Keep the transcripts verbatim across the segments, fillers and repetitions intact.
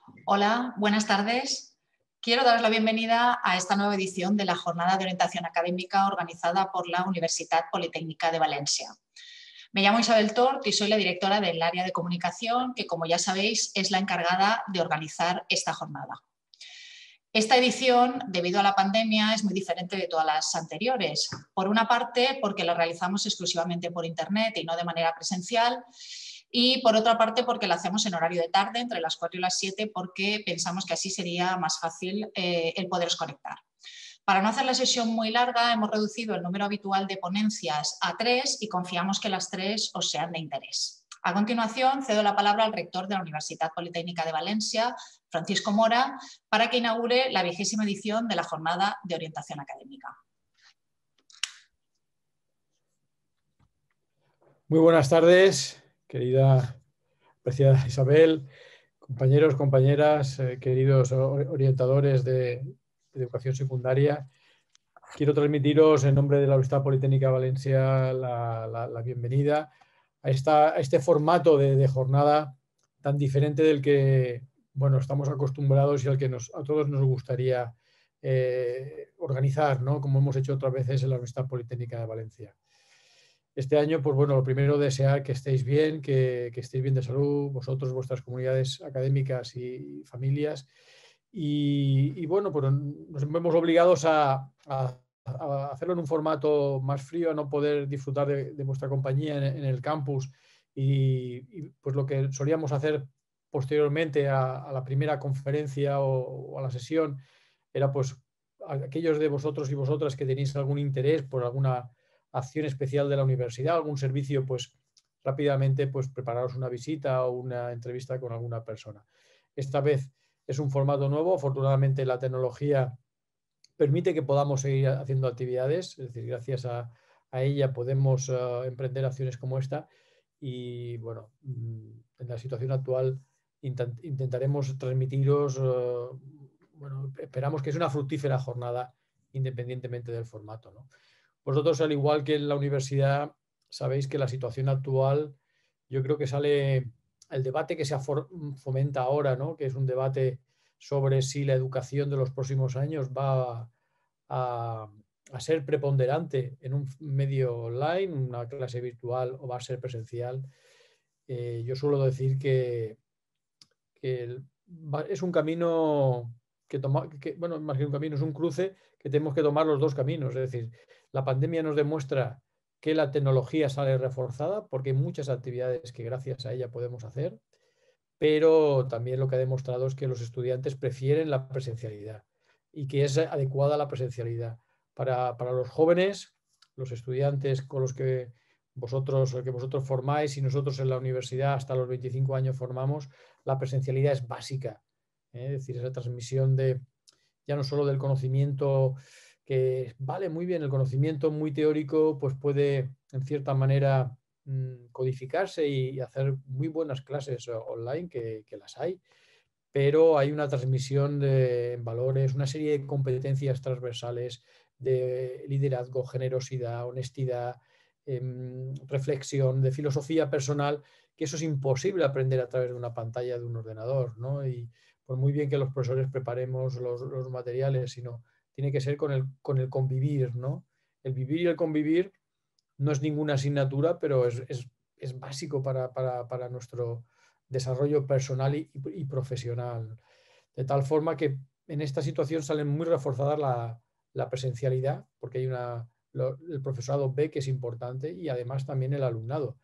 Hola, buenas tardes. Quiero daros la bienvenida a esta nueva edición de la Jornada de Orientación Académica organizada por la Universitat Politécnica de Valencia. Me llamo Isabel Tort y soy la directora del área de comunicación, que, como ya sabéis, es la encargada de organizar esta jornada. Esta edición, debido a la pandemia, es muy diferente de todas las anteriores. Por una parte, porque la realizamos exclusivamente por internet y no de manera presencial. Y por otra parte, porque la hacemos en horario de tarde, entre las cuatro y las siete, porque pensamos que así sería más fácil eh, el poderos conectar. Para no hacer la sesión muy larga, hemos reducido el número habitual de ponencias a tres y confiamos que las tres os sean de interés. A continuación, cedo la palabra al rector de la Universitat Politécnica de Valencia, Francisco Mora, para que inaugure la vigésima edición de la Jornada de Orientación Académica. Muy buenas tardes, querida apreciada Isabel, compañeros, compañeras, eh, queridos orientadores de, de educación secundaria. Quiero transmitiros en nombre de la Universidad Politécnica de Valencia la, la, la bienvenida a, esta, a este formato de, de jornada tan diferente del que bueno, estamos acostumbrados y al que nos, a todos nos gustaría eh, organizar, ¿no? Como hemos hecho otras veces en la Universidad Politécnica de Valencia. Este año, pues bueno, lo primero, desear que estéis bien, que, que estéis bien de salud, vosotros, vuestras comunidades académicas y familias. Y, y bueno, pues nos vemos obligados a, a, a hacerlo en un formato más frío, a no poder disfrutar de, de vuestra compañía en, en el campus. Y, y pues lo que solíamos hacer posteriormente a, a la primera conferencia o, o a la sesión era pues aquellos de vosotros y vosotras que tenéis algún interés por alguna acción especial de la universidad, algún servicio, pues rápidamente pues prepararos una visita o una entrevista con alguna persona. Esta vez es un formato nuevo, afortunadamente la tecnología permite que podamos seguir haciendo actividades, es decir, gracias a, a ella podemos uh, emprender acciones como esta y bueno, en la situación actual intent intentaremos transmitiros, uh, bueno, esperamos que es una fructífera jornada independientemente del formato, ¿no? Vosotros, al igual que en la universidad, sabéis que la situación actual, yo creo que sale el debate que se fomenta ahora, ¿no? Que es un debate sobre si la educación de los próximos años va a, a, a ser preponderante en un medio online, una clase virtual, o va a ser presencial. Eh, yo suelo decir que, que es un camino que toma, que, bueno, más que un camino, es un cruce que tenemos que tomar los dos caminos. Es decir, la pandemia nos demuestra que la tecnología sale reforzada porque hay muchas actividades que gracias a ella podemos hacer, pero también lo que ha demostrado es que los estudiantes prefieren la presencialidad y que es adecuada la presencialidad. Para, para los jóvenes, los estudiantes con los que vosotros, que vosotros formáis y nosotros en la universidad hasta los veinticinco años formamos, la presencialidad es básica. ¿eh? Es decir, esa transmisión de ya no solo del conocimiento, que vale muy bien, el conocimiento muy teórico, pues puede en cierta manera mmm, codificarse y hacer muy buenas clases online, que, que las hay, pero hay una transmisión de valores, una serie de competencias transversales de liderazgo, generosidad, honestidad, eh, reflexión, de filosofía personal, que eso es imposible aprender a través de una pantalla de un ordenador, ¿no? Y por muy bien que los profesores preparemos los, los materiales, sino tiene que ser con el, con el convivir, ¿no? El vivir y el convivir no es ninguna asignatura, pero es, es, es básico para, para, para nuestro desarrollo personal y, y profesional. De tal forma que en esta situación sale muy reforzada la, la presencialidad, porque hay una, lo, el profesorado ve que es importante y además también el alumnado.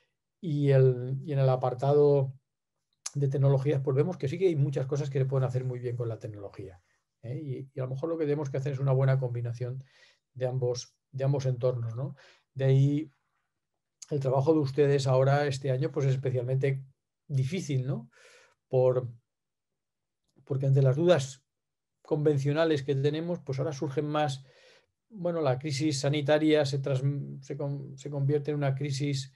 Y, el, y en el apartado de tecnologías, pues vemos que sí que hay muchas cosas que se pueden hacer muy bien con la tecnología. ¿eh? Y, y a lo mejor lo que tenemos que hacer es una buena combinación de ambos, de ambos entornos, ¿no? De ahí el trabajo de ustedes ahora, este año, pues es especialmente difícil, ¿no? Por, porque ante las dudas convencionales que tenemos, pues ahora surgen más, bueno, la crisis sanitaria se, tras, se, se convierte en una crisis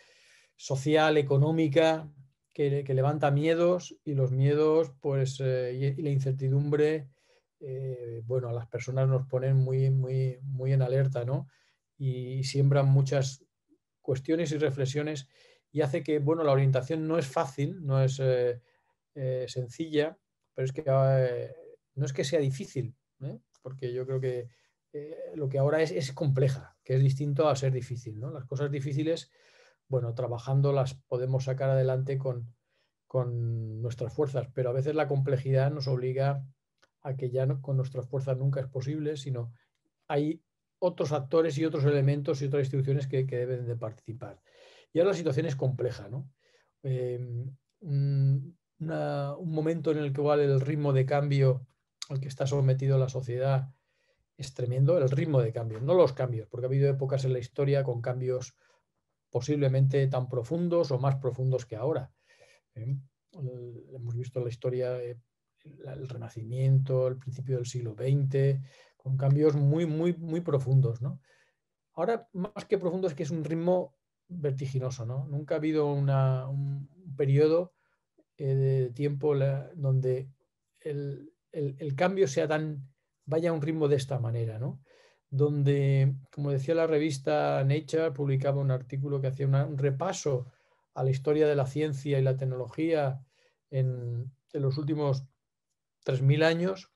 social, económica, que, que levanta miedos y los miedos, pues, eh, y, y la incertidumbre, eh, bueno, a las personas nos ponen muy, muy, muy en alerta, ¿no? Y siembran muchas cuestiones y reflexiones y hace que, bueno, la orientación no es fácil, no es, eh, eh, sencilla, pero es que eh, no es que sea difícil, ¿eh? Porque yo creo que eh, lo que ahora es, es compleja, que es distinto a ser difícil, ¿no? Las cosas difíciles, bueno, trabajando las podemos sacar adelante con, con nuestras fuerzas, pero a veces la complejidad nos obliga a que ya no, con nuestras fuerzas nunca es posible, sino hay otros actores y otros elementos y otras instituciones que, que deben de participar. Y ahora la situación es compleja, ¿no? Eh, un, una, un momento en el que igual el ritmo de cambio al que está sometido la sociedad es tremendo, el ritmo de cambio, no los cambios, porque ha habido épocas en la historia con cambios posiblemente tan profundos o más profundos que ahora. ¿eh? El, hemos visto en la historia eh, el Renacimiento, el principio del siglo veinte, con cambios muy, muy, muy profundos, ¿no? Ahora, más que profundo, es que es un ritmo vertiginoso, ¿no? Nunca ha habido una, un, un periodo eh, de tiempo la, donde el, el, el, cambio sea tan, vaya a un ritmo de esta manera, ¿no? Donde, como decía la revista Nature, publicaba un artículo que hacía una, un repaso a la historia de la ciencia y la tecnología en, en los últimos tres mil años.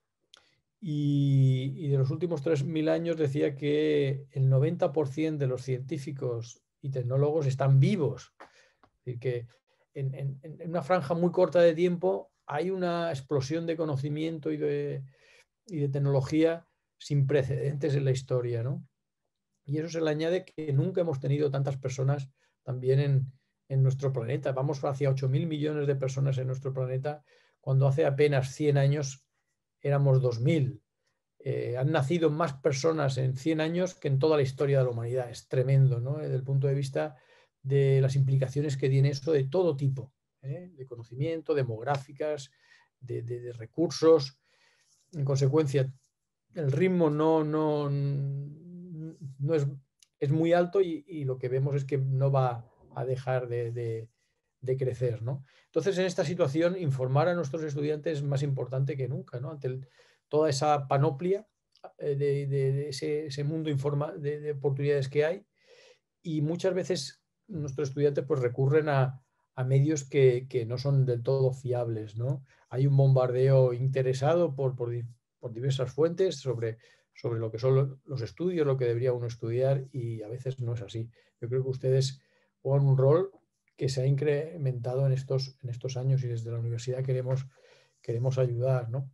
Y, y de los últimos tres mil años decía que el noventa por ciento de los científicos y tecnólogos están vivos. Es decir, que en, en, en una franja muy corta de tiempo hay una explosión de conocimiento y de, y de tecnología sin precedentes en la historia, ¿no? Y eso se le añade que nunca hemos tenido tantas personas también en, en nuestro planeta. Vamos hacia ocho mil millones de personas en nuestro planeta, cuando hace apenas cien años éramos dos mil. Eh, han nacido más personas en cien años que en toda la historia de la humanidad. Es tremendo, ¿no? Desde el punto de vista de las implicaciones que tiene eso de todo tipo, ¿eh? De conocimiento, demográficas, de, de, de recursos. En consecuencia, el ritmo no, no, no es, es muy alto y, y lo que vemos es que no va a dejar de, de, de crecer, ¿no? Entonces, en esta situación, informar a nuestros estudiantes es más importante que nunca, ¿no? Ante el, toda esa panoplia de, de, de ese, ese, mundo informa, de, de, oportunidades que hay, y muchas veces nuestros estudiantes pues recurren a, a medios que, que, no son del todo fiables, ¿no? Hay un bombardeo interesado por, por, por diversas fuentes sobre, sobre lo que son los estudios, lo que debería uno estudiar, y a veces no es así. Yo creo que ustedes juegan un rol que se ha incrementado en estos, en estos años, y desde la universidad queremos, queremos ayudar, ¿no?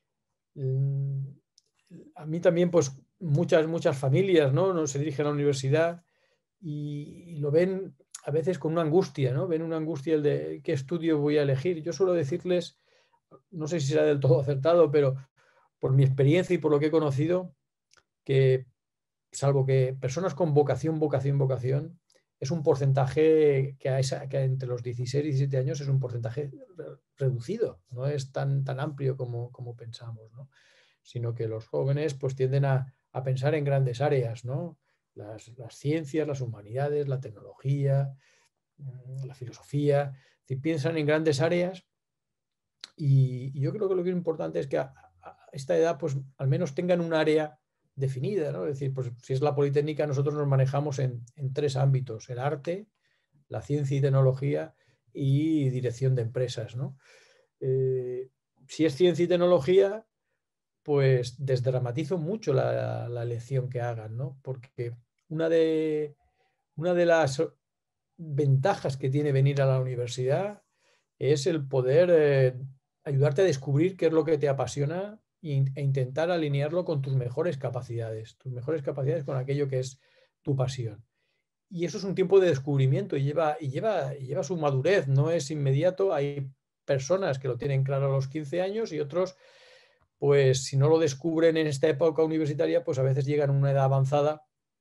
A mí también, pues, muchas, muchas familias, ¿no? No se dirigen a la universidad y, y lo ven a veces con una angustia, ¿no? Ven una angustia el de qué estudio voy a elegir. Yo suelo decirles, no sé si será del todo acertado, pero por mi experiencia y por lo que he conocido, que salvo que personas con vocación, vocación, vocación, es un porcentaje que, a esa, que entre los dieciséis y diecisiete años es un porcentaje reducido, no es tan, tan amplio como, como pensamos, ¿no? Sino que los jóvenes pues tienden a, a pensar en grandes áreas, ¿no? Las, las ciencias, las humanidades, la tecnología, la filosofía, si piensan en grandes áreas, y, y yo creo que lo que es importante es que a, a esta edad pues al menos tengan un área definida, ¿no? Es decir, pues si es la Politécnica, nosotros nos manejamos en, en tres ámbitos: el arte, la ciencia y tecnología y dirección de empresas, ¿no? Eh, si es ciencia y tecnología, pues desdramatizo mucho la, la elección que hagan, ¿no? Porque una de, una de las ventajas que tiene venir a la universidad es el poder eh, ayudarte a descubrir qué es lo que te apasiona e intentar alinearlo con tus mejores capacidades, tus mejores capacidades con aquello que es tu pasión. Y eso es un tiempo de descubrimiento y lleva, y lleva, y lleva su madurez, no es inmediato. Hay personas que lo tienen claro a los quince años y otros, pues si no lo descubren en esta época universitaria, pues a veces llegan a una edad avanzada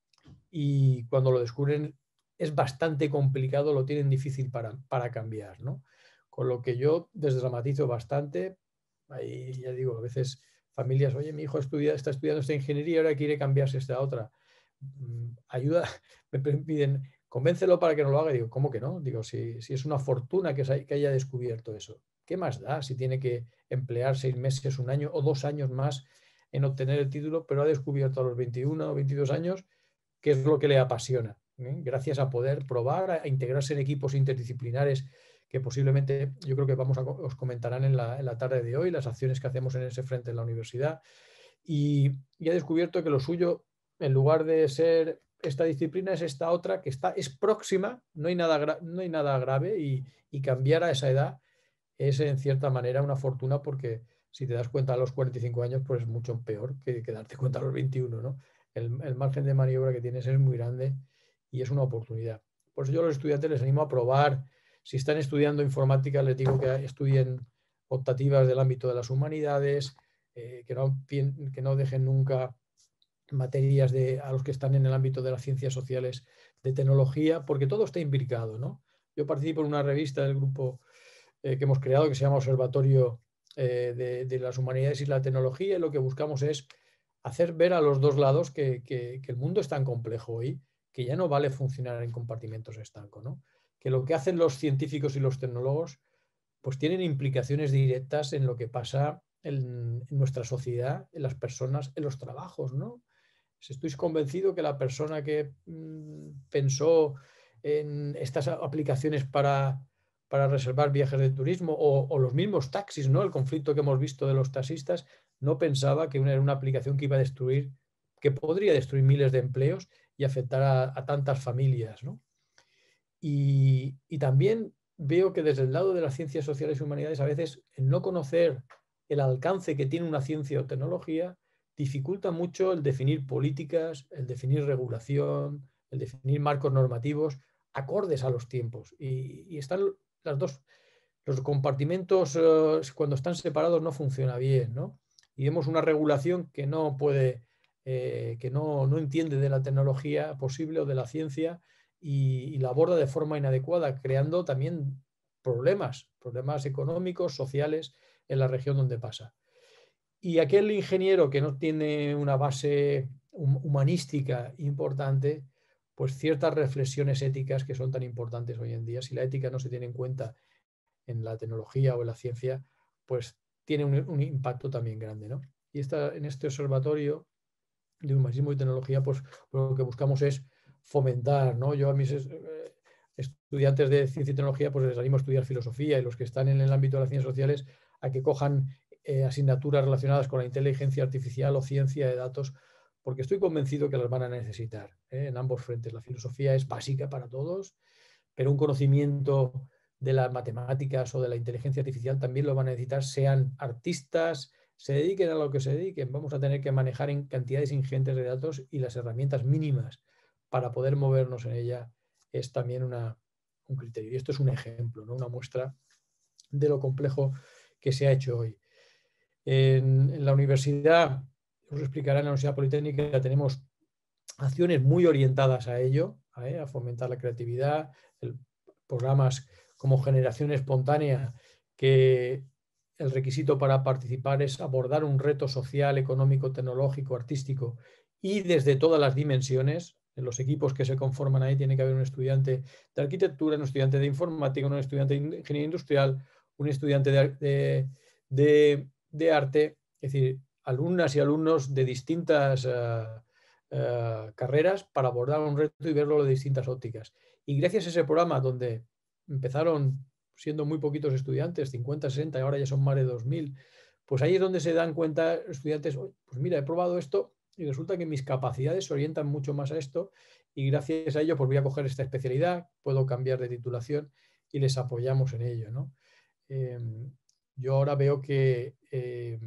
y cuando lo descubren es bastante complicado, lo tienen difícil para, para cambiar, ¿no? Con lo que yo desdramatizo bastante. Ahí ya digo, a veces familias, oye, mi hijo estudia, está estudiando esta ingeniería y ahora quiere cambiarse a esta otra. Ayuda, me piden, convéncelo para que no lo haga. Y digo, ¿cómo que no? Digo, si, si es una fortuna que, se, que haya descubierto eso. ¿Qué más da si tiene que emplear seis meses, un año o dos años más en obtener el título, pero ha descubierto a los veintiuno o veintidós años qué es lo que le apasiona? ¿eh? Gracias a poder probar, a integrarse en equipos interdisciplinares que posiblemente yo creo que vamos a, os comentarán en la, en la tarde de hoy, las acciones que hacemos en ese frente en la universidad. Y, y he descubierto que lo suyo, en lugar de ser esta disciplina, es esta otra que está, es próxima, no hay nada, no hay nada grave, y, y cambiar a esa edad es en cierta manera una fortuna, porque si te das cuenta a los cuarenta y cinco años, pues es mucho peor que, que darte cuenta a los veintiuno, ¿no? El, el margen de maniobra que tienes es muy grande y es una oportunidad. Por eso yo a los estudiantes les animo a probar. Si están estudiando informática, les digo que estudien optativas del ámbito de las humanidades, eh, que, no, que no dejen nunca materias de, a los que están en el ámbito de las ciencias sociales, de tecnología, porque todo está imbricado, ¿no? Yo participo en una revista del grupo eh, que hemos creado que se llama Observatorio eh, de, de las Humanidades y la Tecnología, y lo que buscamos es hacer ver a los dos lados que, que, que el mundo es tan complejo hoy que ya no vale funcionar en compartimentos estancos, ¿no? Que lo que hacen los científicos y los tecnólogos pues tienen implicaciones directas en lo que pasa en, en nuestra sociedad, en las personas, en los trabajos, ¿no? Si estoy convencido que la persona que mmm, pensó en estas aplicaciones para, para reservar viajes de turismo, o, o los mismos taxis, ¿no? El conflicto que hemos visto de los taxistas, no pensaba que una, era una aplicación que iba a destruir, que podría destruir miles de empleos y afectar a, a tantas familias, ¿no? Y, y también veo que desde el lado de las ciencias sociales y humanidades, a veces el no conocer el alcance que tiene una ciencia o tecnología dificulta mucho el definir políticas, el definir regulación, el definir marcos normativos acordes a los tiempos. Y, y están las dos, los compartimentos eh, cuando están separados no funciona bien, ¿no? Y vemos una regulación que no puede, eh, que no, no entiende de la tecnología posible o de la ciencia, y, y la aborda de forma inadecuada, creando también problemas, problemas económicos, sociales en la región donde pasa. Y aquel ingeniero que no tiene una base humanística importante, pues ciertas reflexiones éticas que son tan importantes hoy en día, si la ética no se tiene en cuenta en la tecnología o en la ciencia, pues tiene un, un impacto también grande, ¿no? Y esta, en este observatorio de humanismo y tecnología, pues lo que buscamos es fomentar, ¿no? Yo a mis estudiantes de ciencia y tecnología pues les animo a estudiar filosofía, y los que están en el ámbito de las ciencias sociales a que cojan eh, asignaturas relacionadas con la inteligencia artificial o ciencia de datos, porque estoy convencido que las van a necesitar, ¿eh? En ambos frentes. La filosofía es básica para todos, pero un conocimiento de las matemáticas o de la inteligencia artificial también lo van a necesitar, sean artistas, se dediquen a lo que se dediquen. Vamos a tener que manejar en cantidades ingentes de datos, y las herramientas mínimas para poder movernos en ella es también una, un criterio. Y esto es un ejemplo, ¿no? Una muestra de lo complejo que se ha hecho hoy. En, en la universidad, os explicaré, en la Universidad Politécnica tenemos acciones muy orientadas a ello, ¿eh? A fomentar la creatividad, el, programas como Generación Espontánea, que el requisito para participar es abordar un reto social, económico, tecnológico, artístico, y desde todas las dimensiones. En los equipos que se conforman ahí tiene que haber un estudiante de arquitectura, un estudiante de informática, un estudiante de ingeniería industrial, un estudiante de, de, de, de arte, es decir, alumnas y alumnos de distintas uh, uh, carreras, para abordar un reto y verlo de distintas ópticas. Y gracias a ese programa, donde empezaron siendo muy poquitos estudiantes, cincuenta, sesenta, y ahora ya son más de dos mil, pues ahí es donde se dan cuenta estudiantes, pues mira, he probado esto y resulta que mis capacidades se orientan mucho más a esto, y gracias a ello pues voy a coger esta especialidad, puedo cambiar de titulación, y les apoyamos en ello, ¿no? Eh, yo ahora veo que, eh,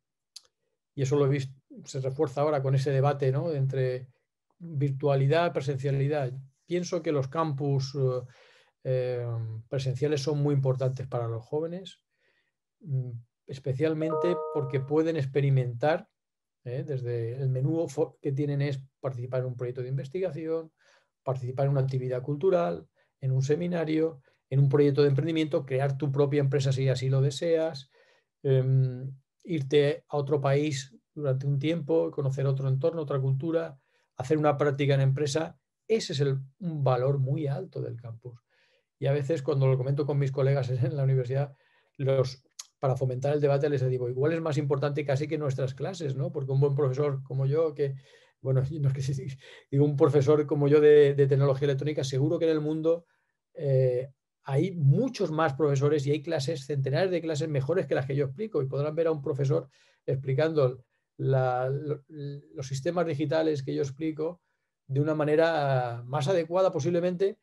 y eso lo he visto, se refuerza ahora con ese debate, ¿no? Entre virtualidad, presencialidad. Pienso que los campus uh, eh, presenciales son muy importantes para los jóvenes, especialmente porque pueden experimentar, ¿eh? Desde el menú que tienen es participar en un proyecto de investigación, participar en una actividad cultural, en un seminario, en un proyecto de emprendimiento, crear tu propia empresa si así lo deseas, eh, irte a otro país durante un tiempo, conocer otro entorno, otra cultura, hacer una práctica en empresa. Ese es el, un valor muy alto del campus. Y a veces cuando lo comento con mis colegas en la universidad, los, para fomentar el debate les digo, igual es más importante casi que nuestras clases, ¿no? Porque un buen profesor como yo, que, bueno, no es que digo, un profesor como yo de, de tecnología electrónica, seguro que en el mundo eh, hay muchos más profesores y hay clases, centenares de clases mejores que las que yo explico, y podrán ver a un profesor explicando la, lo, los sistemas digitales que yo explico de una manera más adecuada posiblemente,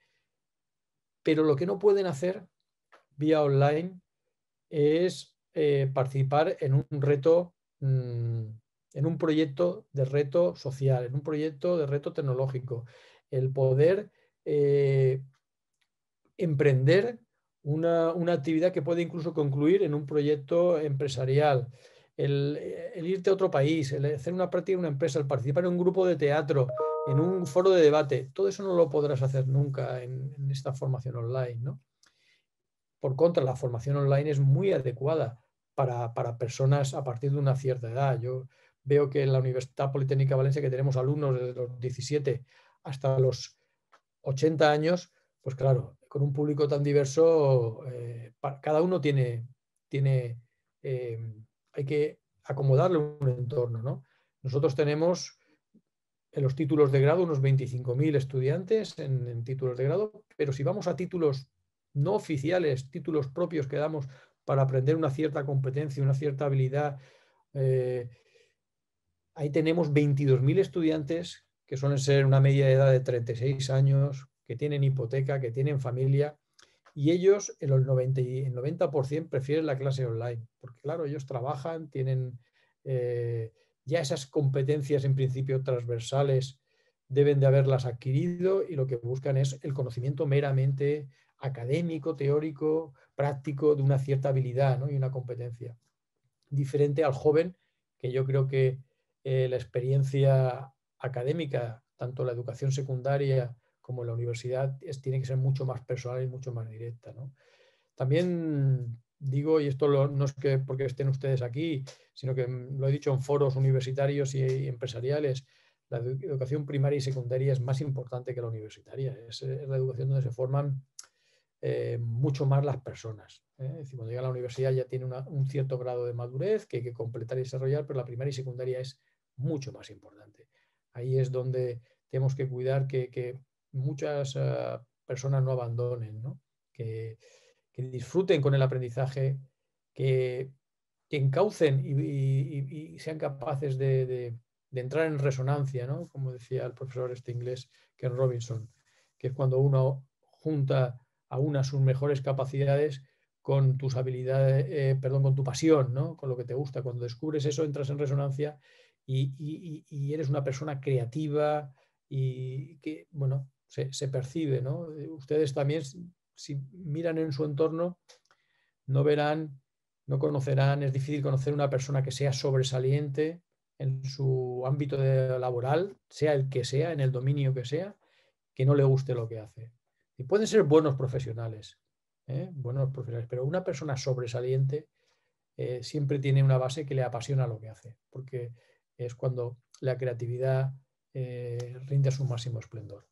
pero lo que no pueden hacer vía online es eh, participar en un reto, mmm, en un proyecto de reto social, en un proyecto de reto tecnológico, el poder eh, emprender una, una, actividad que puede incluso concluir en un proyecto empresarial, el, el irte a otro país, el hacer una práctica en una empresa, el participar en un grupo de teatro, en un foro de debate, todo eso no lo podrás hacer nunca en, en esta formación online, ¿no? Por contra, la formación online es muy adecuada para, para personas a partir de una cierta edad. Yo veo que en la Universidad Politécnica de Valencia, que tenemos alumnos desde los diecisiete hasta los ochenta años, pues claro, con un público tan diverso, eh, cada uno tiene, tiene eh, hay que acomodarle un entorno, ¿no? Nosotros tenemos en los títulos de grado unos veinticinco mil estudiantes en, en títulos de grado, pero si vamos a títulos no oficiales, títulos propios que damos para aprender una cierta competencia, una cierta habilidad, eh, ahí tenemos veintidós mil estudiantes que suelen ser una media de edad de treinta y seis años, que tienen hipoteca, que tienen familia, y ellos, el noventa, el noventa por ciento, prefieren la clase online, porque claro, ellos trabajan, tienen eh, ya esas competencias en principio transversales, deben de haberlas adquirido, y lo que buscan es el conocimiento meramente académico, teórico, práctico, de una cierta habilidad, ¿no? Y una competencia. Diferente al joven, que yo creo que eh, la experiencia académica, tanto la educación secundaria como la universidad, es, tiene que ser mucho más personal y mucho más directa, ¿no? También digo, y esto lo, no es que porque estén ustedes aquí, sino que lo he dicho en foros universitarios y, y empresariales, la educación primaria y secundaria es más importante que la universitaria. Es, es la educación donde se forman eh, mucho más las personas, ¿eh? Es decir, cuando llega a la universidad ya tiene una, un cierto grado de madurez que hay que completar y desarrollar, pero la primaria y secundaria es mucho más importante. Ahí es donde tenemos que cuidar que, que muchas uh, personas no abandonen, ¿no? Que, que disfruten con el aprendizaje, que, que encaucen y, y, y, sean capaces de, de, de entrar en resonancia, ¿no? Como decía el profesor este inglés, Ken Robinson, que es cuando uno junta a una sus mejores capacidades con tus habilidades, eh, perdón, con tu pasión, ¿no? Con lo que te gusta. Cuando descubres eso, entras en resonancia y, y, y eres una persona creativa y que, bueno, se, se percibe, ¿no? Ustedes también, si miran en su entorno, no verán, no conocerán, es difícil conocer una persona que sea sobresaliente en su ámbito de laboral, sea el que sea, en el dominio que sea, que no le guste lo que hace. Y pueden ser buenos profesionales, ¿eh? buenos profesionales, pero una persona sobresaliente eh, siempre tiene una base que le apasiona lo que hace, porque es cuando la creatividad eh, rinde su máximo esplendor.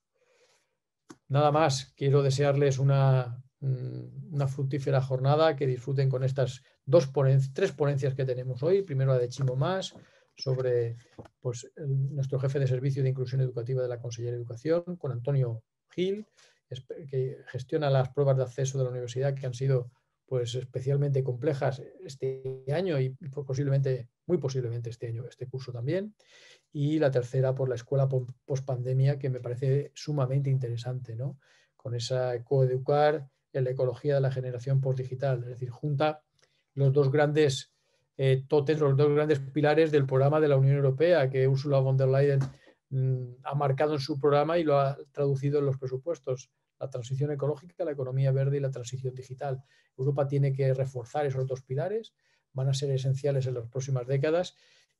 Nada más, quiero desearles una, una fructífera jornada, que disfruten con estas dos ponencias, tres ponencias que tenemos hoy. Primero la de Chimo Mas, sobre pues, el, nuestro jefe de servicio de inclusión educativa de la Consellería de Educación, con Antonio Gil, que gestiona las pruebas de acceso de la universidad, que han sido pues, especialmente complejas este año y posiblemente, muy posiblemente este año, este curso también. Y la tercera por la escuela post-pandemia, que me parece sumamente interesante, ¿no? Con esa coeducar en la ecología de la generación post-digital, es decir, junta los dos grandes eh, tótems, los dos grandes pilares del programa de la Unión Europea, que Ursula von der Leyen mmm, ha marcado en su programa y lo ha traducido en los presupuestos: la transición ecológica, la economía verde y la transición digital. Europa tiene que reforzar esos dos pilares, van a ser esenciales en las próximas décadas.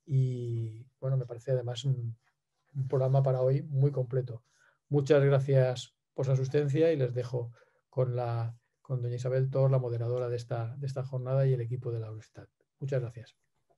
Y bueno, me parece además un, un programa para hoy muy completo. Muchas gracias por su asistencia y les dejo con, la, con doña Isabel Tor, la moderadora de esta, de esta jornada, y el equipo de la universidad. Muchas gracias.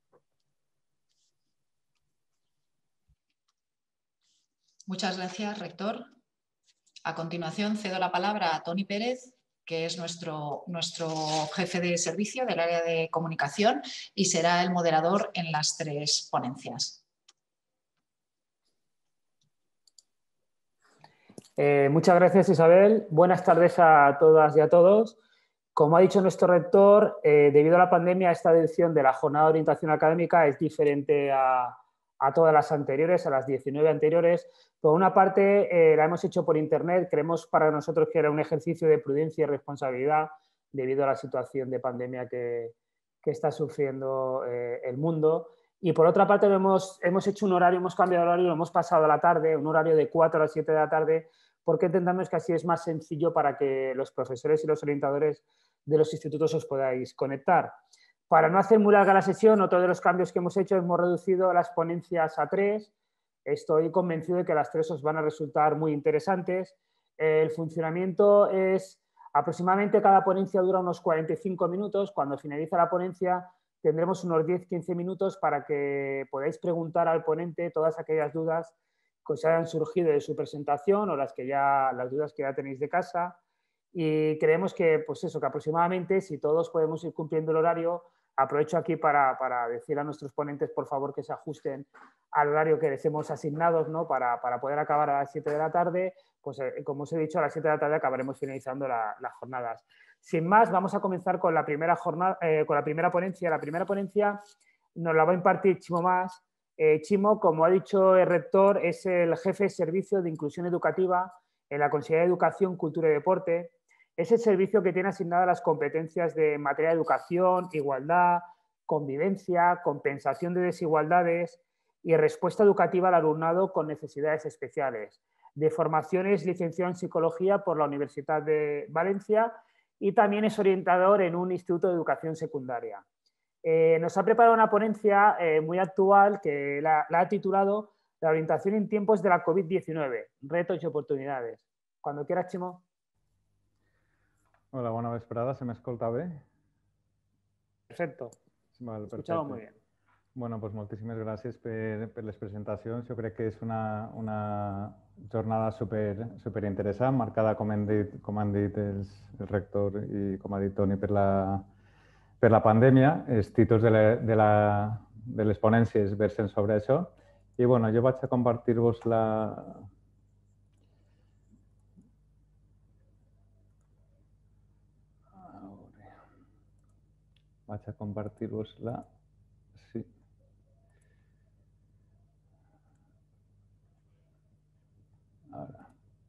Muchas gracias, rector. A continuación cedo la palabra a Toni Pérez, que es nuestro, nuestro jefe de servicio del área de comunicación y será el moderador en las tres ponencias. Eh, muchas gracias, Isabel. Buenas tardes a todas y a todos. Como ha dicho nuestro rector, eh, debido a la pandemia, esta edición de la Jornada de Orientación Académica es diferente a, a todas las anteriores, a las diecinueve anteriores. Por una parte, eh, la hemos hecho por internet. Creemos para nosotros que era un ejercicio de prudencia y responsabilidad debido a la situación de pandemia que, que está sufriendo eh, el mundo. Y por otra parte, hemos, hemos hecho un horario, hemos cambiado el horario, lo hemos pasado a la tarde, un horario de cuatro a las siete de la tarde, porque entendamos que así es más sencillo para que los profesores y los orientadores de los institutos os podáis conectar. Para no hacer muy larga la sesión, otro de los cambios que hemos hecho, hemos reducido las ponencias a tres. Estoy convencido de que las tres os van a resultar muy interesantes. El funcionamiento es aproximadamente, cada ponencia dura unos cuarenta y cinco minutos. Cuando finaliza la ponencia tendremos unos diez a quince minutos para que podáis preguntar al ponente todas aquellas dudas que os hayan surgido de su presentación o las, que ya, las dudas que ya tenéis de casa. Y creemos que, pues eso, que aproximadamente, si todos podemos ir cumpliendo el horario, aprovecho aquí para, para decir a nuestros ponentes, por favor, que se ajusten al horario que les hemos asignado, ¿no? para, para poder acabar a las siete de la tarde. Pues eh, como os he dicho, a las siete de la tarde acabaremos finalizando la, las jornadas. Sin más, vamos a comenzar con la primera jornada, eh, con la primera ponencia. La primera ponencia nos la va a impartir Chimo Mas. Eh, Chimo, como ha dicho el rector, es el jefe de servicio de inclusión educativa en la Consejería de Educación, Cultura y Deporte. Es el servicio que tiene asignadas las competencias de materia de educación, igualdad, convivencia, compensación de desigualdades y respuesta educativa al alumnado con necesidades especiales. De formación es licenciado en Psicología por la Universidad de Valencia y también es orientador en un instituto de educación secundaria. Eh, nos ha preparado una ponencia eh, muy actual que la, la ha titulado La orientación en tiempos de la COVID diecinueve, retos y oportunidades. Cuando quieras, Chimo. Hola, bona vesprada. Se m'escolta bé? Perfecto. Val, Escuchamos perfecte. muy bien. Bueno, doncs moltíssimes gràcies per, per les presentacions. Jo crec que és una, una jornada super, super interessant, marcada, com han dit, com han dit els, el rector i com ha dit Toni, per la, per la pandèmia. Els títols de, la, de, la, de les ponències versen sobre això. I bueno, jo vaig a compartir-vos la... Vaig a compartir-vos la... Sí. Ara.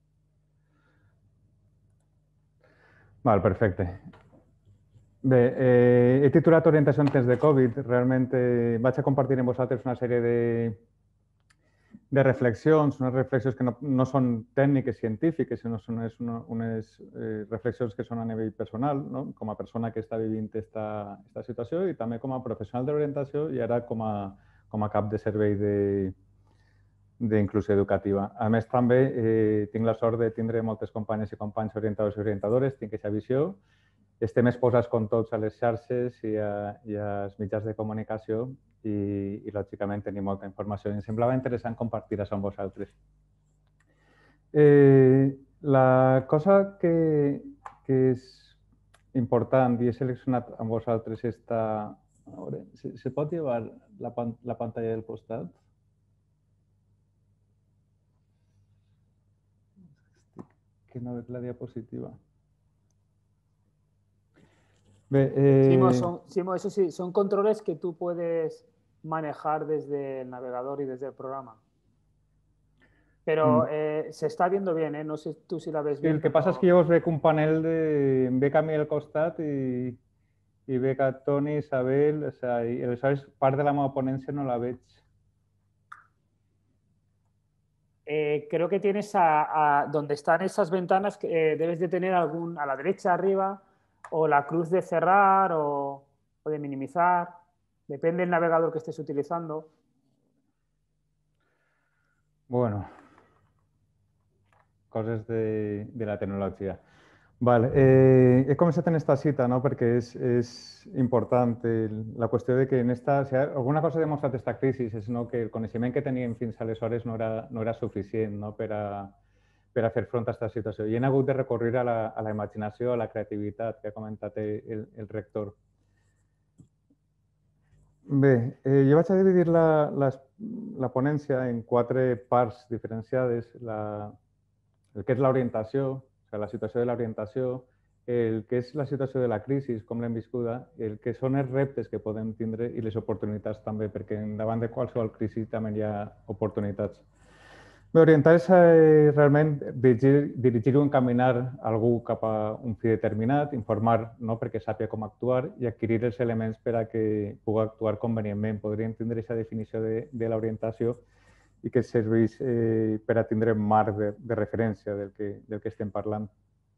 Val, perfecte. Bé, eh, he titulat Orientació en temps de Covid. Realment eh, vaig a compartir amb vosaltres una sèrie de, de reflexions, unes reflexions que no, no són tècniques científiques, sinó són unes, unes eh, reflexions que són a nivell personal, no? Com a persona que està vivint aquesta situació i també com a professional de l'orientació i ara com a, com a cap de servei de d'inclusió educativa. A més, també eh, tinc la sort de tindre moltes companyes i companys orientadors i orientadores, tinc aquesta visió. Estem exposats com tots a les xarxes i, a, i als mitjans de comunicació i, i, lògicament, tenim molta informació. I em semblava interessant compartir això amb vosaltres. Eh, la cosa que, que és important i he seleccionat amb vosaltres esta... A veure, se, se pot llevar la, pan, la pantalla del costat? Que no veig la diapositiva. Bé, eh... Simo, son, Simo, eso sí, son controles que tú puedes manejar desde el navegador y desde el programa. Pero eh, se está viendo bien, ¿eh? No sé tú si la ves bien. Sí, el que però... passa és que jo us veig un panel de... Em veig a mi al costat i, i veig a Toni, Isabel... O sea, i aleshores part de la meva ponència no la veig. Eh, creo que tienes a, a donde están esas ventanas, que eh, debes de tener algún a la derecha arriba o la cruz de cerrar o, o de minimizar, depende del navegador que estés utilizando. Bueno, coses de, de la tecnologia. Vale, eh, he començat en esta cita, no? Perquè és, és important el, la qüestió de que en esta, o sigui, alguna cosa ha demostrat aquesta crisi és no? Que el coneixement que teníem fins aleshores no era, no era suficient, no? Per, a, per a fer front a aquesta situació. I hem hagut de recórrer a la, a la imaginació, a la creativitat que ha comentat el, el rector. Bé, eh, jo vaig a dividir la, la, la ponència en quatre parts diferenciades. La, el que és l'orientació, o sigui, la situació de l'orientació, el que és la situació de la crisi, com l'hem viscuda, el que són els reptes que podem tindre i les oportunitats també, perquè davant de qualsevol crisi també hi ha oportunitats. Bé, orientar és eh, realment dirigir, dirigir o encaminar algú cap a un fi determinat, informar, no, perquè sàpiga com actuar i adquirir els elements per a que pugui actuar convenientment. Podríem tindre aquesta definició de, de l'orientació i que serveix eh, per a tindre marc de, de referència del que, del que estem parlant.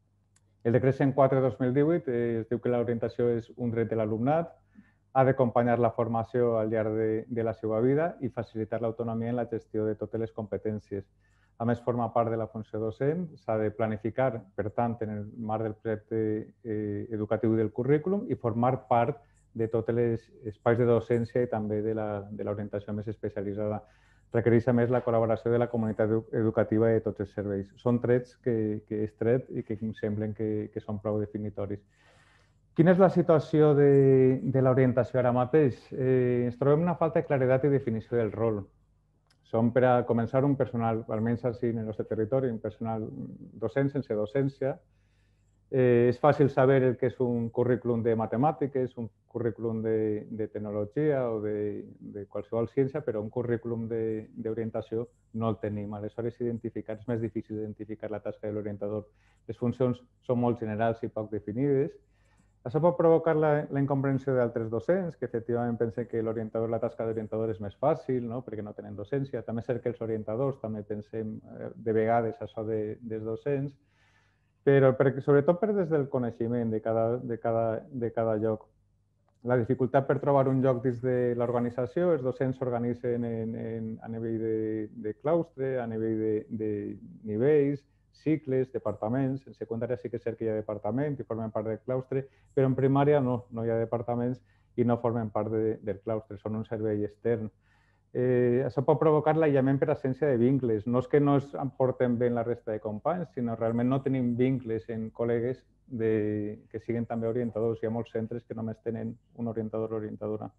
El decret cent quatre dos mil divuit eh, es diu que l'orientació és un dret de l'alumnat, ha d'acompanyar la formació al llarg de, de la seva vida i facilitar l'autonomia en la gestió de totes les competències. A més, forma part de la funció docent, s'ha de planificar, per tant, en el marc del projecte eh, educatiu del currículum i formar part de tots els espais de docència i també de l'orientació més especialitzada. Requereix, a més, la col·laboració de la comunitat educativa i de tots els serveis. Són trets que, que és tret i que em semblen que, que són prou definitoris. Quina és la situació de, de l'orientació ara mateix? Eh, ens trobem una falta de claredat i definició del rol. Som, per a començar, un personal, almenys així en el nostre territori, un personal docent sense docència. Eh, és fàcil saber el que és un currículum de matemàtiques, un currículum de, de tecnologia o de, de qualsevol ciència, però un currículum d'orientació no el tenim. Aleshores, identificar, és més difícil identificar la tasca de l'orientador. Les funcions són molt generals i poc definides. Això pot provocar la, la incomprensió d'altres docents, que efectivament pensen que l'orientador, la tasca d'orientador és més fàcil, no? Perquè no tenen docència. També és cert que els orientadors també pensem de vegades això de, dels docents, però perquè, sobretot per des del coneixement de cada, de cada, de cada lloc. La dificultat per trobar un lloc dins de l'organització, els docents s'organitzen en, en, a nivell de, de claustre, a nivell de, de nivells, cicles, departaments. En secundària sí que és cert que hi ha departament i formen part del claustre, però en primària no, no hi ha departaments i no formen part de, del claustre, són un servei extern. Eh, això pot provocar l'aïllament per absència de vincles. No és que no es portem bé en la resta de companys, sinó realment no tenim vincles en col·legues de, que siguin també orientadors. Hi ha molts centres que només tenen un orientador o orientadora.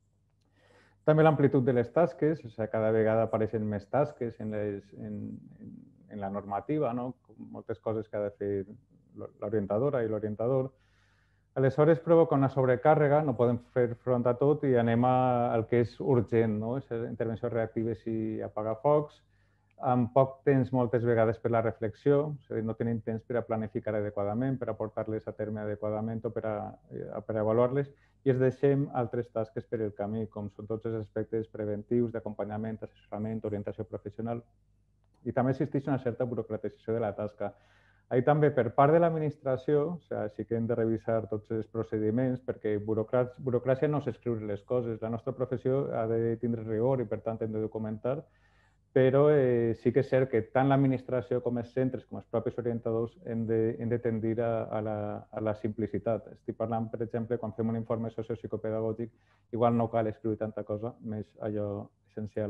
També l'amplitud de les tasques, o sigui, cada vegada apareixen més tasques en, les, en, en la normativa, no? Moltes coses que ha de fer l'orientadora i l'orientador. Aleshores provoca una sobrecàrrega, no podem fer front a tot i anem al que és urgent, no? Intervencions reactives i apagar focs, amb poc temps moltes vegades per la reflexió, és a dir, no tenim temps per a planificar adequadament, per a portar-les a terme adequadament o per a, per a avaluar-les i es deixem altres tasques per el camí, com són tots els aspectes preventius, d'acompanyament, assessorament, orientació professional. I també existeix una certa burocratització de la tasca. Ahí també, per part de l'administració, o sigui, sí que hem de revisar tots els procediments, perquè burocràcia no és escriure les coses. La nostra professió ha de tindre rigor i, per tant, hem de documentar, però eh, sí que és cert que tant l'administració com els centres, com els propis orientadors, hem de, hem de tendir a, a, la, a la simplicitat. Estic parlant, per exemple, quan fem un informe sociopsicopedagògic, igual no cal escriure tanta cosa, més allò essencial.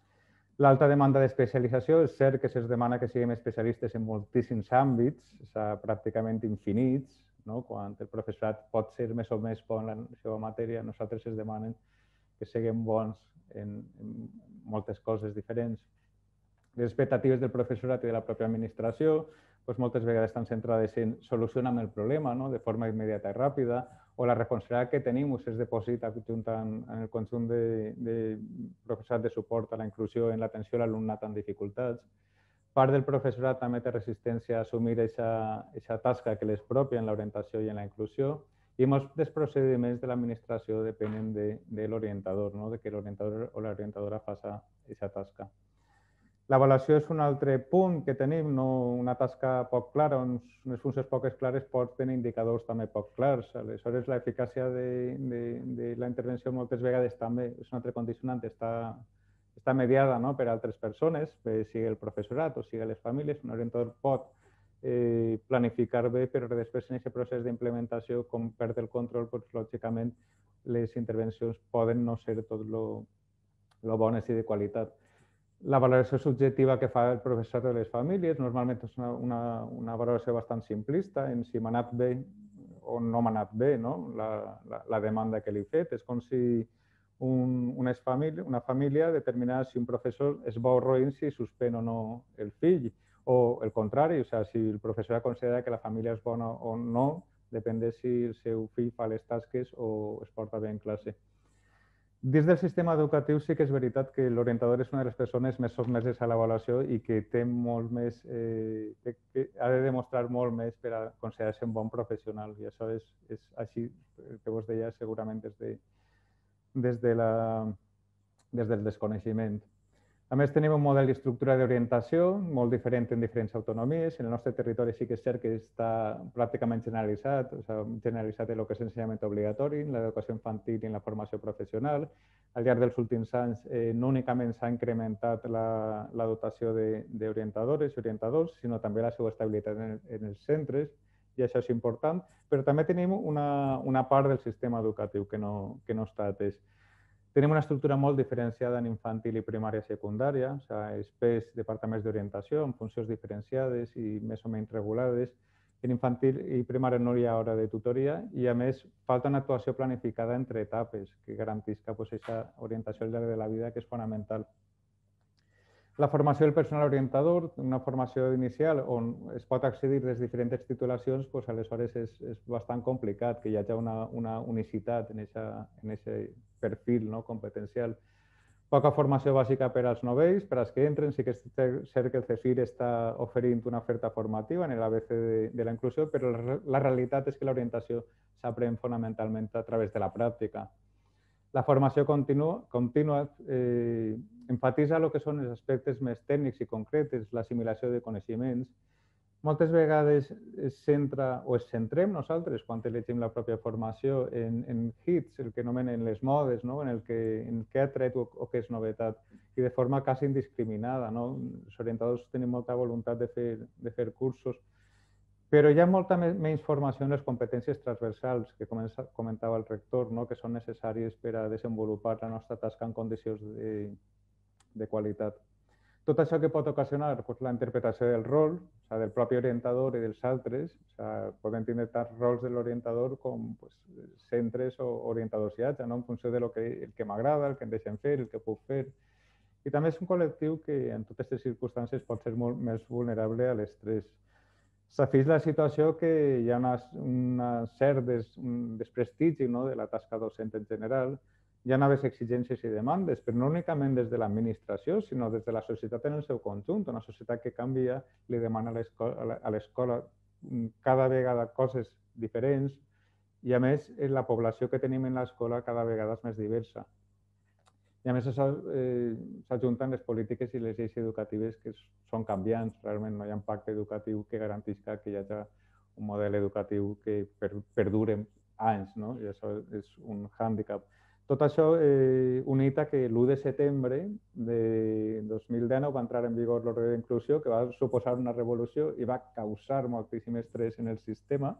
L'alta demanda d'especialització, és cert que se'ns demana que siguem especialistes en moltíssims àmbits, pràcticament infinits, no? Quan el professorat pot ser més o més bo en la seva matèria, nosaltres ens demanen que siguem bons en, en moltes coses diferents. Les expectatives del professorat i de la pròpia administració doncs moltes vegades estan centrades en solucionar el problema, no? De forma immediata i ràpida, o la responsabilitat que tenim es deposita junt en el conjunt de, de professorat de suport a la inclusió en l'atenció a l'alumnat amb dificultats. Part del professorat també té resistència a assumir aquesta tasca que és pròpia en l'orientació i en la inclusió i molts dels procediments de l'administració depenen de, de l'orientador, no? De que l'orientador o l'orientadora faci aquesta tasca. L'avaluació és un altre punt que tenim, no una tasca poc clara, unes funcions poques clares pot tenir indicadors també poc clars. Aleshores, l'eficàcia de, de, de la intervenció moltes vegades també és un altre condicionant, està, està mediada, no? Per altres persones, sigui el professorat o sigui les famílies. Un orientador pot eh, planificar bé, però després en aquest procés d'implementació, com perd el control, doncs, lògicament les intervencions poden no ser tot lo, lo bones i de qualitat. La valoració subjectiva que fa el professor de les famílies normalment és una, una, una valoració bastant simplista en si m'ha anat bé o no m'ha anat bé, no? la, la, la demanda que li he fet. És com si un, una, família, una família determinada si un professor és bo o roïn si suspèn o no el fill, o el contrari, o sigui, si el professor considera que la família és bona o no, depèn de si el seu fill fa les tasques o es porta bé en classe. Dins del sistema educatiu sí que és veritat que l'orientador és una de les persones més sotmeses a l'avaluació i que té molt més, eh, que, que ha de demostrar molt més per a considerar-se un bon professional. I això és, és així, el que vos deia, segurament des, de, des, de la, des del desconeixement. A més, tenim un model i estructura d'orientació molt diferent en diferents autonomies. En el nostre territori sí que és cert que està pràcticament generalitzat, o sigui, generalitzat en el que és l'ensenyament obligatori, en l'educació infantil i en la formació professional. Al llarg dels últims anys eh, no únicament s'ha incrementat la, la dotació d'orientadores i orientadors, sinó també la seva estabilitat en, en els centres, i això és important, però també tenim una, una part del sistema educatiu que no, que no està atès. Tenim una estructura molt diferenciada en infantil i primària i secundària, o sigui, espais, departaments d'orientació amb funcions diferenciades i més o menys regulades. En infantil i primària no hi ha hora de tutoria i, a més, falta una actuació planificada entre etapes que garantisca aquesta orientació al llarg de la vida, que és fonamental. La formació del personal orientador, una formació inicial on es pot accedir des de diferents titulacions, doncs aleshores és, és bastant complicat que hi hagi una, una unicitat en aquest perfil, no, competencial. Poca formació bàsica per als novells, per als que entren. Sí que és cert que el CEFIR està oferint una oferta formativa en l'A B C de, de la inclusió, però la, la realitat és que l'orientació s'aprèn fonamentalment a través de la pràctica. La formació contínua, contínua eh, enfatitza el que són els aspectes més tècnics i concrets, l'assimilació de coneixements. Moltes vegades es centra o es centrem nosaltres, quan elegim la pròpia formació, en, en hits, el que anomenen les modes, no? en el que, en què ha tret o, o què és novetat, i de forma quasi indiscriminada. No? Els orientadors tenen molta voluntat de fer, de fer cursos, però hi ha molta menys formació en les competències transversals que comentava el rector, no? que són necessàries per a desenvolupar la nostra tasca en condicions de, de qualitat. Tot això que pot ocasionar pues, la interpretació del rol, o sigui, del propi orientador i dels altres, o sigui, podem tenir tants rols de l'orientador com pues, centres o orientadors i haig, no? en funció del que, el que m'agrada, el que em deixen fer, el que puc fer. I també és un col·lectiu que en totes les circumstàncies pot ser molt més vulnerable a l'estrès. S'afix la situació que hi ha una, una cert des, un desprestigi, no? de la tasca docent en general. Hi ha noves exigències i demandes, però no únicament des de l'administració, sinó des de la societat en el seu conjunt. Una societat que canvia, li demana a l'escola cada vegada coses diferents i, a més, la població que tenim en l'escola cada vegada és més diversa. I a més això eh, s'ajunten les polítiques i les lleis educatives que són canviants. Realment no hi ha un pacte educatiu que garantisca que hi hagi un model educatiu que per, perdure anys, no? I això és un hàndicap. Tot això eh, unit a que l'u de setembre de dos mil dinou va entrar en vigor l'ordre d'inclusió, que va suposar una revolució i va causar moltíssim estrès en el sistema.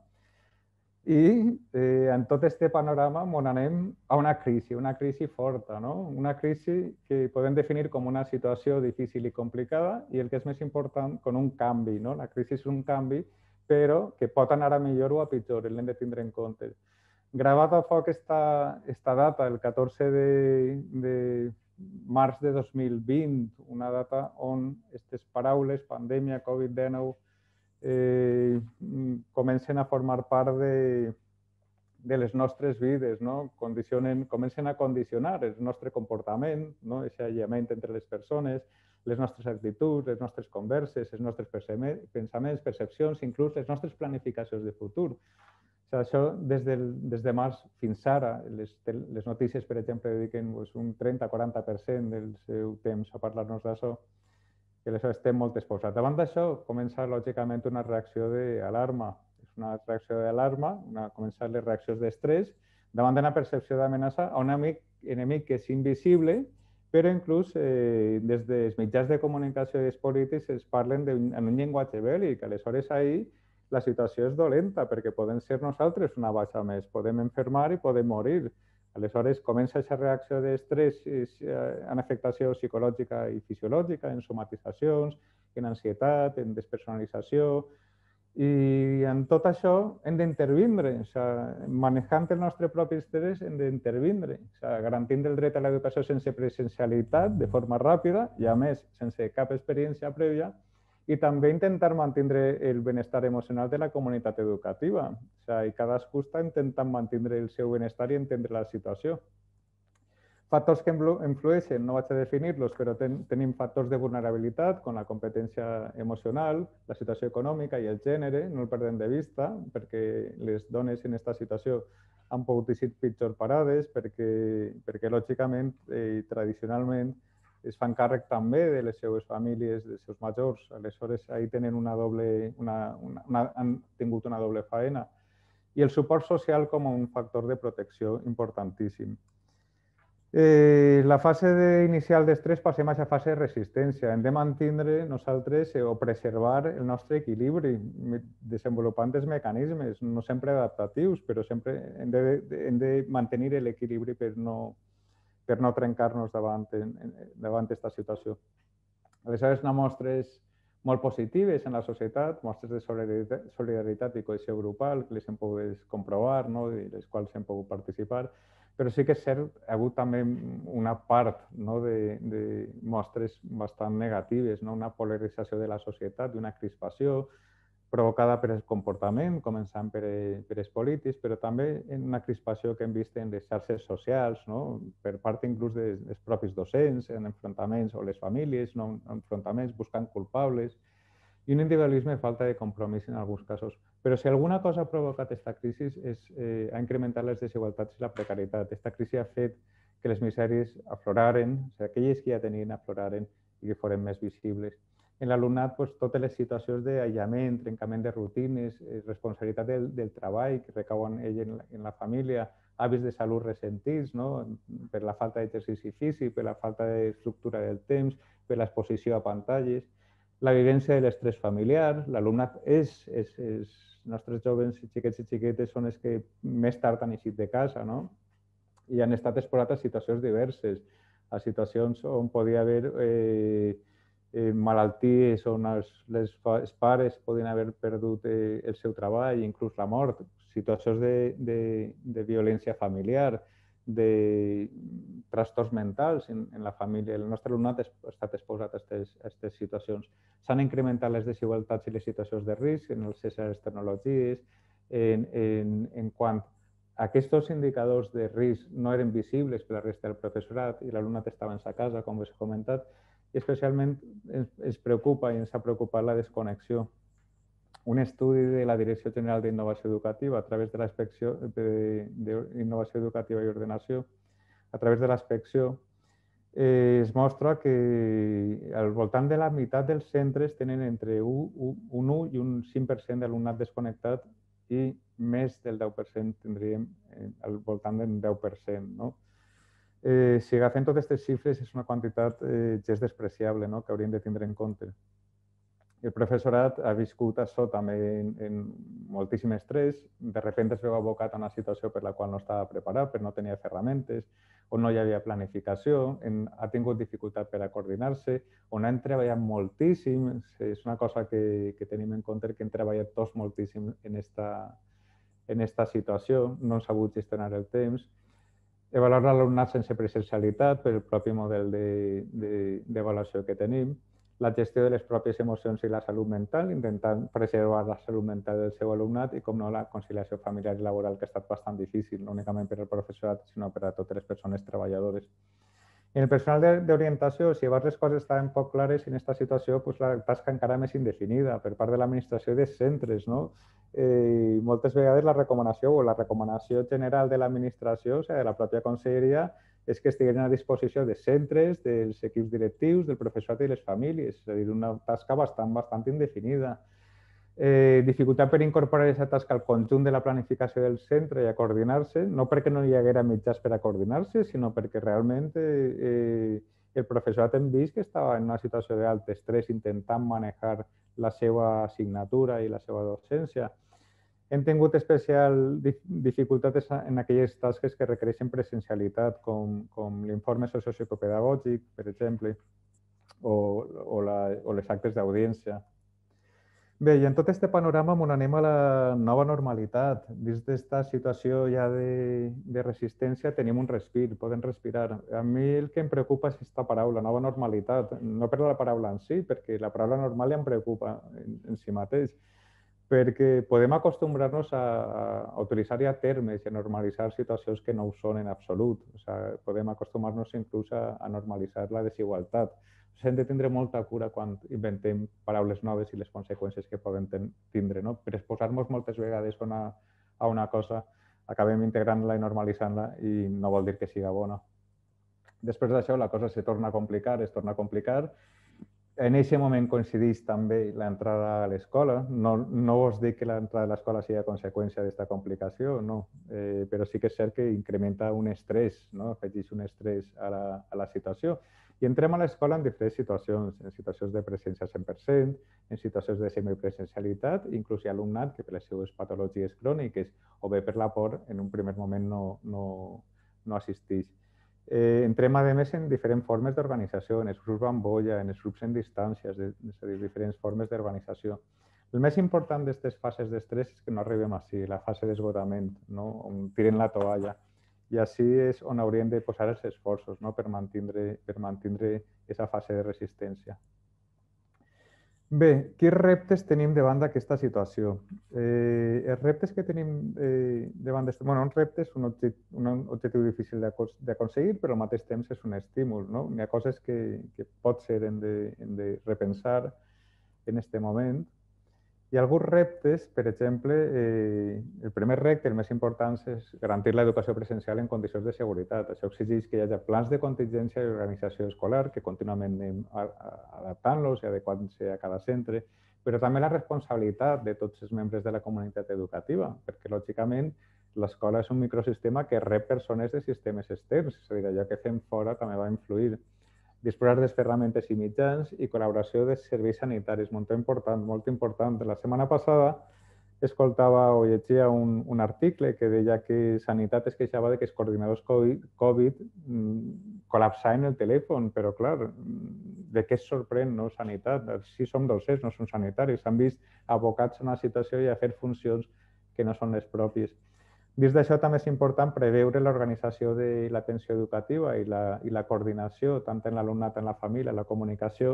I eh, en tot aquest panorama on anem a una crisi, una crisi forta, no? Una crisi que podem definir com una situació difícil i complicada i el que és més important, com un canvi, no? La crisi és un canvi, però que pot anar a millor o a pitjor, l'hem de tindre en compte. Gravat a foc esta, esta data, el catorze de, de març de dos mil vint, una data on aquestes paraules, pandèmia, Covid dinou, Eh, comencen a formar part de, de les nostres vides, no? Condicionen, comencen a condicionar el nostre comportament, no? Aquest aïllament entre les persones, les nostres actituds, les nostres converses, els nostres pensaments, percepcions, inclús les nostres planificacions de futur. O sigui, això, des, del, des de març fins ara, les, les notícies, per exemple, dediquen pues, un trenta a quaranta per cent del seu temps a parlar-nos d'això, que aleshores estem molt exposats. Davant d'això comença lògicament una reacció d'alarma. És una reacció d'alarma, comencen les reaccions d'estrès davant d'una percepció d'amenaça a un amic, enemic que és invisible, però inclús eh, des dels mitjans de comunicació i els polítics es parlen un, en un llenguatge bèl·lic. Aleshores ahir la situació és dolenta perquè podem ser nosaltres una baixa més, podem enfermar i podem morir. Aleshores, comença aquesta reacció d'estrès en afectació psicològica i fisiològica, en somatitzacions, en ansietat, en despersonalització. I en tot això hem d'intervindre. O sigui, manejant el nostre propi estrès hem d'intervindre. O sigui, garantint el dret a l'educació sense presencialitat, de forma ràpida i, a més, sense cap experiència prèvia, i també intentar mantenir el benestar emocional de la comunitat educativa. O sigui, cadascú està intentant mantenir el seu benestar i entendre la situació. Factors que influeixen, no vaig a definir-los, però ten, tenim factors de vulnerabilitat, com la competència emocional, la situació econòmica i el gènere, no el perdem de vista, perquè les dones en aquesta situació han pogut eixir pitjor parades, perquè, perquè lògicament i eh, tradicionalment es fan càrrec també de les seves famílies, dels seus majors. Aleshores, ahí tenen una doble, una, una, una, han tingut una doble faena. I el suport social com un factor de protecció importantíssim. Eh, la fase de inicial d'estrès passem a la fase de resistència. Hem de mantenir nosaltres eh, o preservar el nostre equilibri desenvolupant els mecanismes, no sempre adaptatius, però sempre hem de, hem de mantenir l'equilibri per no, per no trencar-nos davant davant aquesta situació. Aleshores, hi ha mostres molt positives en la societat, mostres de solidaritat, solidaritat i cohesió grupal, que les hem pogut comprovar, no? I les quals hem pogut participar. Però sí que és cert, hi ha hagut també una part, no? de, de mostres bastant negatives, no? Una polarització de la societat, una crispació provocada per el comportament, començant per, per els polítics, però també una crispació que hem vist en les xarxes socials, no? Per part inclús dels, dels propis docents, en enfrontaments, o les famílies, no? Enfrontaments buscant culpables, i un individualisme de falta de compromís en alguns casos. Però si alguna cosa ha provocat aquesta crisi és eh, ha incrementat les desigualtats i la precarietat. Aquesta crisi ha fet que les misèries afloraren, o sigui, aquelles que ja tenien afloraren i que foren més visibles. En l'alumnat, doncs, totes les situacions d'aïllament, trencament de rutines, eh, responsabilitat del, del treball que recauen ell en la, en la família, hàbits de salut ressentits, no? Per la falta d'exercici físic, per la falta d'estructura del temps, per l'exposició a pantalles, la vivència de l'estrès familiar. L'alumnat és, és, és, els nostres joves, xiquets i xiquetes, són els que més tard han eixit de casa, no? I han estat exposats a situacions diverses, a situacions on podia haver eh, eh, malalties, on els, les, els pares podien haver perdut eh, el seu treball, inclús la mort, situacions de, de, de violència familiar, de trastorns mentals en, en la família. El nostre alumnat ha estat exposat a aquestes situacions. S'han incrementat les desigualtats i les situacions de risc en l'accés a les tecnologies, en, en, en quant aquests indicadors de risc no eren visibles per la resta del professorat i l'alumnat estava en sa casa, com us he comentat, i especialment ens, ens preocupa i ens ha preocupat la desconnexió. Un estudi de la Direcció General d'Innovació Educativa a través de la Inspecció d'Innovació Educativa i Ordenació, a través de la inspecció, eh, es mostra que al voltant de la meitat dels centres tenen entre un u i un cinc per cent d'alumnat desconnectat i més del deu per cent tindríem eh, al voltant del deu per cent. No? Eh, si agafem totes aquestes xifres és una quantitat eh, gens despreciable, no? Que hauríem de tindre en compte. El professorat ha viscut això també en, en moltíssim estrès, de sobte es veu abocat a una situació per la qual no estava preparat, per no tenia ferramentes, on no hi havia planificació, en, ha tingut dificultat per a coordinar-se, on han treballat moltíssim, és una cosa que, que tenim en compte, que hem treballat tots moltíssim en esta, en esta situació, no han sabut gestionar el temps, avaluar l'alumnat sense presencialitat per el propi model d'avaluació que tenim, la gestió de les pròpies emocions i la salut mental, intentant preservar la salut mental del seu alumnat i, com no, la conciliació familiar i laboral, que ha estat bastant difícil, no únicament per al professorat, sinó per a totes les persones treballadores. En el personal d'orientació, si abans les coses estaven poc clares, en aquesta situació pues, la tasca encara més indefinida per part de l'administració i dels centres. No? Eh, moltes vegades la recomanació o la recomanació general de l'administració, o sigui, de la pròpia conselleria, és que estiguin a disposició dels centres, dels equips directius, del professorat i les famílies. És a dir, una tasca bastant, bastant indefinida. Eh, dificultat per incorporar aquesta tasca al conjunt de la planificació del centre i a coordinar-se, no perquè no hi haguera mitjans per a coordinar-se, sinó perquè realment eh, el professorat hem vist que estava en una situació d'alt estrès intentant manejar la seva assignatura i la seva docència. Hem tingut especial dificultats en aquelles tasques que requereixen presencialitat, com, com l'informe sociopedagògic, per exemple, o, o, la, o les actes d'audiència. Bé, i en tot aquest panorama on anem a la nova normalitat. Dins d'esta situació ja de, de resistència tenim un respir, podem respirar. A mi el que em preocupa és aquesta paraula, nova normalitat. No per la paraula en si, perquè la paraula normal ja em preocupa en, en si mateix, perquè podem acostumbrar-nos a, a utilitzar ja termes i a normalitzar situacions que no ho són en absolut. O sigui, podem acostumar-nos inclús a, a normalitzar la desigualtat. Hem de tindre molta cura quan inventem paraules noves i les conseqüències que poden tindre. No? Per exposar-nos moltes vegades una, a una cosa, acabem integrant-la i normalitzant-la i no vol dir que siga bona. Després d'això, la cosa se torna a complicar, es torna a complicar. En aquest moment coincideix també l'entrada a l'escola. No, no us dic que l'entrada a l'escola sigui a conseqüència d'aquesta complicació, no. Eh, però sí que és cert que incrementa un estrès, no? Afegeix un estrès a la, a la situació. I entrem a l'escola en diferents situacions, en situacions de presència cent per cent, en situacions de semipresencialitat, inclús hi ha alumnat que per les seves patologies cròniques o bé per la por en un primer moment no, no, no assisteix. Eh, entrem, a més, en diferents formes d'organització, en els grups bambolla, en els grups en distàncies, de, de diferents formes d'organització. El més important d'aquestes fases d'estrès és que no arribem així, la fase d'esgotament, no? On tiren la toalla. I així és on hauríem de posar els esforços, no? per mantindre per mantindre aquesta fase de resistència. Bé, quins reptes tenim davant d'aquesta situació? Eh, els reptes que tenim eh, davant d'aquesta... Bueno, un repte és un objectiu, un objectiu difícil d'aconseguir, però al mateix temps és un estímul. No? Hi ha coses que, que potser hem de, hem de repensar en aquest moment. Hi ha alguns reptes, per exemple, eh, el primer repte, el més important, és garantir l'educació presencial en condicions de seguretat. Això exigeix que hi hagi plans de contingència i organització escolar, que contínuament anem adaptant-los i adequant-se a cada centre, però també la responsabilitat de tots els membres de la comunitat educativa, perquè, lògicament, l'escola és un microsistema que rep persones de sistemes externs, és a dir, allò que fem fora també va influir. Disposar de ferramentes i mitjans i col·laboració de serveis sanitaris, molt important, molt important. La setmana passada escoltava o llegia un, un article que deia que Sanitat es queixava de que els coordinadors Covid, COVID col·lapsaven el telèfon, però clar, de què es sorprèn, no? Sanitat? Sí som docents, no som sanitaris, s'han vist abocats a una situació i a fer funcions que no són les pròpies. Dins d'això també és important preveure l'organització de l'atenció educativa i la, i la coordinació, tant en l'alumnat, en la família, la comunicació,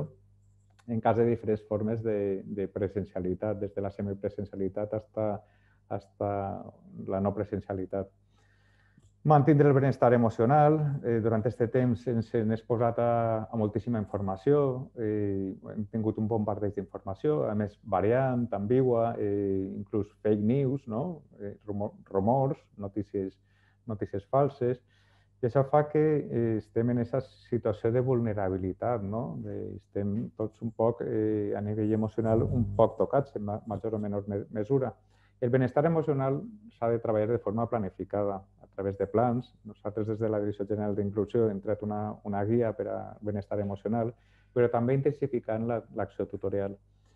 en cas de diferents formes de, de presencialitat, des de la semipresencialitat fins a la no presencialitat. Mantindre el benestar emocional. Eh, durant aquest temps ens hem exposat a, a moltíssima informació, eh, hem tingut un bombardeig d'informació, a més variant, ambigua, eh, inclús fake news, no? eh, rumors, notícies, notícies falses, i això fa que eh, estem en aquesta situació de vulnerabilitat, no? De, estem tots un poc, eh, a nivell emocional, un poc tocats, en major o menor mesura. El benestar emocional s'ha de treballar de forma planificada, a través de plans. Nosaltres, des de la Direcció General d'Inclusió, hem tret una, una guia per a benestar emocional, però també intensificant l'acció la, tutorial.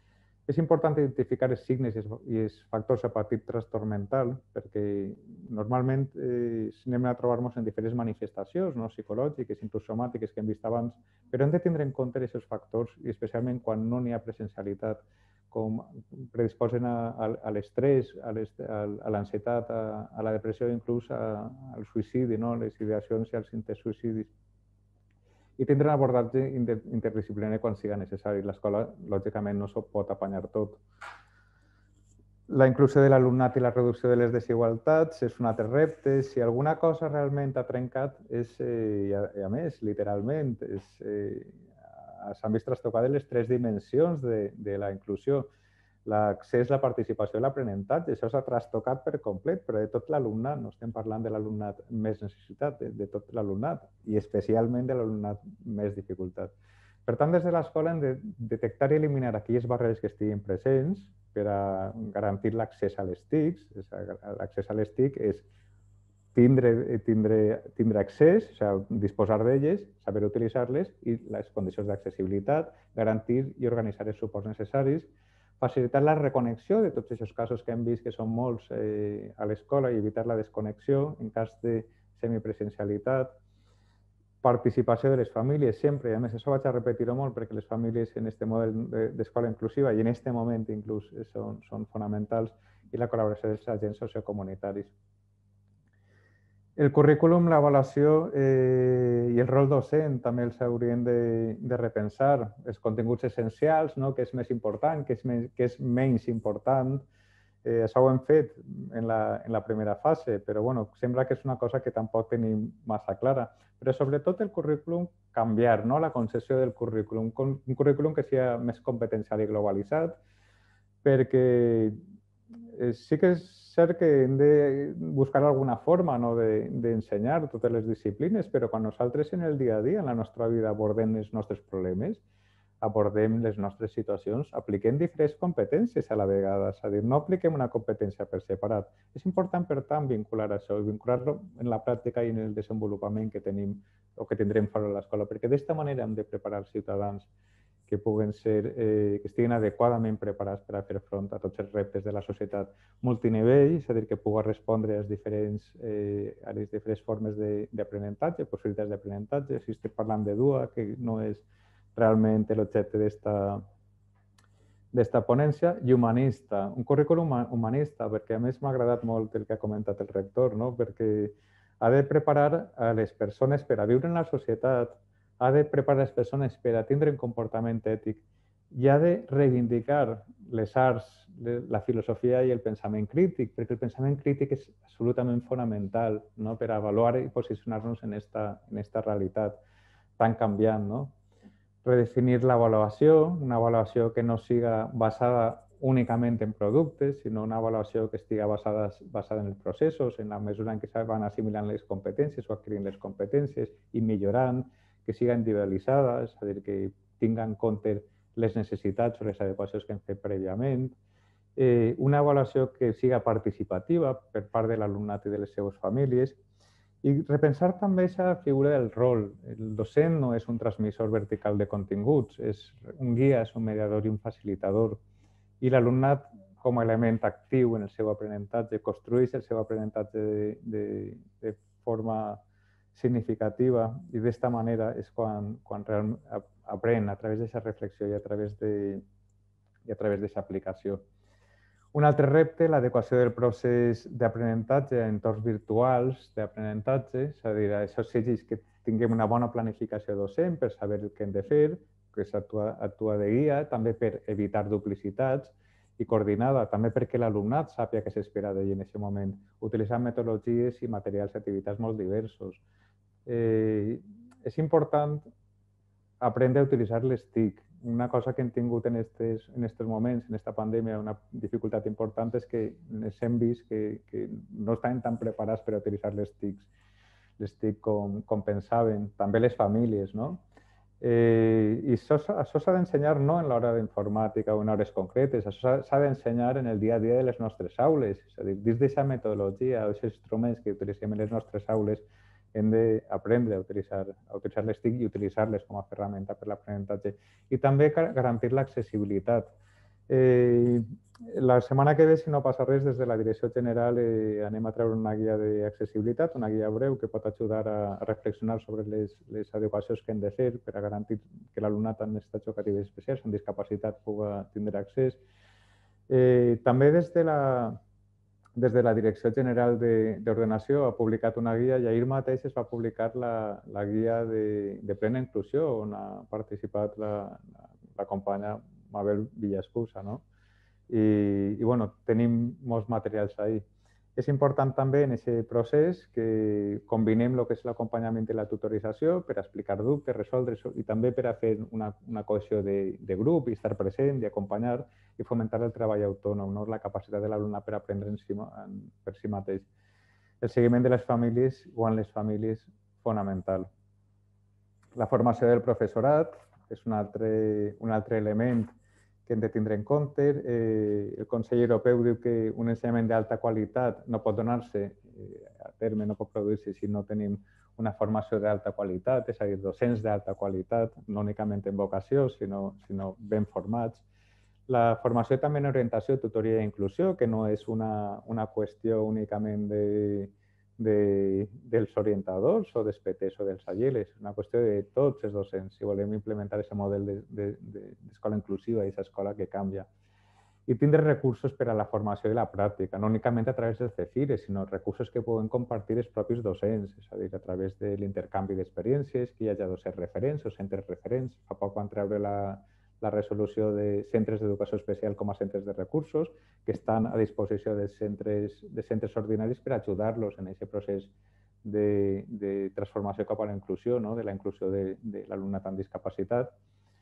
És important identificar els signes i els factors a patir trastorn mental, perquè normalment eh, anem a trobar-nos en diferents manifestacions, no? Psicològiques, inclús somàtiques, que hem vist abans, però hem de tindre en compte aquests factors, i especialment quan no n'hi ha presencialitat, com predisposen a, a, a l'estrès, a l'ansietat, a, a la depressió, inclús a, al suïcidi, no? Les ideacions i els intents suïcidis. I tindre un abordatge interdisciplinari quan siga necessari. L'escola, lògicament, no s'ho pot apanyar tot. La inclusió de l'alumnat i la reducció de les desigualtats és un altre repte. Si alguna cosa realment ha trencat és, eh, i, a, i a més, literalment, és... Eh, s'han vist trastocades les tres dimensions de, de la inclusió. L'accés, la participació i l'aprenentatge. Això s'ha trastocat per complet, però de tot l'alumnat. No estem parlant de l'alumnat més necessitat, de, de tot l'alumnat, i especialment de l'alumnat més dificultat. Per tant, des de l'escola hem de detectar i eliminar aquelles barreres que estiguin presents per a garantir l'accés a les T I Cs. L'accés a les T I C és Tindre, tindre, tindre accés, o sigui, disposar d'elles, saber utilitzar-les i les condicions d'accessibilitat, garantir i organitzar els suports necessaris, facilitar la reconnexió de tots aquests casos que hem vist que són molts eh, a l'escola i evitar la desconnexió en cas de semipresencialitat, participació de les famílies sempre, i a més això vaig a repetir-ho molt perquè les famílies en aquest model d'escola inclusiva i en aquest moment inclús són, són fonamentals, i la col·laboració dels agents sociocomunitaris. El currículum, l'avaluació eh, i el rol docent també els haurien de, de repensar. Els continguts essencials, no? Què és més important, què és, més, què és menys important. Eh, això ho hem fet en la, en la primera fase, però bueno, sembla que és una cosa que tampoc tenim massa clara. Però sobretot el currículum canviar, no? La concepció del currículum. Un currículum que sigui més competencial i globalitzat, perquè sí que és cert que hem de buscar alguna forma, no, d'ensenyar totes les disciplines, però quan nosaltres en el dia a dia, en la nostra vida, abordem els nostres problemes, abordem les nostres situacions, apliquem diferents competències a la vegada, és a dir, no apliquem una competència per separat. És important, per tant, vincular això, vincular-lo en la pràctica i en el desenvolupament que tenim o que tindrem fora de l'escola, perquè d'aquesta manera hem de preparar els ciutadans que puguen ser, eh, que estiguin adequadament preparats per a fer front a tots els reptes de la societat multinivell, és a dir, que pugui respondre a les diferents, eh, a les diferents formes d'aprenentatge, possibilitats d'aprenentatge. Si estic parlant de D U A, que no és realment l'objecte d'esta ponència, i humanista, un currículum humanista, perquè a més m'ha agradat molt el que ha comentat el rector, no? Perquè ha de preparar a les persones per a viure en la societat, ha de preparar les persones per a tindre un comportament ètic i ha de reivindicar les arts, la filosofia i el pensament crític, perquè el pensament crític és absolutament fonamental, no? Per a avaluar i posicionar-nos en esta, en esta realitat tan canviant, no? Redefinir l'avaluació, una avaluació que no siga basada únicament en productes, sinó una avaluació que estigui basada, basada en els processos, en la mesura en què se van assimilant les competències o adquirint les competències i millorant, que siga individualitzada, és a dir, que tinga en compte les necessitats o les adequacions que hem fet prèviament, eh, una avaluació que siga participativa per part de l'alumnat i de les seves famílies, i repensar també aquesta figura del rol. El docent no és un transmissor vertical de continguts, és un guia, és un mediador i un facilitador. I l'alumnat, com a element actiu en el seu aprenentatge, construeix el seu aprenentatge de, de, de forma significativa, i d'esta manera és quan, quan realment aprèn a través d'aquesta reflexió i a través de, i a través d'aquesta aplicació. Un altre repte, l'adequació del procés d'aprenentatge a entorns virtuals d'aprenentatge, és a dir, això exigeix que tinguem una bona planificació docent per saber el que hem de fer, que s'actua actua de guia, també per evitar duplicitats i coordinada, també perquè l'alumnat sàpiga què s'espera d'ell en aquest moment, utilitzant metodologies i materials i activitats molt diversos. Eh, és important aprendre a utilitzar les T I C. Una cosa que hem tingut en aquests en estos moments, en aquesta pandèmia, una dificultat important és que ens hem vist que, que no estaven tan preparats per a utilitzar les T I Cs, les T I C com, com pensaven, també les famílies, no? Eh, I això, això s'ha d'ensenyar no en l'hora d'informàtica o en hores concretes, això s'ha d'ensenyar en el dia a dia de les nostres aules, és a dir, dins d'aquesta metodologia o aquests instruments que utilitzem en les nostres aules, hem d'aprendre a utilitzar, a utilitzar les T I C i utilitzar-les com a ferramenta per l'aprenentatge. I també garantir l'accessibilitat. Eh, la setmana que ve, si no passa res, des de la Direcció General eh, anem a treure una guia d'accessibilitat, una guia breu que pot ajudar a, a reflexionar sobre les, les adequacions que hem de fer per a garantir que l'alumnat amb necessitats educatives especials, amb discapacitat, pugui tindre accés. Eh, també des de la Des de la Direcció General d'Ordenació ha publicat una guia i ahir mateix es va publicar la, la guia de, de plena inclusió on ha participat la, la, la companya Mabel Villascusa, no? I, i bueno, tenim molts materials ahí. És important també en aquest procés que combinem el que és l'acompanyament i la tutorització per explicar dubtes, resoldre i també per a fer una, una cohesió de, de grup i estar present i acompanyar i fomentar el treball autònom, no? La capacitat de l'alumnat per aprendre en si, en, per si mateix. El seguiment de les famílies o en les famílies fonamental. La formació del professorat és un altre, un altre element que hem de tindre en compte. Eh, el Consell Europeu diu que un ensenyament d'alta qualitat no pot donar-se eh, a terme, no pot produir-se si no tenim una formació d'alta qualitat, és a dir, docents d'alta qualitat, no únicament en vocació, sinó, sinó ben formats. La formació també en orientació, tutoria i inclusió, que no és una, una qüestió únicament de, de, dels orientadors o dels P Ts o dels agents, és una qüestió de tots els docents, si volem implementar aquest model d'escola inclusiva i aquesta escola que canvia. I tindre recursos per a la formació i la pràctica, no únicament a través del CEFIRE, sinó recursos que poden compartir els propis docents, és a dir, a través de l'intercanvi d'experiències, que hi hagi docents referents o centres referents. Fa poc van treure la, la resolució de centres d'educació especial com a centres de recursos, que estan a disposició de centres, de centres ordinaris per ajudar-los en aquest procés de, de transformació cap a la inclusió, no? De la inclusió de, de l'alumnat amb discapacitat.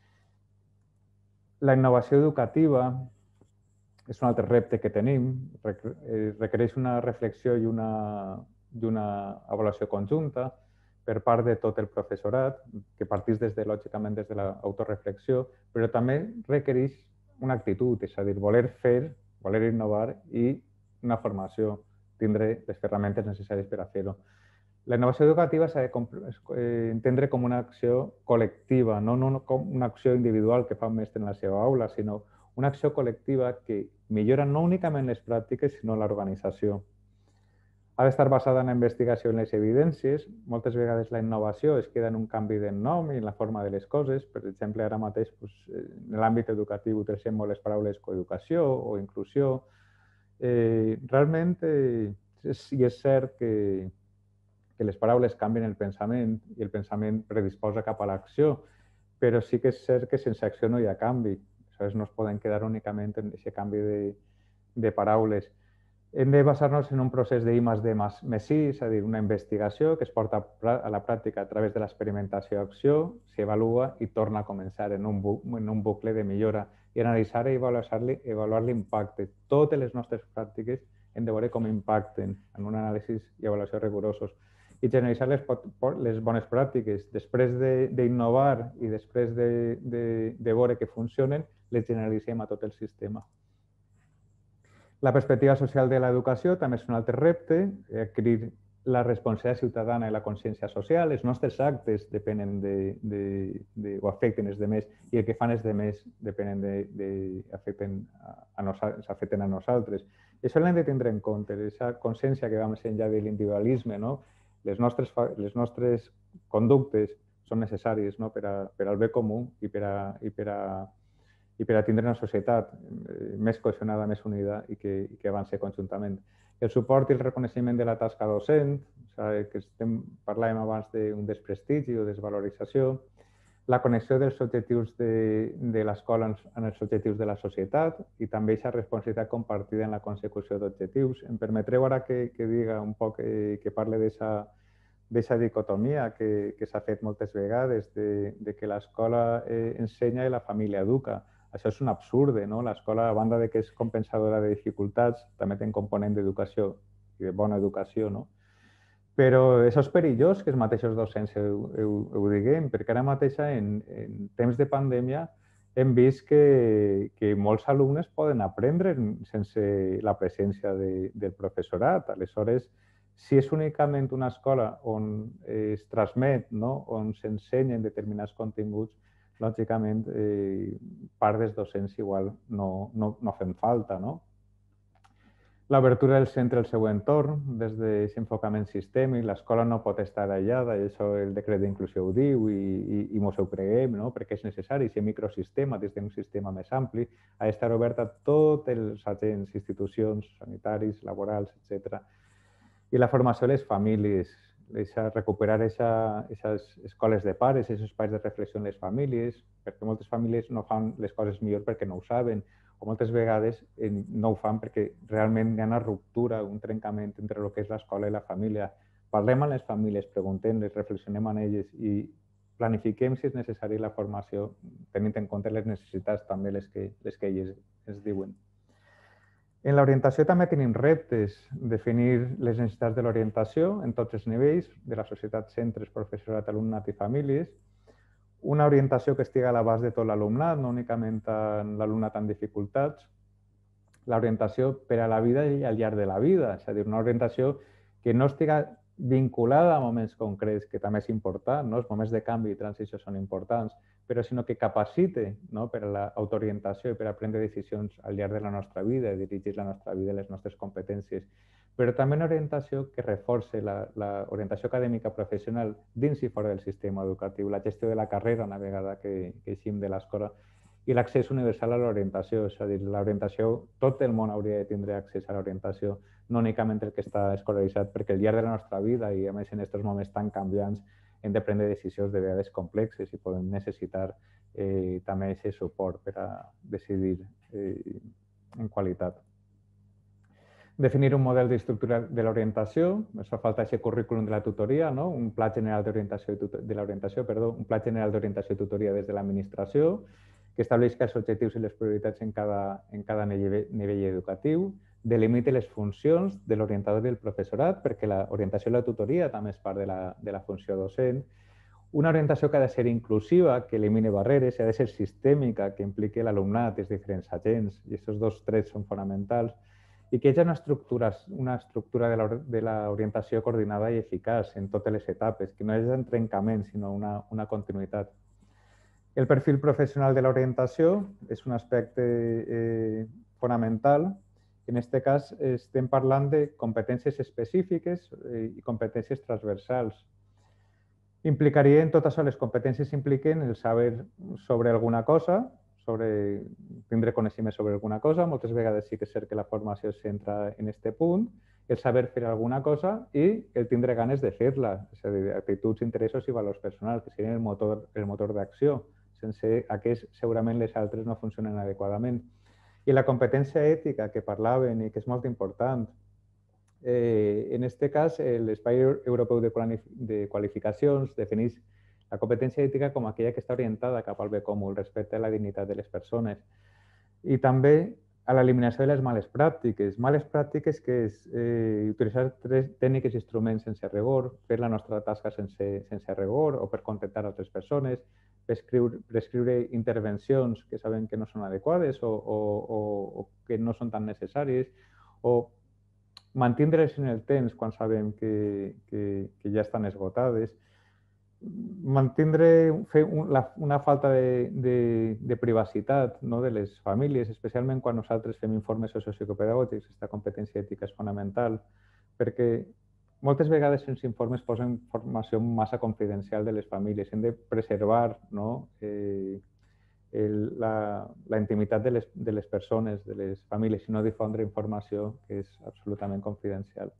La innovació educativa és un altre repte que tenim, requereix una reflexió i una, i una avaluació conjunta per part de tot el professorat, que partís des de, lògicament des de l'autoreflexió, però també requereix una actitud, és a dir, voler fer, voler innovar i una formació, tindre les ferramentes necessàries per a fer-ho. La innovació educativa s'ha d'entendre com una acció col·lectiva, no com una acció individual que fa un mestre en la seva aula, sinó una acció col·lectiva que millora no únicament les pràctiques, sinó l'organització. Ha d'estar basada en la investigació i en les evidències. Moltes vegades la innovació es queda en un canvi de nom i en la forma de les coses. Per exemple, ara mateix, en l'àmbit educatiu, utilitzem molt les paraules coeducació o inclusió. Realment, sí és cert que que les paraules canvien el pensament i el pensament predisposa cap a l'acció, però sí que és cert que sense acció no hi ha canvi. Aleshores, no es poden quedar únicament en aquest canvi de, de paraules. Hem de basar-nos en un procés d'I més D més I, és a dir, una investigació que es porta a la pràctica a través de l'experimentació-acció, s'avalua i torna a començar en un, bu en un bucle de millora i analitzar i avaluar l'impacte. Totes les nostres pràctiques hem de veure com impacten en un anàlisi i avaluació rigorosos i generalitzar les, les bones pràctiques. Després d'innovar i després de, de, de veure que funcionen, les generalitzem a tot el sistema. La perspectiva social de l'educació també és un altre repte, adquirir la responsabilitat ciutadana i la consciència social. Els nostres actes depenen de, de, de, o afecten els demés i el que fan els demés depenen de, de, afecten, a nos, afecten a nosaltres. I això l'hem de tindre en compte, aquesta consciència que va més enllà de l'individualisme, no? Les nostres, les nostres conductes són necessàries, no? per, a, per al bé comú i per a, i per a, i per a tindre una societat més cohesionada, més unida i que, i que avanci conjuntament. El suport i el reconeixement de la tasca docent, que estem, parlàvem abans d'un desprestigi o desvalorització, la connexió dels objectius de, de l'escola en els objectius de la societat i també aquesta responsabilitat compartida en la consecució d'objectius. Em permetreu ara que, que diga un poc, eh, que parle d'aquesta dicotomia que, que s'ha fet moltes vegades, de, de que l'escola eh, ensenya i la família educa. Això és un absurd, no? L'escola, a banda de que és compensadora de dificultats, també té un component d'educació i de bona educació, no? Però això és perillós que els mateixos docents ho, ho, ho diguem, perquè ara mateix en, en temps de pandèmia hem vist que, que molts alumnes poden aprendre sense la presència de, del professorat. Aleshores, si és únicament una escola on es transmet, no? On s'ensenyen determinats continguts, lògicament, eh, part dels docents igual no, no, no fem falta, no? L'obertura del centre al seu entorn, des d'aquest enfocament sistèmic, l'escola no pot estar aïllada, i això el decret d'inclusió ho diu i, i, i mos ho creiem, no? Perquè és necessari. Aquest microsistema, des d'un sistema més ampli, ha d'estar obert a tots els agents, institucions sanitaris, laborals, etcètera. I la formació de les famílies, recuperar aquestes escoles de pares, aquests espais de reflexió en les famílies, perquè moltes famílies no fan les coses millor perquè no ho saben, o moltes vegades no ho fan perquè realment hi ha una ruptura, un trencament entre el que és l'escola i la família. Parlem amb les famílies, preguntem-les, reflexionem amb elles i planifiquem si és necessari la formació, tenint en compte les necessitats també les que, les que elles ens diuen. En l'orientació també tenim reptes, definir les necessitats de l'orientació en tots els nivells, de la societat, centres, professorat, alumnat i famílies. Una orientació que estigui a l'abast de tot l'alumnat, no únicament en l'alumnat amb dificultats. L'orientació per a la vida i al llarg de la vida, és a dir, una orientació que no estigui vinculada a moments concrets, que també és important, no? Els moments de canvi i transició són importants, però sinó que capacite, no? Per a l'autoorientació i per a prendre decisions al llarg de la nostra vida, dirigir la nostra vida i les nostres competències. però també una orientació que reforci l'orientació acadèmica professional dins i fora del sistema educatiu, la gestió de la carrera una vegada que, que eixim de l'escola i l'accés universal a l'orientació, és a dir, l'orientació, tot el món hauria de tindre accés a l'orientació, no únicament el que està escolaritzat, perquè al llarg de la nostra vida i a més en aquests moments tan canviants hem de prendre decisions de vegades complexes i podem necessitar eh, també aquest suport per a decidir eh, en qualitat. Definir un model d'estructura de l'orientació, ens fa falta aquest currículum de la tutoria, no? Un pla general d'orientació de l'orientació, perdó, un pla general d'orientació i tutoria des de l'administració, que estableix els objectius i les prioritats en cada, en cada nivell, nivell educatiu, delimita les funcions de l'orientador i el professorat, perquè l'orientació i la tutoria també és part de la, de la funció docent, una orientació que ha de ser inclusiva, que elimine barreres, ha de ser sistèmica, que impliqui l'alumnat, els diferents agents, i aquests dos trets són fonamentals, i que hi hagi una estructura, una estructura de l'orientació coordinada i eficaç en totes les etapes, que no hi hagi trencament, sinó una, una continuïtat. El perfil professional de l'orientació és un aspecte eh, fonamental. En aquest cas estem parlant de competències específiques eh, i competències transversals. Implicaria en tot això, les competències impliquen el saber sobre alguna cosa, sobre tindre coneixement sobre alguna cosa, moltes vegades sí que és cert que la formació es centra en aquest punt, el saber fer alguna cosa i el tindre ganes de fer-la, és a dir, actituds, interessos i valors personals, que serien el motor, el motor d'acció. Sense aquests, segurament les altres no funcionen adequadament. I la competència ètica que parlaven i que és molt important, eh, en aquest cas l'Espai Europeu de Qualificacions defineix la competència ètica com aquella que està orientada cap al bé comú, respecte a la dignitat de les persones. I també a l'eliminació de les males pràctiques. Males pràctiques que és eh, utilitzar tècniques i instruments sense rigor, fer la nostra tasca sense, sense rigor o per contentar altres persones, prescriure, prescriure intervencions que sabem que no són adequades o, o, o, o que no són tan necessàries, o mantindre's en el temps quan sabem que, que, que ja estan esgotades, mantindre fer una, una falta de, de, de privacitat, no, de les famílies, especialment quan nosaltres fem informes sociopsicopedagògics. Aquesta competència ètica és fonamental perquè moltes vegades els informes posen informació massa confidencial de les famílies. Hem de preservar, no, eh, el, la, la intimitat de les, de les persones, de les famílies, i no difondre informació que és absolutament confidencial.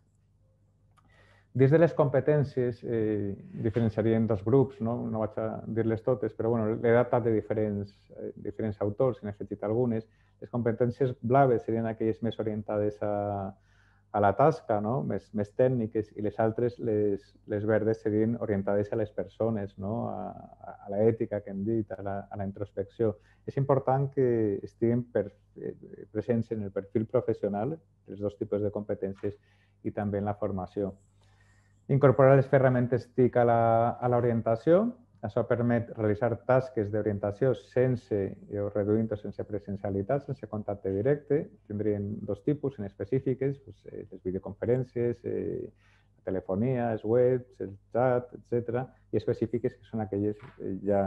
Dins de les competències, eh, diferenciarien dos grups, no, no vaig a dir-les totes, però bueno, l'he adaptat de diferents, eh, diferents autors, n'he afegit algunes. Les competències blaves serien aquelles més orientades a, a la tasca, no, més, més tècniques, i les altres, les, les verdes, serien orientades a les persones, no, a, a l'ètica que hem dit, a la, a la introspecció. És important que estiguin per, eh, presents en el perfil professional, els dos tipus de competències, i també en la formació. Incorporar les ferramentes T I C a l'orientació. Això permet realitzar tasques d'orientació sense, o reduint o sense presencialitat, sense contacte directe. Tindrien dos tipus en específiques, doncs, eh, les videoconferències, eh, la telefonia, els webs, el xat, etcètera, i específiques que són aquelles eh, ja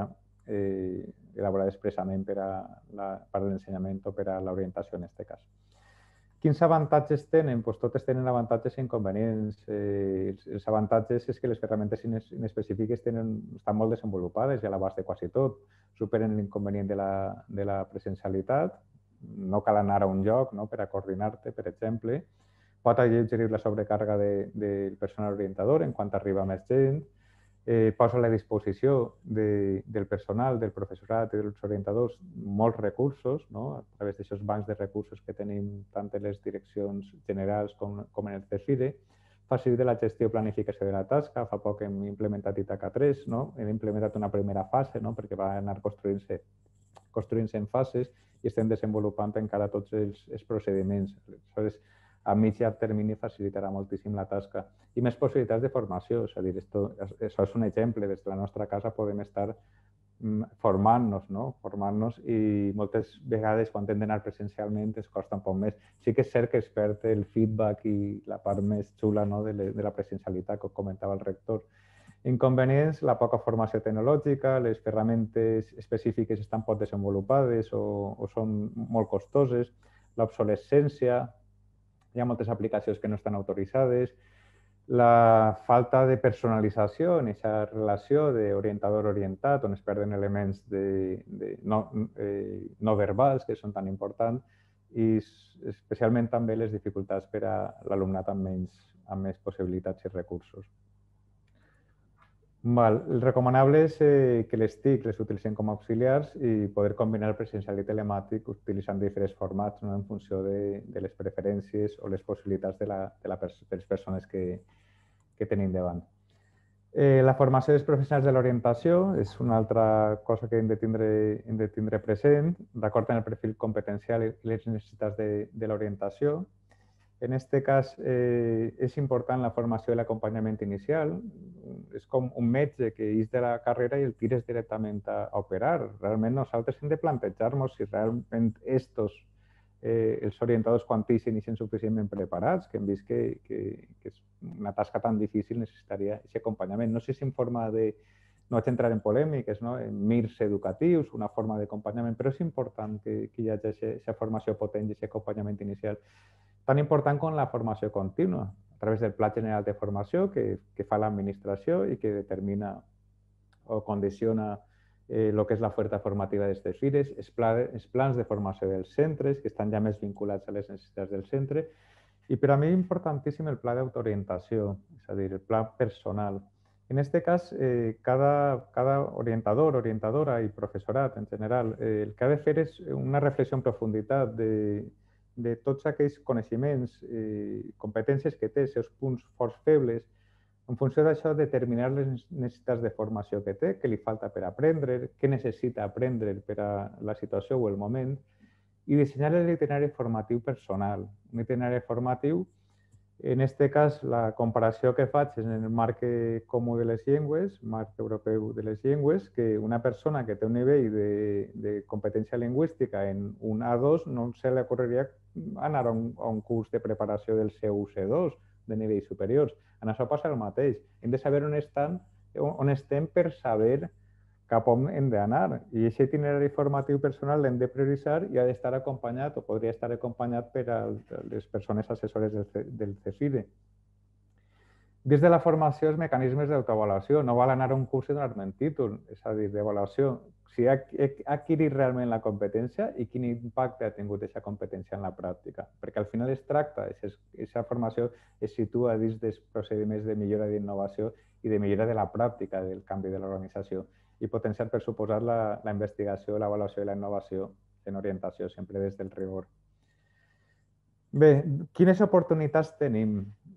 eh, elaborades expressament per a la part de l'ensenyament o per a l'orientació en aquest cas. Quins avantatges tenen? Pues totes tenen avantatges i inconvenients. Eh, els avantatges és que les ferramentes inespecífiques tenen, estan molt desenvolupades i a l'abast de quasi tot. Superen l'inconvenient de, la, de la presencialitat. No cal anar a un lloc, no, per a coordinar-te, per exemple. Pot alleugerir la sobrecàrrega de, del personal orientador en quant arriba més gent. Eh, posa a la disposició de, del personal, del professorat i dels orientadors molts recursos, no? A través d'aquests bancs de recursos que tenim tant en les direccions generals com, com en el C F I D E. Facilita la gestió i planificació de la tasca. Fa poc hem implementat I T A C A tres, no? Hem implementat una primera fase, no? Perquè va anar construint-se construint-se en fases i estem desenvolupant encara tots els, els procediments. Aleshores, a mig llarg termini facilitarà moltíssim la tasca. I més possibilitats de formació, és a dir, esto, això és un exemple. Des de la nostra casa podem estar formant-nos, no? Formant-nos i moltes vegades quan hem d'anar presencialment ens costa un poc més. Sí que és cert que es perd el feedback i la part més xula, no? de, de la presencialitat, com comentava el rector. Inconvenients, la poca formació tecnològica, les ferramentes específiques estan poc desenvolupades o, o són molt costoses, l'obsolescència, hi ha moltes aplicacions que no estan autoritzades, la falta de personalització en aquesta relació d'orientador orientat, on es perden elements de, de no, eh, no verbals que són tan importants, i especialment també les dificultats per a l'alumnat amb, menys, amb més possibilitats i recursos. Val. El recomanable és eh, que les T I C les utilitzen com a auxiliars i poder combinar el presencial i telemàtic utilitzant diferents formats, no? En funció de, de les preferències o les possibilitats de, la, de, la, de les persones que, que tenim davant. Eh, la formació dels professionals de l'orientació és una altra cosa que hem de tindre, hem de tindre present, d'acord amb el perfil competencial i les necessitats de, de l'orientació. En aquest cas, eh, és important la formació i l'acompanyament inicial. És com un metge que és de la carrera i el tires directament a, a operar. Realment nosaltres hem de plantejar-nos si realment estos, eh, els orientadors quan ixen, ixen suficientment preparats, que hem vist que, que, que és una tasca tan difícil, necessitaria aquest acompanyament. No sé si en forma de, no vaig entrar en polèmiques, no? En mirs educatius, una forma d'acompanyament, però és important que, que hi hagi aquesta formació potent i aquest acompanyament inicial. Tan important com la formació contínua, a través del Pla General de Formació que, que fa l'administració i que determina o condiciona el eh, que és l'oferta formativa d'aquestes fires, els, pla, els plans de formació dels centres, que estan ja més vinculats a les necessitats del centre, i per a mi importantíssim el pla d'autoorientació, és a dir, el pla personal. En aquest cas, eh, cada, cada orientador, orientadora i professorat en general, eh, el que ha de fer és una reflexió en profunditat de de tots aquells coneixements i eh, competències que té, els seus punts forts febles, en funció d'això determinar les necessitats de formació que té, què li falta per aprendre, què necessita aprendre per a la situació o el moment, i dissenyar l'itinerari formatiu personal. Un itinerari formatiu, en aquest cas, la comparació que faig és en el marc comú de les llengües, marc europeu de les llengües, que una persona que té un nivell de, de competència lingüística en un A dos no se li ocorreria anar a un, a un curs de preparació del C u C dos, de nivells superiors. En això passa el mateix. Hem de saber on estan, on estem per saber cap on hem d'anar. I aquest itinerari formatiu personal l'hem de prioritzar i ha d'estar acompanyat o podria estar acompanyat per a les persones assessores del CEFIDE. Des de la formació, els mecanismes d'autoavaluació. No val anar a un curs i donar-me un títol, és a dir, d'avaluació. Si ha adquirit realment la competència i quin impacte ha tingut aquesta competència en la pràctica. Perquè al final es tracta, aquesta formació es situa dins dels procediments de millora d'innovació i de millora de la pràctica del canvi de l'organització i potenciar, per suposat, la, la investigació, l'avaluació i la innovació en orientació, sempre des del rigor. Bé, quines oportunitats tenim?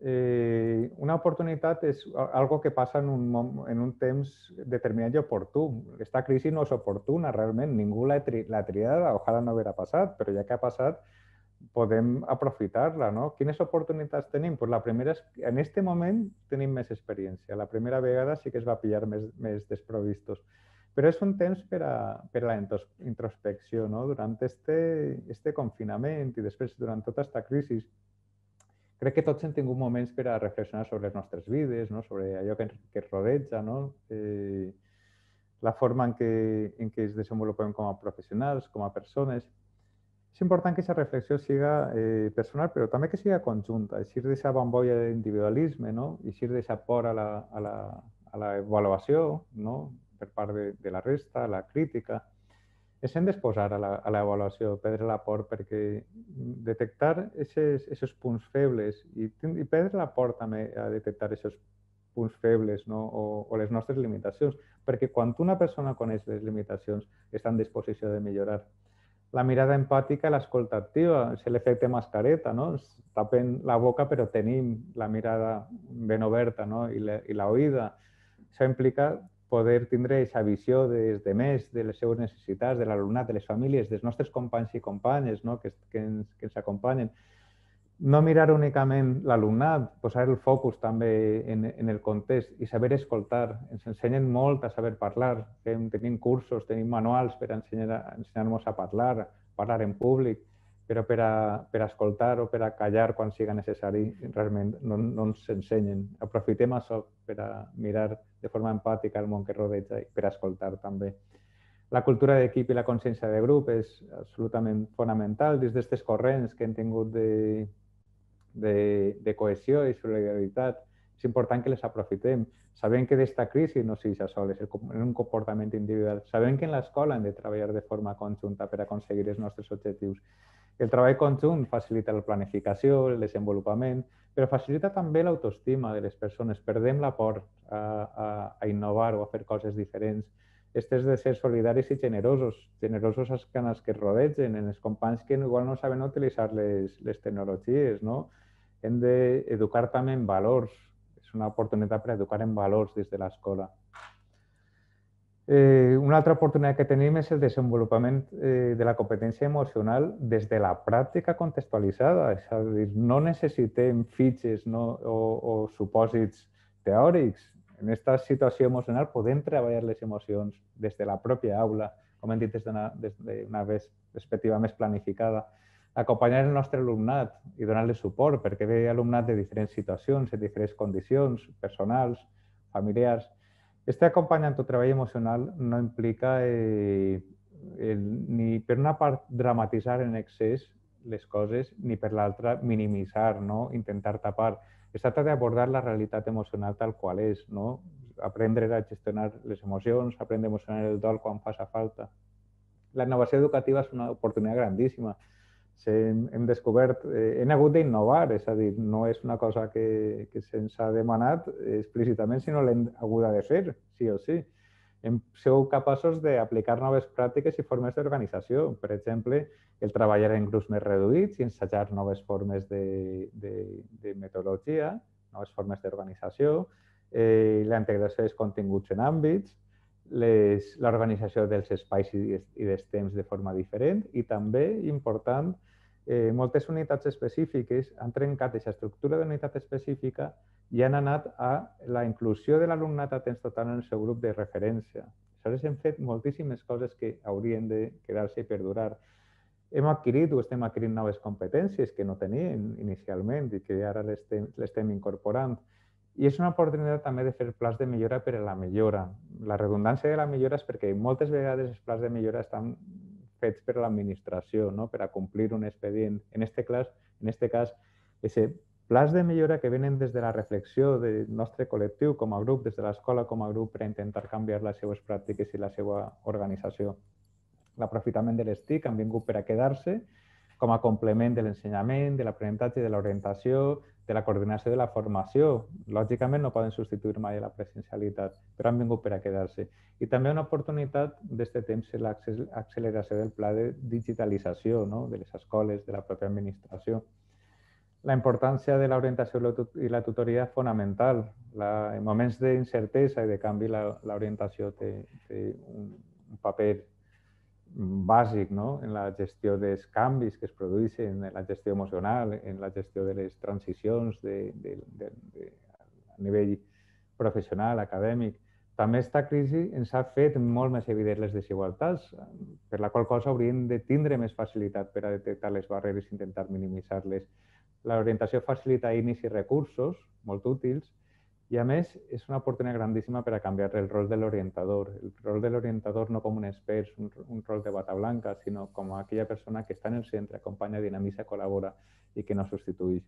Eh, una oportunitat és algo que passa en un, en un temps determinat i oportú. Aquesta crisi no és oportuna, realment. Ningú l'ha tri, triada, ojalà no haguera passat, però ja que ha passat, podem aprofitar-la, no? Quines oportunitats tenim? Pues la primera és que en aquest moment tenim més experiència. La primera vegada sí que es va pillar més, més desprovistos. Però és un temps per a, per a la introspecció, no? Durant este, este confinament i després durant tota aquesta crisi, crec que tots hem tingut moments per a reflexionar sobre les nostres vides, no? Sobre allò que, que ens rodeja, no? Eh, la forma en què, en què ens desenvolupem com a professionals, com a persones. És important que aquesta reflexió siga eh, personal, però també que siga conjunta, eixir d'aquesta bombolla d'individualisme, no? Eixir d'aquesta por a la, a la, a la avaluació, no? Per part de, de la resta, la crítica. Ens hem d'exposar a l'avaluació, perdre la por, perquè detectar aquests punts febles i, i perdre la por també a detectar aquests punts febles, no? o, o les nostres limitacions, perquè quan una persona coneix les limitacions està en disposició de millorar. La mirada empàtica i l'escolta activa, és l'efecte mascareta, no? Ens tapen la boca però tenim la mirada ben oberta, no? I l'oïda. Això implica poder tindre aquesta visió des de més, de les seves necessitats, de l'alumnat, de les famílies, dels nostres companys i companyes, no? que, que, ens, que ens acompanyen. No mirar únicament l'alumnat, posar el focus també en, en el context i saber escoltar. Ens ensenyen molt a saber parlar. Tenim cursos, tenim manuals per ensenyar-nos ensenyar a parlar, parlar en públic, però per a, per a escoltar o per a callar quan siga necessari realment no, no ens ensenyen. Aprofitem això per a mirar de forma empàtica el món que rodeja i per a escoltar també. La cultura d'equip i la consciència de grup és absolutament fonamental dins d'aquests corrents que hem tingut de, de, de cohesió i solidaritat. És important que les aprofitem. Sabem que d'esta crisi no s'eixa sol, és un comportament individual. Sabem que en l'escola hem de treballar de forma conjunta per aconseguir els nostres objectius. El treball conjunt facilita la planificació, el desenvolupament, però facilita també l'autoestima de les persones. Perdem la por a, a, a innovar o a fer coses diferents. Estes de ser solidaris i generosos, generosos amb els que es rodegen, en els companys que igual no saben utilitzar les, les tecnologies, no? Hem d'educar també en valors. És una oportunitat per educar en valors des de l'escola. Eh, una altra oportunitat que tenim és el desenvolupament eh, de la competència emocional des de la pràctica contextualitzada. És a dir, no necessitem fitxes no, o, o supòsits teòrics. En aquesta situació emocional podem treballar les emocions des de la pròpia aula, com hem dit, des d'una perspectiva més planificada. Acompanyar el nostre alumnat i donar-li suport, perquè ve alumnat de diferents situacions, en diferents condicions personals, familiars. Este acompanyament o treball emocional no implica eh, el, ni per una part dramatitzar en excés les coses, ni per l'altra minimitzar, no? Intentar tapar. Es tracta d'abordar la realitat emocional tal qual és, no? Aprendre a gestionar les emocions, aprendre a emocionar el dol quan faci falta. La innovació educativa és una oportunitat grandíssima. Hem, hem descobert, eh, hem hagut d'innovar, és a dir, no és una cosa que, que se'ns ha demanat explícitament, sinó l'hem hagut de fer, sí o sí. Hem sigut capaços d'aplicar noves pràctiques i formes d'organització. Per exemple, el treballar en grups més reduïts i ensejar noves formes de, de, de metodologia, noves formes d'organització, eh, la integració dels continguts en àmbits, l'organització dels espais i, i dels temps de forma diferent i també, important, eh, moltes unitats específiques han trencat aquesta estructura d'unitat específica i han anat a la inclusió de l'alumnat a temps total en el seu grup de referència. Aleshores, hem fet moltíssimes coses que haurien de quedar-se i perdurar. Hem adquirit o estem adquirint noves competències que no teníem inicialment i que ara les estem incorporant. I és una oportunitat també de fer plans de millora per a la millora. La redundància de la millora és perquè moltes vegades els plans de millora estan fets per a l'administració, no? Per a complir un expedient. En este cas, en este cas, aquests plans de millora que venen des de la reflexió del nostre col·lectiu com a grup, des de l'escola com a grup, per a intentar canviar les seues pràctiques i la seva organització. L'aprofitament de les T I C han vingut per a quedar-se com a complement de l'ensenyament, de l'aprenentatge, de l'orientació, de la coordinació de la formació. Lògicament no poden substituir mai la presencialitat, però han vingut per a quedar-se. I també una oportunitat d'aquest temps és l'acceleració del pla de digitalització, no? De les escoles, de la pròpia administració. La importància de l'orientació i la tutoria és fonamental. En moments d'incertesa i de canvi, l'orientació té, té un, un paper bàsic, no? En la gestió dels canvis que es produeixen, en la gestió emocional, en la gestió de les transicions de, de, de, de, a nivell professional, acadèmic. També aquesta crisi ens ha fet molt més evident les desigualtats, per la qual cosa hauríem de tindre més facilitat per a detectar les barreres i intentar minimitzar-les. L'orientació facilita eines i recursos molt útils i, a més, és una oportunitat grandíssima per a canviar el rol de l'orientador. El rol de l'orientador no com un expert, un, un rol de bata blanca, sinó com aquella persona que està en el centre, acompanya, dinamitza, col·labora i que no substitueix.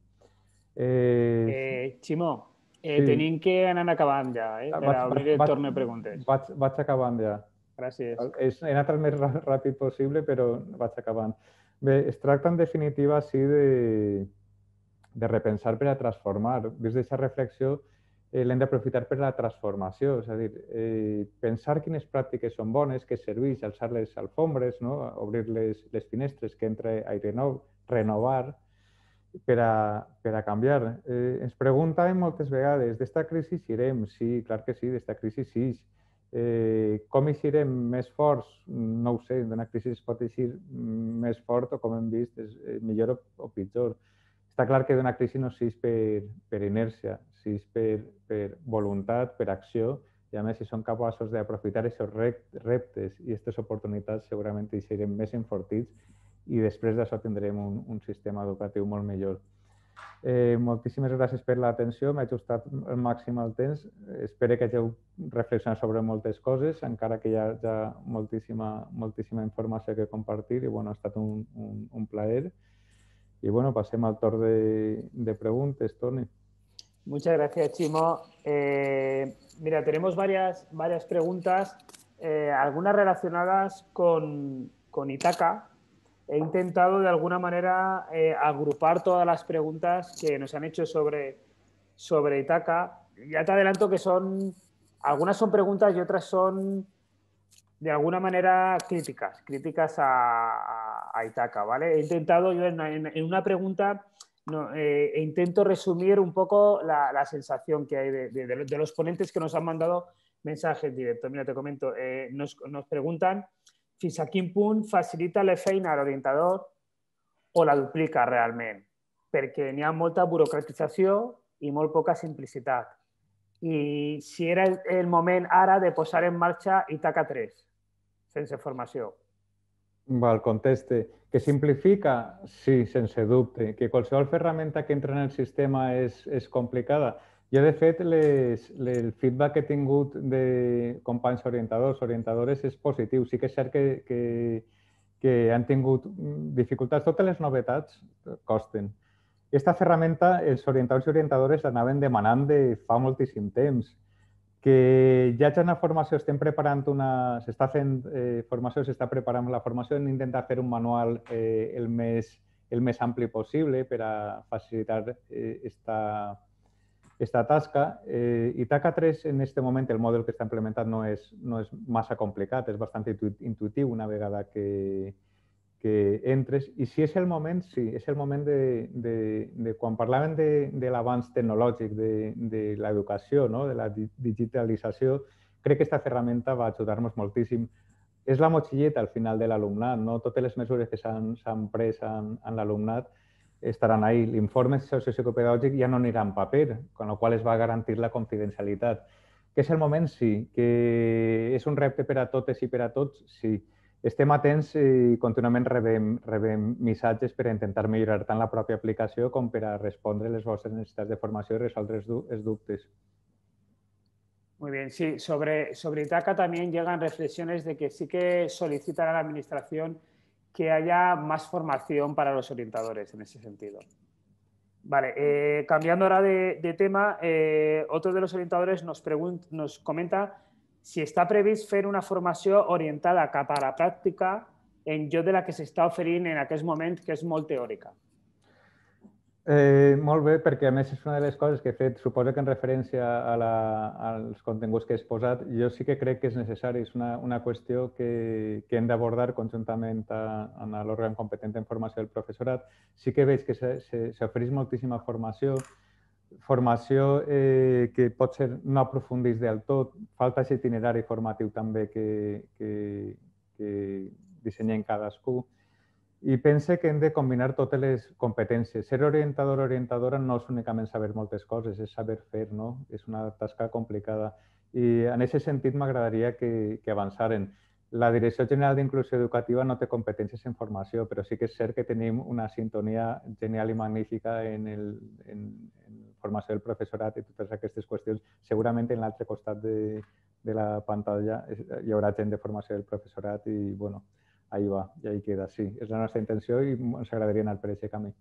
Eh, eh, Ximo, eh, sí. Tenim que anar acabant ja, eh, per vaig, obrir el vaig, torn de preguntes. Vaig, vaig acabant ja. Gràcies. És, he anat el més ràpid possible, però vaig acabant. Bé, es tracta en definitiva sí de, de repensar per a transformar. Des d'aquesta reflexió Eh, l'hem d'aprofitar per a la transformació, és a dir, eh, pensar quines pràctiques són bones, què serveix, alçar les alfombres, no? Obrir les, les finestres, que entre aire nou, renovar per a, per a canviar. Eh, ens preguntàvem moltes vegades, d'esta crisi eixirem? Sí, clar que sí, d'esta crisi sí. Eh, com eixirem més forts? No ho sé, d'una crisi es pot eixir més fort o, com hem vist, és millor o, o pitjor. Està clar que d'una crisi no s'eix per, per inèrcia, s'eix per, per voluntat, per acció, i a més si són capaços d'aprofitar aquests reptes i aquestes oportunitats segurament eixirem més enfortits i després d'això tindrem un, un sistema educatiu molt millor. Eh, moltíssimes gràcies per l'atenció, m'he ajustat al màxim el temps, espero que hàgiu reflexionat sobre moltes coses, encara que hi ha ja moltíssima, moltíssima informació que compartir i bueno, ha estat un, un, un plaer. I bueno, passem al torn de, de preguntes, Toni. Muchas gracias, Chimo. Eh, mira, tenemos varias, varias preguntas, eh, algunas relacionadas con, con Itaca. He intentado de alguna manera eh, agrupar todas las preguntas que nos han hecho sobre, sobre Itaca. Ya te adelanto que son, algunas son preguntas y otras son de alguna manera críticas, críticas a, a, a Itaca, ¿vale? He intentado yo en, en, en una pregunta, no, eh, e intento resumir un poco la, la sensación que hay de, de, de, los ponentes que nos han mandado mensajes directos. Mira, te comento, eh, nos, nos preguntan fins a quin punt facilita la feina a l'orientador o la duplica realment, perquè n'hi ha molta burocratització i molt poca simplicitat. I si era el, el moment ara de posar en marxa Itaca tres, sense formació. Val, conteste. Que simplifica? Sí, sense dubte. Que qualsevol ferramenta que entra en el sistema és, és complicada. Jo, de fet, les, les, el feedback que he tingut de companys orientadors, orientadores, és positiu. Sí que és cert que, que, que han tingut dificultats. Totes les novetats costen. Aquesta ferramenta, els orientadors i orientadores l'anaven demanant de fa moltíssim temps. Que ja en la formació estem preparant una... S'està fent eh, formació, s'està preparant la formació, hem d'intentar fer un manual eh, el, més, el més ampli possible per a facilitar eh, esta, esta tasca. Eh, Itaca tres, en aquest moment, el model que està implementat no és, no és massa complicat, és bastant intuitiu una vegada que, que entres. I si és el moment, sí, és el moment de, de, de quan parlaven de, de l'avanç tecnològic, de, de l'educació, no? De la digitalització, crec que aquesta ferramenta va ajudar-nos moltíssim. És la motxilleta al final de l'alumnat, no? Totes les mesures que s'han pres en, en l'alumnat estaran ahí. L'informe sociopedagògic ja no anirà en paper, amb la qual es va garantir la confidencialitat. Que és el moment, sí. Que és un repte per a totes i per a tots, sí. Estem atents i contínuament rebem, rebem missatges per a intentar millorar tant la pròpia aplicació com per a respondre les vostres necessitats de formació y resolver els dubtes. Muy bien, sí. Sobre, sobre Itaca también llegan reflexiones de que sí que solicitan a la Administración que haya más formación para los orientadores en ese sentido. Vale, eh, cambiando ahora de, de tema, eh, otro de los orientadores nos, nos comenta si està previst fer una formació orientada cap a la pràctica en lloc de la que s'està oferint en aquest moment, que és molt teòrica. Eh, molt bé, perquè a més és una de les coses que he fet, suposo que en referència a la, als continguts que he exposat, jo sí que crec que és necessari, és una, una qüestió que, que hem d'abordar conjuntament a, a l'òrgan competent en formació del professorat. Sí que veig que s'ofereix moltíssima formació, formació eh, que pot ser no aprofundís del tot, falta aquest itinerari formatiu també que, que, que dissenyem cadascú. I pense que hem de combinar totes les competències. Ser orientador o orientadora no és únicament saber moltes coses, és saber fer, no? És una tasca complicada. I en aquest sentit m'agradaria que, que avançaren. La Direcció General d'Inclusió Educativa no té competències en formació, però sí que és cert que tenim una sintonia genial i magnífica en, el, en, en formació del professorat i totes aquestes qüestions. Segurament en l'altre costat de, de la pantalla hi haurà gent de formació del professorat i, bueno, ahí va, y ahí queda, sí. Es la nuestra intención y nos agradaría anar por ese camino.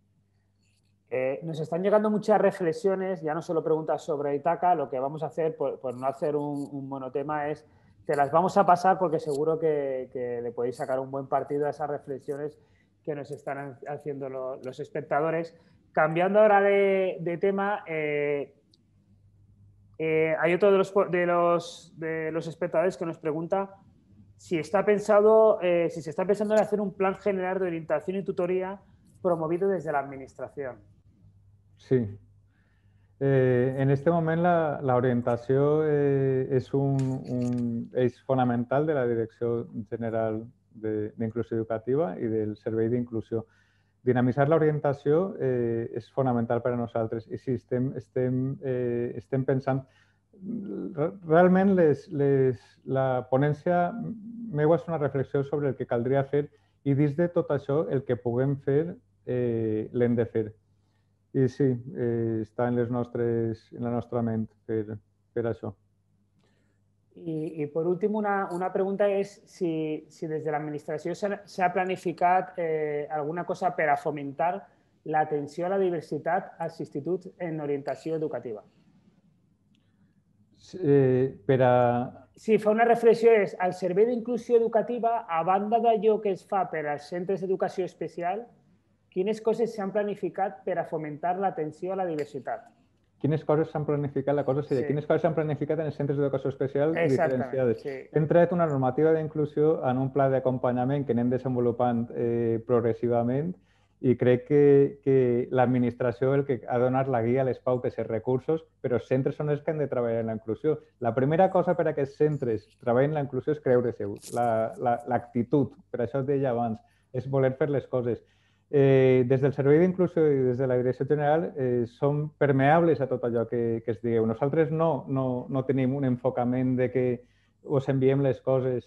Eh, nos están llegando muchas reflexiones, ya no solo preguntas sobre Itaca, lo que vamos a hacer, por, por no hacer un, un monotema, es te las vamos a pasar porque seguro que, que le podéis sacar un buen partido a esas reflexiones que nos están haciendo lo, los espectadores. Cambiando ahora de, de tema, eh, eh, hay otro de los, de, los, de los espectadores que nos pregunta si, está pensado, eh, si se está pensando en hacer un plan general de orientación y tutoría promovido desde la Administración. Sí. Eh, en este moment la, la orientació eh, és un, un eix fonamental de la Direcció General d'Inclusió Educativa i del Servei d'Inclusió. Dinamitzar l'orientació eh, és fonamental per a nosaltres i sí, estem, estem, eh, estem pensant... Realment les, les, la ponència meva és una reflexió sobre el que caldria fer i dins de tot això el que puguem fer eh, l'hem de fer. I sí, eh, està en, les nostres, en la nostra ment per, per això. I, i per últim, una, una pregunta és si, si des de l'administració s'ha planificat eh, alguna cosa per a fomentar l'atenció a la diversitat als instituts en orientació educativa. Eh, per a... Sí, fa una reflexió, és el servei d'inclusió educativa, a banda d'allò que es fa per als centres d'educació especial, quines coses s'han planificat per a fomentar l'atenció a la diversitat? Quines coses s'han planificat, la cosa seria, sí. Quines coses s'han planificat en els centres d'educació especial diferenciades. Sí. Hem tret una normativa d'inclusió en un pla d'acompanyament que anem desenvolupant eh, progressivament i crec que, que l'administració el que ha donat la guia, les pautes i els recursos, però els centres són els que han de treballar en la inclusió. La primera cosa per a que els centres treballin en la inclusió és creure-se, l'actitud, per això et deia abans, és voler fer les coses. Eh, des del Servei d'Inclusió i des de la Direcció General eh, som permeables a tot allò que, que es digueu. Nosaltres no, no, no tenim un enfocament de que us enviem les coses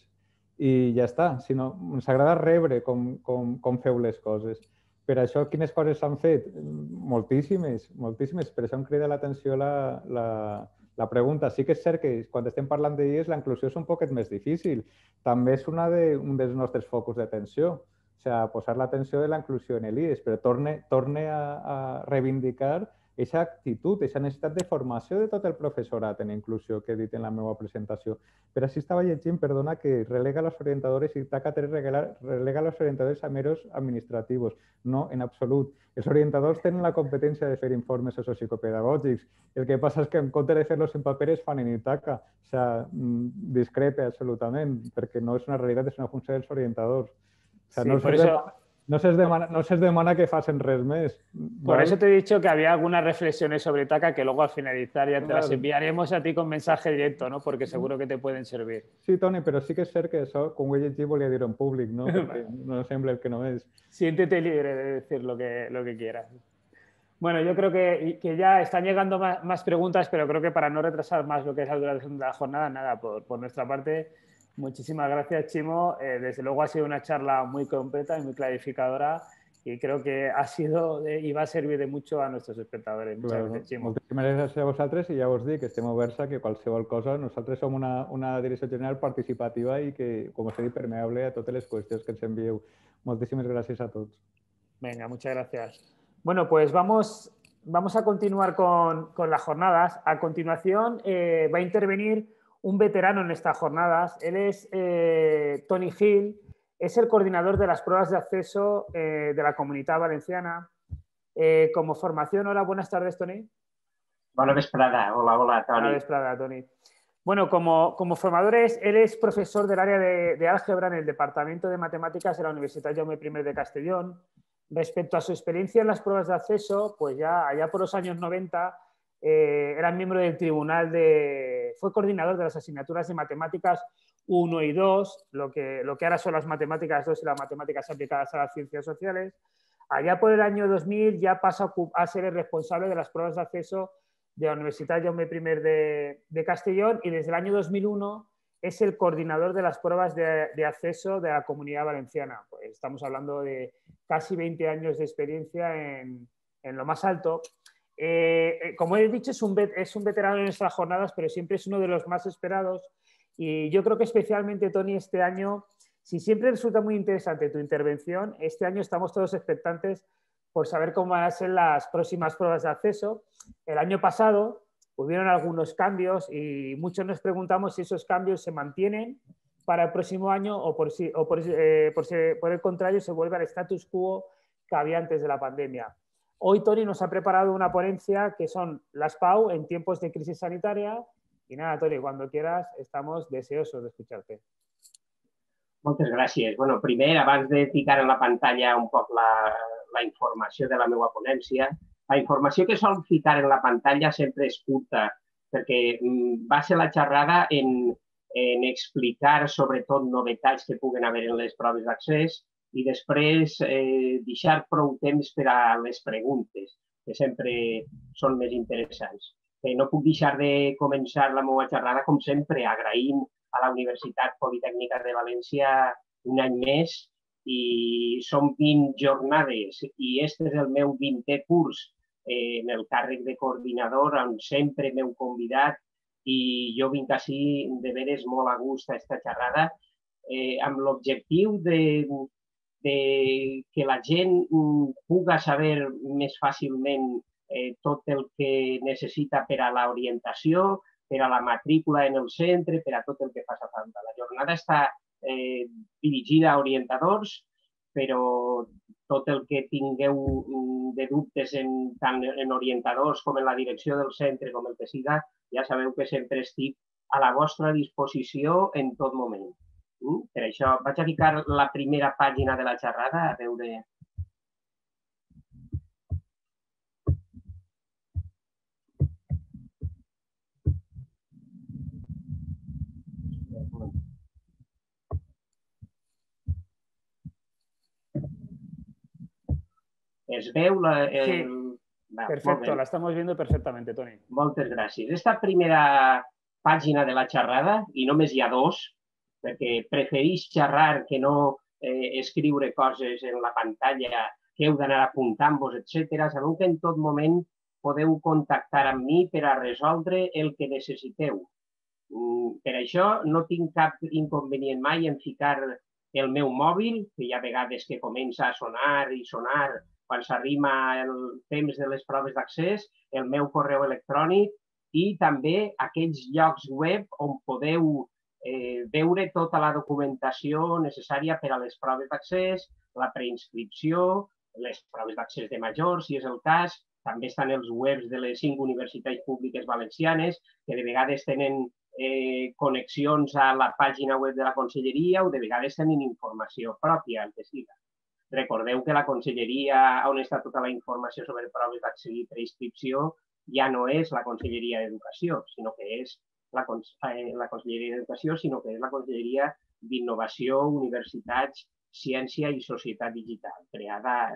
i ja està, sinó ens agrada rebre com, com, com feu les coses. Per això, quines coses s'han fet? Moltíssimes, moltíssimes. Per això em crida l'atenció la, la, la pregunta. Sí que és cert que quan estem parlant d'ells la inclusió és un poquet més difícil. També és una de, un dels nostres focus d'atenció. O sigui, posar l'atenció de la inclusió en l'I E S, però torne, torne a, a reivindicar aquesta actitud, aquesta necessitat de formació de tot el professorat en inclusió que he dit en la meva presentació. Per així estava llegint, perdona, que relega los orientadores i T A C A tres relega los orientadores a meros administrativos. No, en absolut. Els orientadors tenen la competència de fer informes sociopedagògics. El que passa és que en compte de fer-los en paper es fan en I T A C A. O sigui, discrepe absolutament, perquè no és una realitat, és una funció dels orientadors. O sea, sí, no, se eso, demana, no, se demana, no se demana que facen res més. Por ¿vale? Eso te he dicho que había algunas reflexiones sobre T A C A que luego al finalizar ya te claro. Las enviaremos a ti con mensaje directo, ¿no? Porque seguro que te pueden servir. Sí, Toni, però sí que és cert que això, com ho he llegit, volia dir en públic, no? Perquè no sembla el que no és. Siéntete libre de decir lo que, lo que quieras. Bueno, yo creo que, que ya están llegando más, más preguntas, pero creo que para no retrasar más lo que es la duración de la jornada, nada, por, por nuestra parte... Muchísimas gracias, Chimo. Eh, desde luego ha sido una charla muy completa y muy clarificadora y creo que ha sido de, y va a servir de mucho a nuestros espectadores. Muchas claro, gracias, Chimo. Moltíssimes gràcies a vosaltres i ja us dic que estem oberts a que qualsevol cosa. Nosaltres som una, una direcció general participativa i que, com us he dit, permeable a totes les qüestions que ens envieu. Moltíssimes gràcies a tots. Venga, muchas gracias. Bueno, pues vamos, vamos a continuar con, con las jornadas. A continuación eh, va a intervenir un veterano en estas jornadas. Él es eh, Toni Gil, es el coordinador de las pruebas de acceso eh, de la Comunitat Valenciana. Eh, como formación, hola, buenas tardes, Toni. Bona vesprada, hola, hola, Toni. Buena vesprada, Toni. Bueno, como, como formadores, él es profesor del área de, de álgebra en el Departamento de Matemáticas de la Universitat Jaume primer de Castellón. Respecto a su experiencia en las pruebas de acceso, pues ya allá por los años noventa, Eh, era miembro del tribunal de... Fue coordinador de las asignaturas de matemáticas uno y dos, lo que, lo que ahora son las matemáticas dos y las matemáticas aplicadas a las ciencias sociales. Allá por el año dos mil ya pasa a ser el responsable de las pruebas de acceso de la Universitat Jaume primer de, de Castellón y desde el año dos mil uno es el coordinador de las pruebas de, de acceso de la Comunidad Valenciana. Pues estamos hablando de casi veinte años de experiencia en, en lo más alto. Eh, como he dicho, es un, es un veterano en nuestras jornadas, pero siempre es uno de los más esperados y yo creo que especialmente, Toni, este año, si siempre resulta muy interesante tu intervención, este año estamos todos expectantes por saber cómo van a ser las próximas pruebas de acceso. El año pasado hubieron algunos cambios y muchos nos preguntamos si esos cambios se mantienen para el próximo año o por, si, o por, eh, por, si, por el contrario se vuelve al status quo que había antes de la pandemia. Hoy Toni nos ha preparado una ponencia que son las P A U en tiempos de crisis sanitaria. Y nada, Toni, cuando quieras, estamos deseosos de escucharte. Moltes gràcies. Bueno, primer, abans de ficar en la pantalla un poc la, la informació de la meva ponència, la informació que sol ficar en la pantalla sempre és curta, perquè va ser la xerrada en, en explicar sobretot novetats que puguen haver en les proves d'accés i després eh, deixar prou temps per a les preguntes, que sempre són més interessants. Eh, no puc deixar de començar la meva xerrada, com sempre, agraint a la Universitat Politècnica de València un any més i són vint jornades i este és el meu vintè curs eh, en el càrrec de coordinador on sempre m'heu convidat i jo vinc així de veres molt a gust a aquesta xerrada amb l'objectiu de que la gent puga saber més fàcilment tot el que necessita per a l'orientació, per a la matrícula en el centre, per a tot el que faci falta. La jornada està dirigida a orientadors, però tot el que tingueu de dubtes tant en orientadors com en la direcció del centre, com el que siga, ja sabeu que sempre estic a la vostra disposició en tot moment. Per això vaig a ficar la primera pàgina de la xerrada a veure... ¿Es veu? Sí, perfecto, la estamos viendo perfectamente, Toni. Moltes gràcies. Esta primera pàgina de la xerrada, i només hi ha dos, perquè preferís xerrar que no escriure coses en la pantalla que heu d'anar apuntant-vos, etcètera. Sabeu que en tot moment podeu contactar amb mi per a resoldre el que necessiteu. Per això no tinc cap inconvenient mai en ficar el meu mòbil, que hi ha vegades que comença a sonar i sonar quan s'arriba el temps de les proves d'accés, el meu correu electrònic i també aquells llocs web on podeu veure tota la documentació necessària per a les proves d'accés, la preinscripció, les proves d'accés de majors, si és el cas. També estan els webs de les cinc universitats públiques valencianes, que de vegades tenen connexions a la pàgina web de la conselleria o de vegades tenen informació pròpia, el que siga. Recordeu que la conselleria, on està tota la informació sobre proves d'accés i preinscripció, ja no és la Conselleria d'Educació, sinó que és la Conselleria d'Educació, sinó que és la Conselleria d'Innovació, Universitats, Ciència i Societat Digital, creada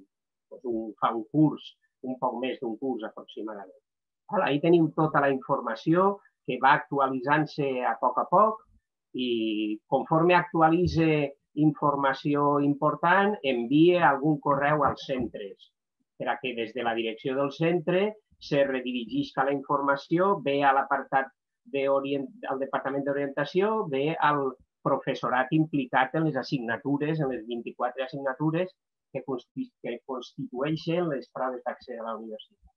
fa un curs, un poc més d'un curs aproximadament. Ahí tenim tota la informació que va actualitzant-se a poc a poc i conforme actualitza informació important, envia algun correu als centres perquè des de la direcció del centre se redirigisca la informació, ve a l'apartat del Departament d'Orientació, ve al professorat implicat en les assignatures, en les vint-i-quatre assignatures que constitueixen les proves d'accés a la universitat.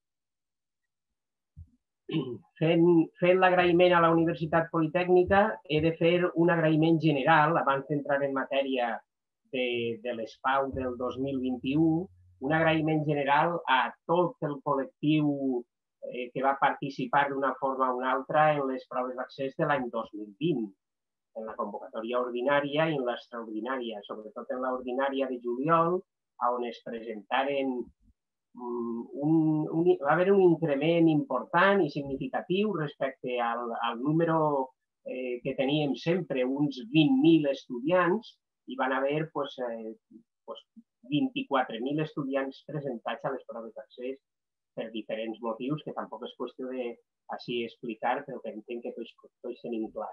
Fent l'agraïment a la Universitat Politècnica, he de fer un agraïment general, abans d'entrar en matèria de l'S P A U del dos mil vint-i-u, un agraïment general a tot el col·lectiu que va participar d'una forma o una altra en les proves d'accés de l'any dos mil vint, en la convocatòria ordinària i en l'extraordinària, sobretot en l'ordinària de juliol, on es presentaren va haver un increment important i significatiu respecte al número que teníem sempre, uns vint mil estudiants, i van haver vint-i-quatre mil estudiants presentats a les proves d'accés per diferents motius, que tampoc és qüestió d'ací explicar, però que entenc que tots tenim clar.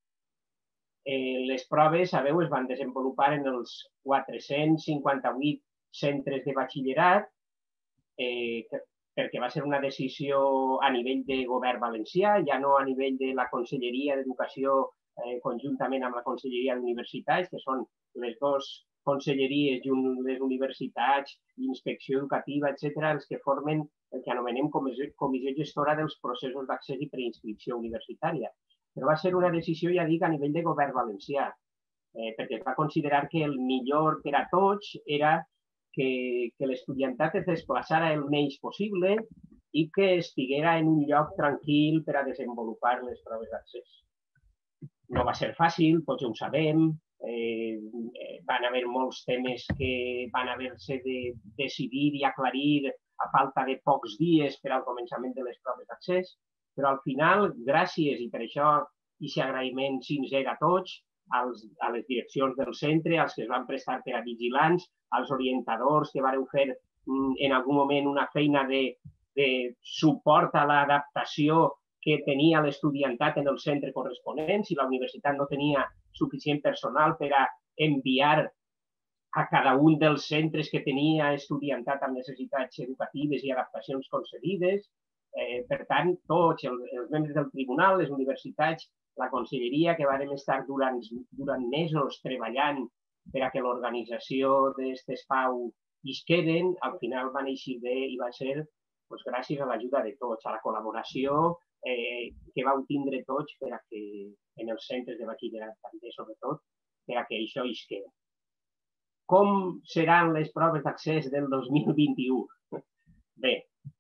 Les proves, sabeu, es van desenvolupar en els quatre-cents cinquanta-vuit centres de batxillerat, perquè va ser una decisió a nivell de govern valencià, ja no a nivell de la Conselleria d'Educació conjuntament amb la Conselleria d'Universitats, que són les dues conselleries i les universitats, inspecció educativa, etcètera, els que formen el que anomenem comissió gestora dels processos d'accés i preinscripció universitària. Però va ser una decisió, ja dic, a nivell de govern valencià, perquè es va considerar que el millor per a tots era que l'estudiantat es desplaçara el menys possible i que estiguera en un lloc tranquil per a desenvolupar les proves d'accés. No va ser fàcil, tots ho sabem, van haver molts temes que van haver-se de decidir i aclarir a falta de pocs dies per al començament de les proves d'accés, però al final, gràcies, i per això aquest agraïment sincer a tots, a les direccions del centre, als que es van prestar per a vigilants, als orientadors que vareu fer en algun moment una feina de suport a l'adaptació que tenia l'estudiantat en el centre corresponent, si la universitat no tenia suficient personal per a enviar a cada un dels centres que tenia estudiantat amb necessitats educatives i adaptacions concedides, Per tant, tots els membres del tribunal, les universitats, la conselleria, que vàrem estar durant mesos treballant per a que l'organització d'aquestes FAU isqueren, al final van eixir bé i va ser gràcies a l'ajuda de tots, a la col·laboració que vau tindre tots per a que en els centres de batxillerat també, sobretot, per a que això isquera. Com seran les proves d'accés del dos mil vint-i-u? Bé,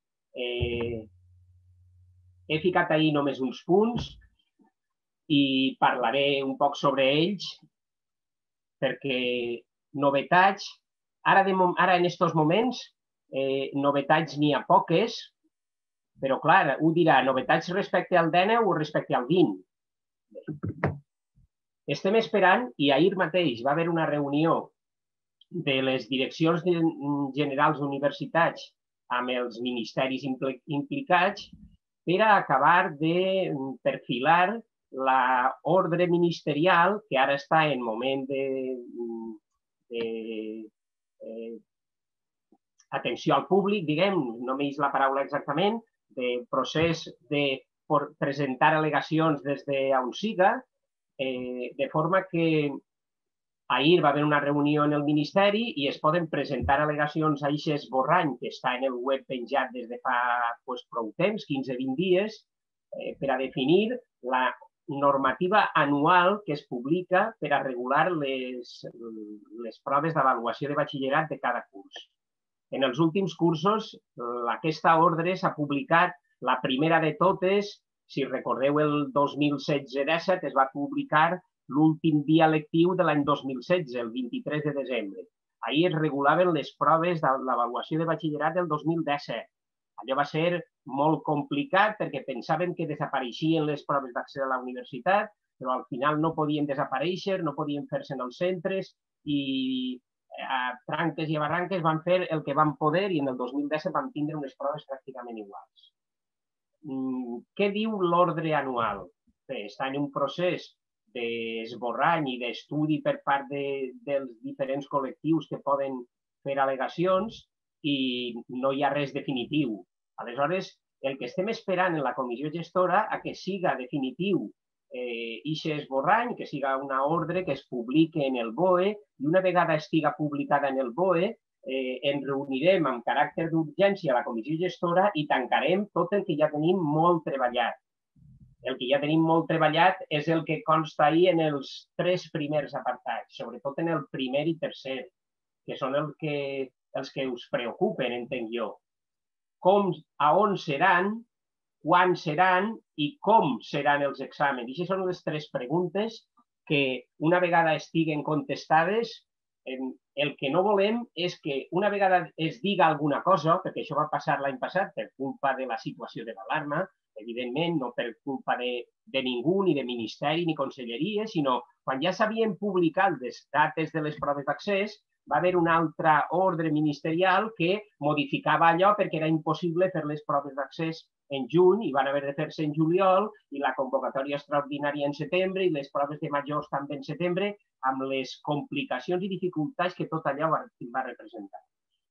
he ficat ahir només uns punts i parlaré un poc sobre ells perquè novetats, ara en aquests moments, novetats n'hi ha poques, però clar, ho dirà, novetats respecte al dinou o respecte al vint. Estem esperant, i ahir mateix va haver una reunió de les direccions generals d'universitats amb els ministeris implicats per a acabar de perfilar l'ordre ministerial, que ara està en moment d'atenció al públic, diguem, no m'eix la paraula exactament, de procés de presentar al·legacions des d'on siga, de forma que ahir va haver una reunió en el Ministeri i es poden presentar al·legacions a aquest esborrany que està en el web penjat des de fa prou temps, quinze a vint dies, per a definir la normativa anual que es publica per a regular les proves d'avaluació de batxillerat de cada curs. En els últims cursos, aquesta ordre s'ha publicat, la primera de totes, si recordeu el dos mil setze disset, es va publicar l'últim dia lectiu de l'any dos mil setze, el vint-i-tres de desembre. Ahir es regulaven les proves de l'avaluació de batxillerat del dos mil disset. Allò va ser molt complicat perquè pensaven que desapareixien les proves d'accés a la universitat, però al final no podien desaparèixer, no podien fer-se en els centres i a tranques i a barranques van fer el que van poder i en el dos mil disset van tindre unes proves pràcticament iguals. Què diu l'ordre anual? Bé, està en un procés d'esborrany i d'estudi per part dels diferents col·lectius que poden fer al·legacions i no hi ha res definitiu. Aleshores, el que estem esperant en la comissió gestora a que siga definitiu aquest esborrany, que siga una ordre que es publiqui en el B O E i una vegada estiga publicada en el B O E ens reunirem amb caràcter d'urgència a la comissió gestora i tancarem tot el que ja tenim molt treballat. El que ja tenim molt treballat és el que consta ahir en els tres primers apartats, sobretot en el primer i tercer, que són els que us preocupen, entenc jo. Com, a on seran, quan seran i com seran els exàmens. I aquestes són les tres preguntes que una vegada estiguen contestades, el que no volem és que una vegada es diga alguna cosa, perquè això va passar l'any passat per culpa de la situació de l'alarma, evidentment no per culpa de ningú, ni de ministeri ni conselleria, sinó quan ja s'havien publicat les dates de les proves d'accés, va haver una altra ordre ministerial que modificava allò perquè era impossible fer les proves d'accés en juny i van haver de fer-se en juliol i la convocatòria extraordinària en setembre i les proves de majors també en setembre amb les complicacions i dificultats que tot allò va representar.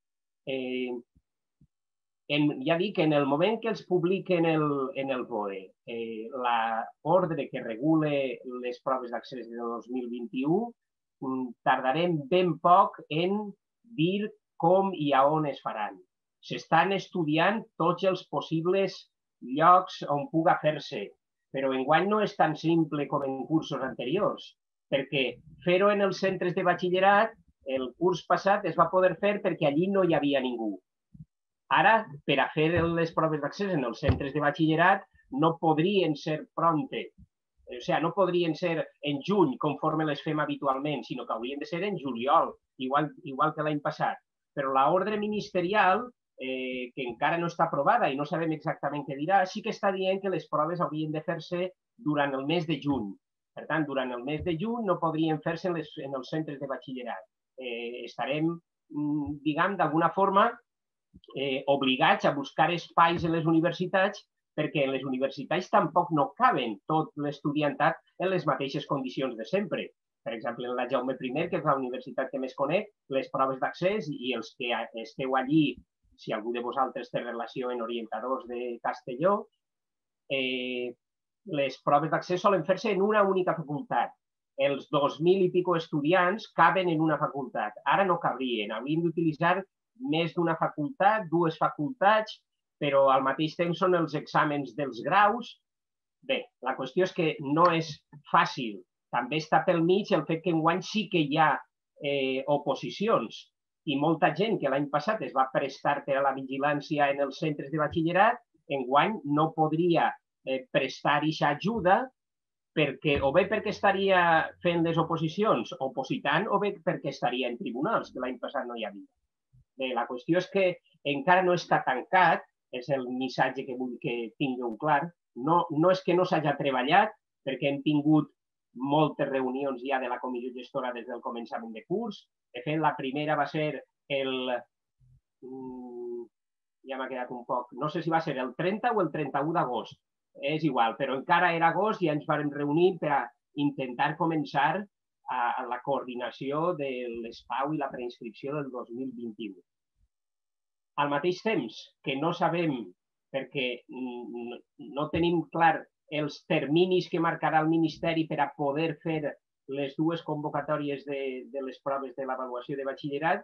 Ja dic que en el moment que els publiquen en el B O E l'ordre que regule les proves d'accés de dos mil vint-i-u, tardarem ben poc en dir com i a on es faran. S'estan estudiant tots els possibles llocs on puga fer-se, però enguany no és tan simple com en cursos anteriors, perquè fer-ho en els centres de batxillerat, el curs passat es va poder fer perquè allí no hi havia ningú. Ara, per a fer les proves d'accés en els centres de batxillerat, no podrien ser pronte. O sigui, no podrien ser en juny, conforme les fem habitualment, sinó que haurien de ser en juliol, igual que l'any passat. Però l'ordre ministerial, que encara no està aprovada i no sabem exactament què dirà, sí que està dient que les proves haurien de fer-se durant el mes de juny. Per tant, durant el mes de juny no podrien fer-se en els centres de batxillerat. Estarem, diguem, d'alguna forma, obligats a buscar espais en les universitats perquè en les universitats tampoc no caben tot l'estudiantat en les mateixes condicions de sempre. Per exemple, en la Jaume primer, que és la universitat que més conec, les proves d'accés i els que esteu allí si algú de vosaltres té relació en orientadors de Castelló, eh, les proves d'accés solen fer-se en una única facultat. Els dos mil i pico estudiants caben en una facultat. Ara no cabrien, haurien d'utilitzar més d'una facultat, dues facultats, però al mateix temps són els exàmens dels graus. Bé, la qüestió és que no és fàcil. També està pel mig el fet que enguany sí que hi ha eh, oposicions i molta gent que l'any passat es va prestar per a la vigilància en els centres de batxillerat, enguany no podria eh, prestar aquesta ajuda perquè, o bé perquè estaria fent les oposicions opositant o bé perquè estaria en tribunals, que l'any passat no hi havia. Bé, la qüestió és que encara no està tancat, és el missatge que vull que tingueu clar. No, no és que no s'hagi treballat, perquè hem tingut moltes reunions ja de la comissió gestora des del començament de curs. De fet, la primera va ser el... Ja m'ha quedat un poc... No sé si va ser el trenta o el trenta-u d'agost. És igual, però encara era agost i ens vam reunir per a intentar començar a la coordinació de l'ESPAU i la preinscripció del dos mil vint-i-u. Al mateix temps que no sabem, perquè no tenim clar els terminis que marcarà el Ministeri per a poder fer les dues convocatòries de, de les proves de l'avaluació de batxillerat,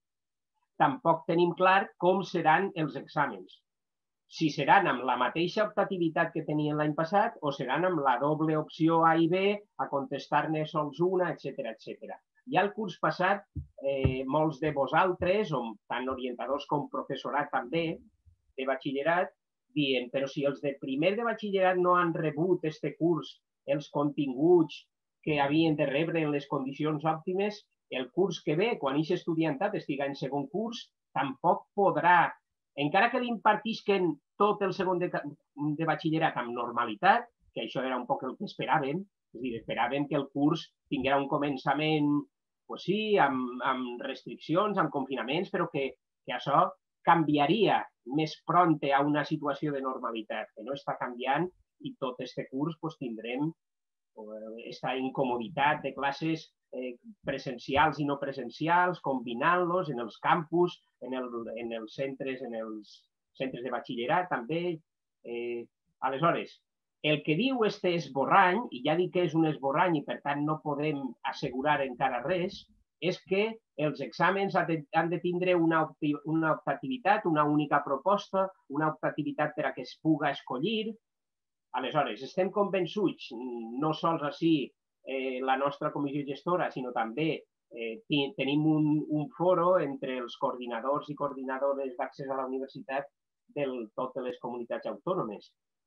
tampoc tenim clar com seran els exàmens. Si seran amb la mateixa optativitat que tenien l'any passat o seran amb la doble opció A i B, a contestar-ne sols una, etcètera, etcètera. Ja el curs passat, eh, molts de vosaltres, tant orientadors com professorat també, de batxillerat, dient, però si els de primer de batxillerat no han rebut este curs els continguts que havien de rebre en les condicions òptimes, el curs que ve, quan aquest estudiantat estiga en segon curs, tampoc podrà, encara que l'impartisquen tot el segon de, de batxillerat amb normalitat, que això era un poc el que esperàvem, és a dir, esperàvem que el curs tinguera un començament, pues sí, amb, amb restriccions, amb confinaments, però que, que això canviaria més pronte a una situació de normalitat, que no està canviant i tot este curs pues, tindrem aquesta incomoditat de classes eh, presencials i no presencials, combinant-los en els campus, en, el, en els centres, en els centres de batxillerat també. Eh, aleshores, el que diu este esborrany, i ja dic que és un esborrany i per tant no podem assegurar encara res, és que els exàmens han de tindre una optativitat, una única proposta, una optativitat per a que es puga escollir. Aleshores, estem convençuts, no sols així eh, la nostra comissió gestora, sinó també eh, tenim un, un foro entre els coordinadors i coordinadores d'accés a la universitat de totes les comunitats autònomes.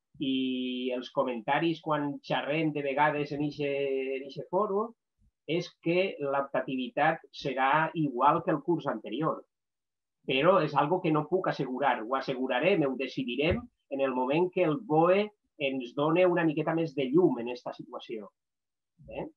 I els comentaris quan xerrem de vegades en aquest foro és que l'optativitat serà igual que el curs anterior. Però és algo que no puc assegurar. Ho assegurarem, ho decidirem en el moment que el B O E ens doni una miqueta més de llum en aquesta situació. Eh?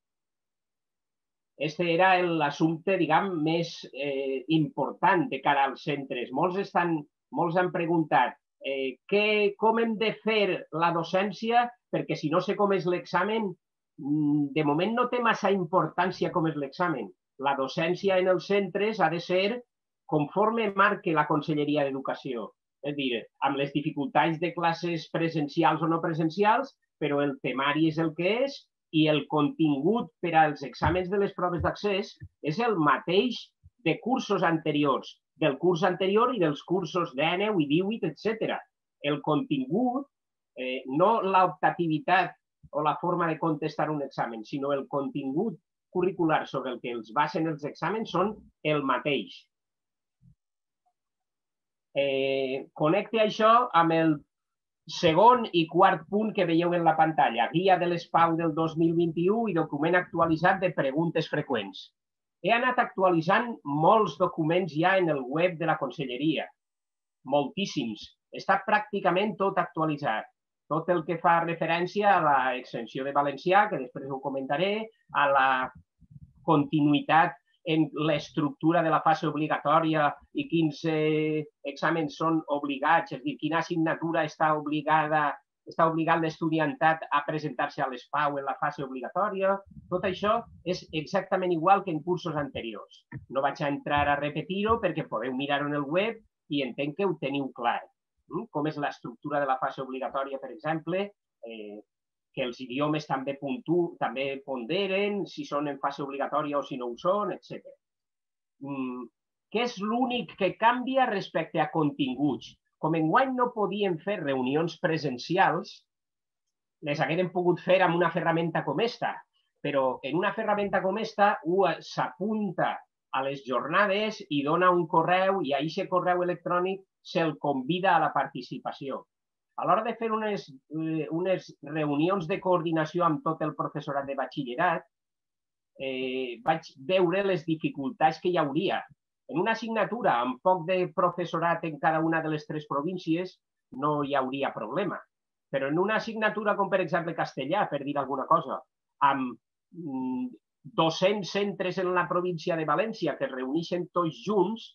Este era l'assumpte, diguem, més eh, important de cara als centres. Molts, estan, molts han preguntat eh, que, com hem de fer la docència perquè si no sé com és l'examen, de moment no té massa importància com és l'examen. La docència en els centres ha de ser conforme marque la Conselleria d'Educació. És a dir, amb les dificultats de classes presencials o no presencials, però el temari és el que és i el contingut per als exàmens de les proves d'accés és el mateix de cursos anteriors, del curs anterior i dels cursos dènou i díhuit, etcètera. El contingut, eh, no l'optativitat o la forma de contestar un examen, sinó el contingut curricular sobre el que els basen els exàmens són el mateix. Eh, connecte això amb el segon i quart punt que veieu en la pantalla, guia de l'ESPAU del dos mil vint-i-u i document actualitzat de preguntes freqüents. He anat actualitzant molts documents ja en el web de la Conselleria, moltíssims. Està pràcticament tot actualitzat. Tot el que fa referència a l'extensió de valencià, que després ho comentaré, a la continuïtat en l'estructura de la fase obligatòria i quins eh, exàmens són obligats, és a dir, quina assignatura està obligada, està obligat l'estudiantat a presentar-se a l'ESPAU en la fase obligatòria. Tot això és exactament igual que en cursos anteriors. No vaig a entrar a repetir-ho perquè podeu mirar-ho en el web i entenc que ho teniu clar. Com és l'estructura de la fase obligatòria, per exemple, que els idiomes també puntuen, també ponderen, si són en fase obligatòria o si no ho són, etcètera. Què és l'únic que canvia respecte a continguts? Com enguany no podíem fer reunions presencials, les haguérem pogut fer amb una ferramenta com esta, però en una ferramenta com esta s'apunta a les jornades i dona un correu i a aquest correu electrònic se'l convida a la participació. A l'hora de fer unes, unes reunions de coordinació amb tot el professorat de batxillerat, eh, vaig veure les dificultats que hi hauria. En una assignatura amb poc de professorat en cada una de les tres províncies no hi hauria problema. Però en una assignatura com, per exemple, castellà, per dir alguna cosa, amb dos-cents centres en la província de València que es reuneixen tots junts,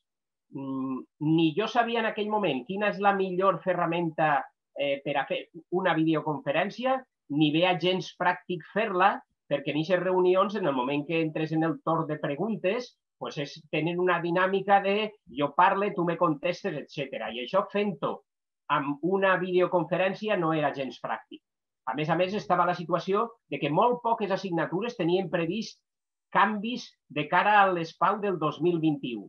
ni jo sabia en aquell moment quina és la millor ferramenta per a fer una videoconferència, ni veia gens pràctic fer-la, perquè en aquestes reunions, en el moment que entres en el torn de preguntes, tenen una dinàmica de jo parle, tu me contestes, etcètera. I això fent-ho amb una videoconferència no era gens pràctic. A més a més, estava la situació de que molt poques assignatures tenien previst canvis de cara a l'ESPAU del dos mil vint-i-u.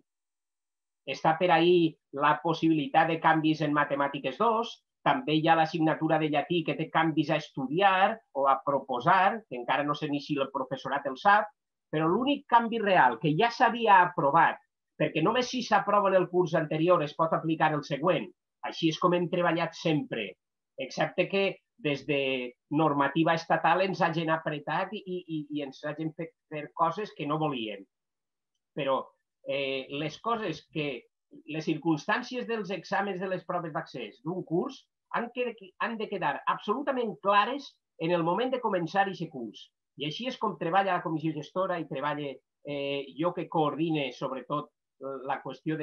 Està per ahir la possibilitat de canvis en Matemàtiques dos, també hi ha l'assignatura de llatí que té canvis a estudiar o a proposar, que encara no sé ni si el professorat el sap, però l'únic canvi real que ja s'havia aprovat, perquè només si s'aprova en el curs anterior es pot aplicar el següent, així és com hem treballat sempre, excepte que des de normativa estatal ens hagin apretat i ens hagin fet fer coses que no volíem. Però les coses que, les circumstàncies dels exàmens de les proves d'accés d'un curs han de quedar absolutament clares en el moment de començar aquest curs. I així és com treballa la comissió gestora i treballa jo que coordine sobretot la qüestió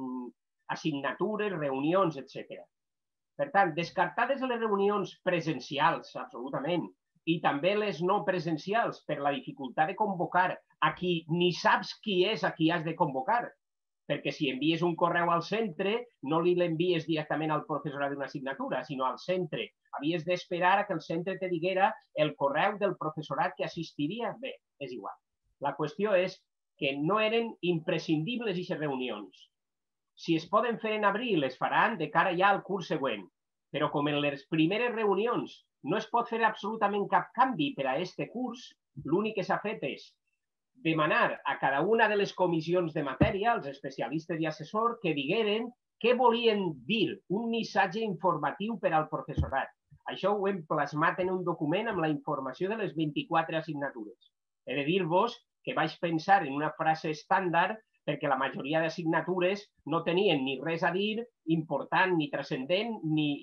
d'assignatures, reunions, etcètera. Per tant, descartades les reunions presencials, absolutament, i també les no presencials per la dificultat de convocar a qui ni saps qui és a qui has de convocar, perquè si envies un correu al centre no li l'envies directament al professorat d'una assignatura, sinó al centre. Havies d'esperar que el centre te diguera el correu del professorat que assistiria. Bé, és igual. La qüestió és que no eren imprescindibles aquestes reunions. Si es poden fer en abril, es faran de cara ja al curs següent. Però com en les primeres reunions no es pot fer absolutament cap canvi per a aquest curs, l'únic que s'ha fet és demanar a cada una de les comissions de matèria, els especialistes i assessors, que digueren què volien dir, un missatge informatiu per al professorat. Això ho hem plasmat en un document amb la informació de les vint-i-quatre assignatures. He de dir-vos que vaig pensar en una frase estàndard perquè la majoria d'assignatures no tenien ni res a dir important ni transcendent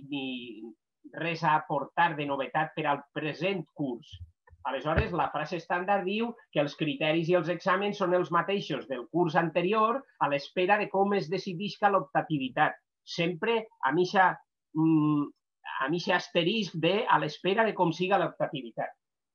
ni res a aportar de novetat per al present curs. Aleshores, la frase estàndard diu que els criteris i els exàmens són els mateixos del curs anterior a l'espera de com es decidisca l'optativitat. Sempre amb aquest asterisc de a l'espera de com siga l'optativitat.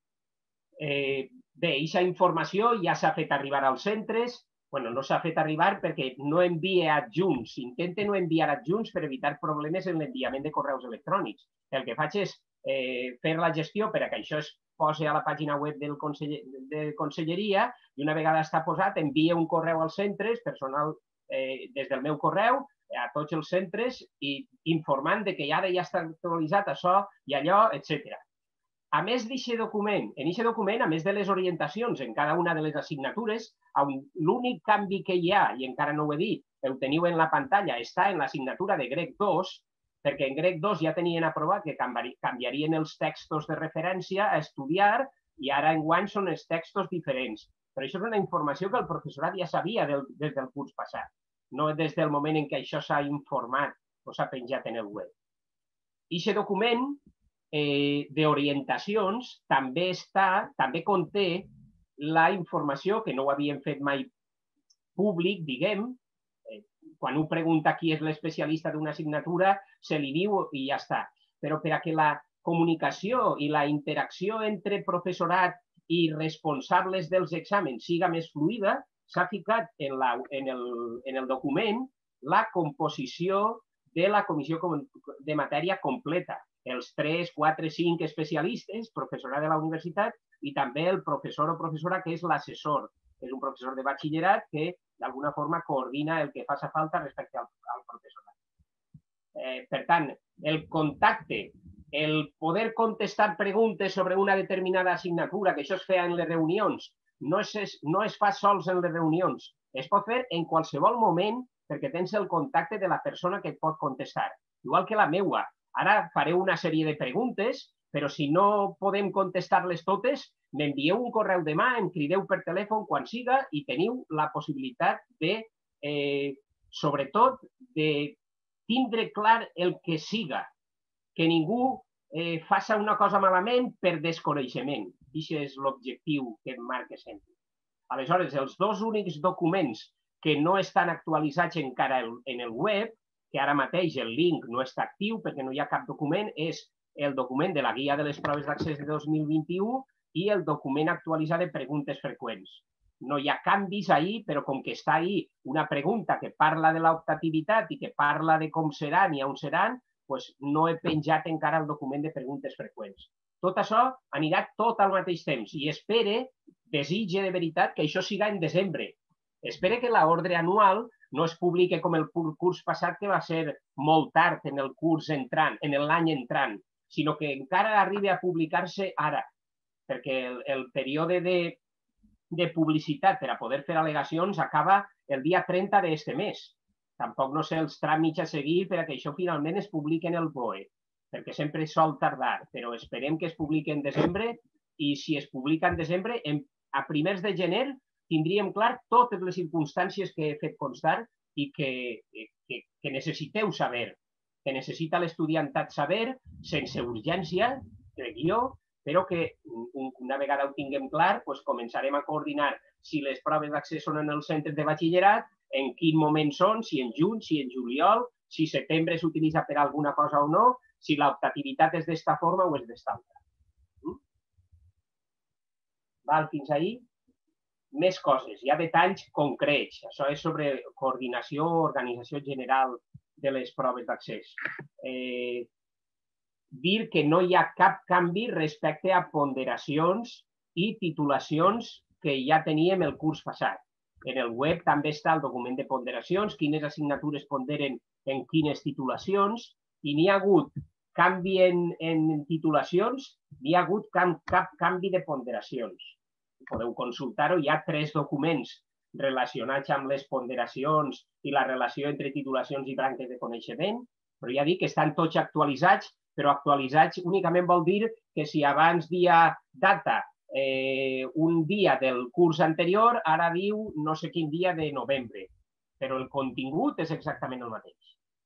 Bé, aquesta informació ja s'ha fet arribar als centres. Bé, no s'ha fet arribar perquè no envia adjunts. Intenta no enviar adjunts per evitar problemes en l'enviament de correus electrònics. El que faig és fer la gestió per a que això es posi a la pàgina web de Conselleria i una vegada està posat envia un correu als centres, personal des del meu correu, a tots els centres i informant que ara ja està actualitzat això i allò, etcètera. A més d'aquest document, en aquest document, a més de les orientacions en cada una de les assignatures, l'únic canvi que hi ha, i encara no ho he dit, ho teniu en la pantalla, està en l'assignatura de grec dos, perquè en grec dos ja tenien aprovat que canviarien els textos de referència a estudiar i ara enguany són els textos diferents. Però això és una informació que el professorat ja sabia des del curs passat, no des del moment en què això s'ha informat o s'ha penjat en el web. I aquest document d'orientacions també està, també conté la informació que no ho havíem fet mai públic, diguem. Quan un pregunta qui és l'especialista d'una assignatura, se li diu i ja està. Però per a que la comunicació i la interacció entre professorat i responsables dels exàmens siga més fluida, s'ha ficat en el document la composició de la comissió de matèria completa. Els tres, quatre, cinc especialistes, professorat de la universitat, i també el professor o professora que és l'assessor. És un professor de batxillerat que d'alguna forma coordina el que faci falta respecte al, al professorat. Eh, per tant, el contacte, el poder contestar preguntes sobre una determinada assignatura, que això es feia en les reunions, no es, no es fa sols en les reunions, es pot fer en qualsevol moment perquè tens el contacte de la persona que et pot contestar. Igual que la meua. Ara faré una sèrie de preguntes, però si no podem contestar-les totes, m'envieu un correu demà, em crideu per telèfon quan siga i teniu la possibilitat de, eh, sobretot, de tindre clar el que siga, que ningú eh, faci una cosa malament per desconeixement. Això és l'objectiu que em marca sempre. Aleshores, els dos únics documents que no estan actualitzats encara en el web, que ara mateix el link no està actiu perquè no hi ha cap document, és el document de la guia de les proves d'accés de dos mil vint-i-u i el document actualitzat de preguntes freqüents. No hi ha canvis ahí, però com que està ahí una pregunta que parla de l'optativitat i que parla de com seran i on seran, doncs no he penjat encara el document de preguntes freqüents. Tot això anirà tot al mateix temps i espere, desitge de veritat que això siga en desembre. Espere que l'ordre anual no es publiqui com el curs passat, que va ser molt tard en el curs entrant, en l'any entrant, sinó que encara arribi a publicar-se ara, perquè el, el període de, de publicitat per a poder fer al·legacions acaba el dia trenta d'aquest mes. Tampoc no sé els tràmits a seguir per a que això finalment es publiqui en el B O E, perquè sempre sol tardar, però esperem que es publiqui en desembre i si es publica en desembre, en, a primers de gener, tindríem clar totes les circumstàncies que he fet constar i que, que, que necessiteu saber, que necessita l'estudiantat saber, sense urgència, crec jo, però que una vegada ho tinguem clar, doncs començarem a coordinar si les proves d'accés són en els centres de batxillerat, en quin moment són, si en juny, si en juliol, si setembre s'utilitza per alguna cosa o no, si l'optativitat és d'esta forma o és d'esta altra. Mm? Val, fins ahí? Més coses, hi ha detalls concrets. Això és sobre coordinació o organització general de les proves d'accés. Eh, dir que no hi ha cap canvi respecte a ponderacions i titulacions que ja teníem el curs passat. En el web també està el document de ponderacions, quines assignatures ponderen en quines titulacions, i n'hi ha hagut canvi en, en titulacions, n'hi ha hagut cap, cap canvi de ponderacions. Podeu consultar-ho, hi ha tres documents relacionats amb les ponderacions i la relació entre titulacions i branques de coneixement, però ja dic que estan tots actualitzats, però actualitzats únicament vol dir que si abans dia data eh, un dia del curs anterior, ara diu no sé quin dia de novembre, però el contingut és exactament el mateix.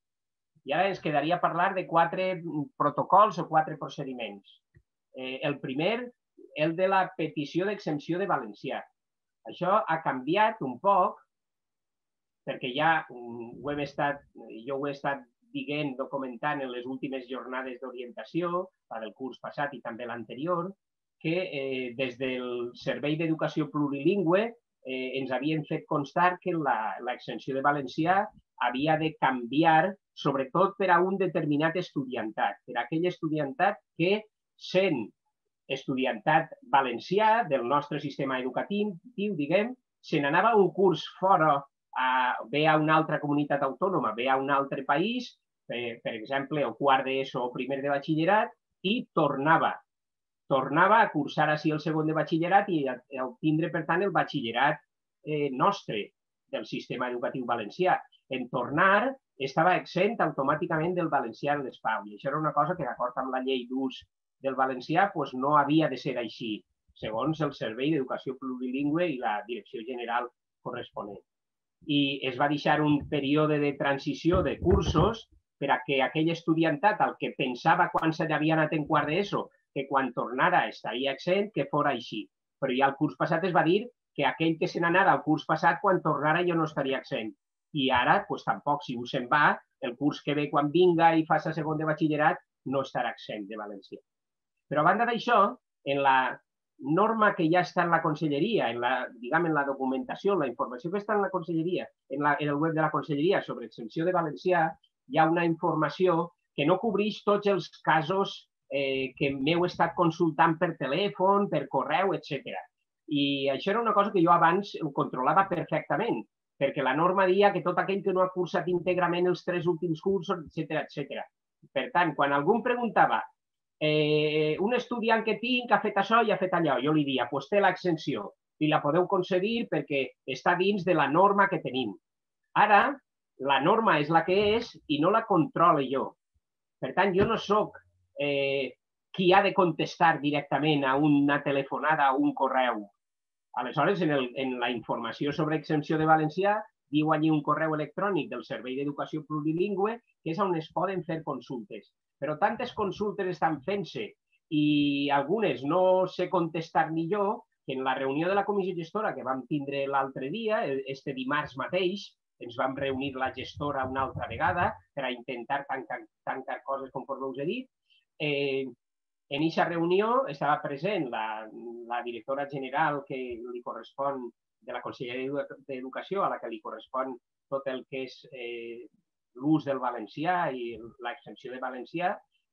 I ara ens quedaria parlar de quatre protocols o quatre procediments. Eh, el primer, el de la petició d'exempció de valencià. Això ha canviat un poc, perquè ja ho hem estat, jo ho he estat dient, documentant en les últimes jornades d'orientació, la del curs passat i també l'anterior, que eh, des del Servei d'Educació Plurilingüe eh, ens havien fet constar que l'exempció de valencià havia de canviar, sobretot per a un determinat estudiantat, per a aquell estudiantat que, sent estudiantat valencià del nostre sistema educatiu, diguem, se n'anava un curs fora, a, bé a una altra comunitat autònoma, bé a un altre país, per, per exemple, o quart d'ESO o primer de batxillerat, i tornava. Tornava a cursar així el segon de batxillerat i a, a obtindre, per tant, el batxillerat eh, nostre del sistema educatiu valencià. En tornar, estava exempt automàticament del valencià en les P A U. I això era una cosa que, d'acord amb la llei d'ús del valencià, doncs no havia de ser així, segons el Servei d'Educació Plurilingüe i la Direcció General corresponent. I es va deixar un període de transició de cursos per a que aquell estudiantat, el que pensava quan se l'havia anat en quart d'ESO, que quan tornara estaria exempt, que fora així. Però ja el curs passat es va dir que aquell que se n'anara al curs passat, quan tornara jo no estaria exempt. I ara, doncs tampoc, si us se'n va, el curs que ve quan vinga i faci segon de batxillerat, no estarà exempt de valencià. Però a banda d'això, en la norma que ja està en la conselleria, en la, diguem, en la documentació, en la informació que està en la conselleria, en, la, en el web de la conselleria sobre exempció de valencià, hi ha una informació que no cobreix tots els casos eh, que m'heu estat consultant per telèfon, per correu, etcètera. I això era una cosa que jo abans ho controlava perfectament, perquè la norma deia que tot aquell que no ha cursat íntegrament els tres últims cursos, etcètera, etcètera. Per tant, quan algú em preguntava eh, un estudiant que tinc ha fet això i ha fet allò, jo li dia, doncs té l'exempció i la podeu concedir perquè està dins de la norma que tenim. Ara, la norma és la que és i no la controlo jo. Per tant, jo no soc eh, qui ha de contestar directament a una telefonada o un correu. Aleshores, en, el, en la informació sobre exempció de valencià, diu allí un correu electrònic del Servei d'Educació Plurilingüe, que és on es poden fer consultes. Però tantes consultes estan fent-se i algunes no sé contestar ni jo, que en la reunió de la comissió gestora que vam tindre l'altre dia, este dimarts mateix, ens vam reunir la gestora una altra vegada per a intentar tancar, tancar coses conforme us he dit. Eh, en aquesta reunió estava present la, la directora general que li correspon de la Conselleria d'Educació, a la que li correspon tot el que és eh, l'ús del valencià i l'exempció de valencià,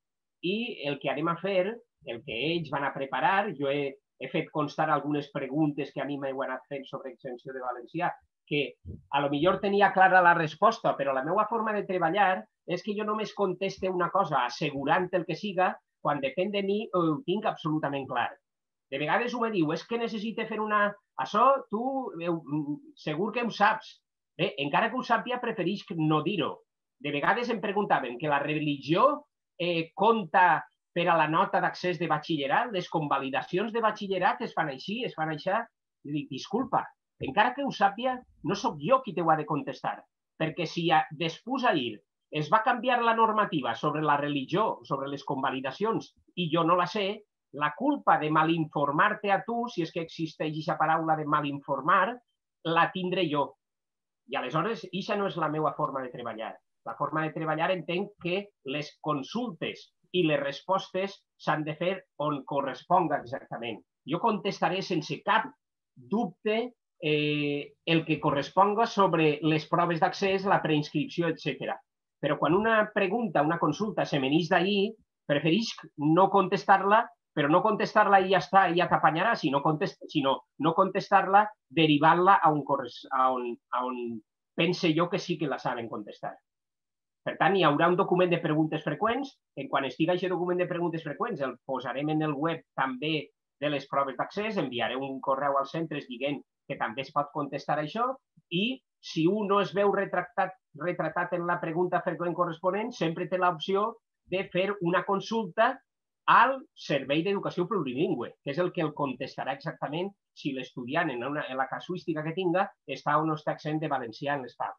i el que anem a fer, el que ells van a preparar, jo he, he fet constar algunes preguntes que a mi m'heu anat fent sobre exempció de valencià, que a lo millor tenia clara la resposta, però la meva forma de treballar és que jo només conteste una cosa assegurant el que siga quan depèn de mi ho tinc absolutament clar. De vegades ho me diu, és que necessite fer una... Això tu segur que ho saps. Bé, encara que ho sàpia, preferís no dir-ho. De vegades em preguntaven que la religió eh, compta per a la nota d'accés de batxillerat, les convalidacions de batxillerat es fan així, es fan així. I dic, disculpa, encara que ho sàpia, no sóc jo qui t'ho ha de contestar. Perquè si després ahir es va canviar la normativa sobre la religió, sobre les convalidacions, i jo no la sé, la culpa de malinformar-te a tu, si és que existeix aquesta paraula de malinformar, la tindré jo. I aleshores, aquesta no és la meva forma de treballar. La forma de treballar entenc que les consultes i les respostes s'han de fer on corresponga exactament. Jo contestaré sense cap dubte eh, el que corresponga sobre les proves d'accés, la preinscripció, etcètera. Però quan una pregunta, una consulta se m'enix d'ahir, preferís no contestar-la, però no contestar-la i ja està, i ja t'apanyarà, sinó contest, sinó no contestar-la derivant-la a, un, a, on, a on pense jo que sí que la saben contestar. Per tant, hi haurà un document de preguntes freqüents. En quan estigui aquest document de preguntes freqüents, el posarem en el web també de les proves d'accés, enviaré un correu als centres dient que també es pot contestar això, i si un no es veu retratat, retratat en la pregunta freqüent corresponent, sempre té l'opció de fer una consulta al Servei d'Educació Plurilingüe, que és el que el contestarà exactament si l'estudiant, en, en la casuística que tinga, està o no està exempt de valencià en l'estat.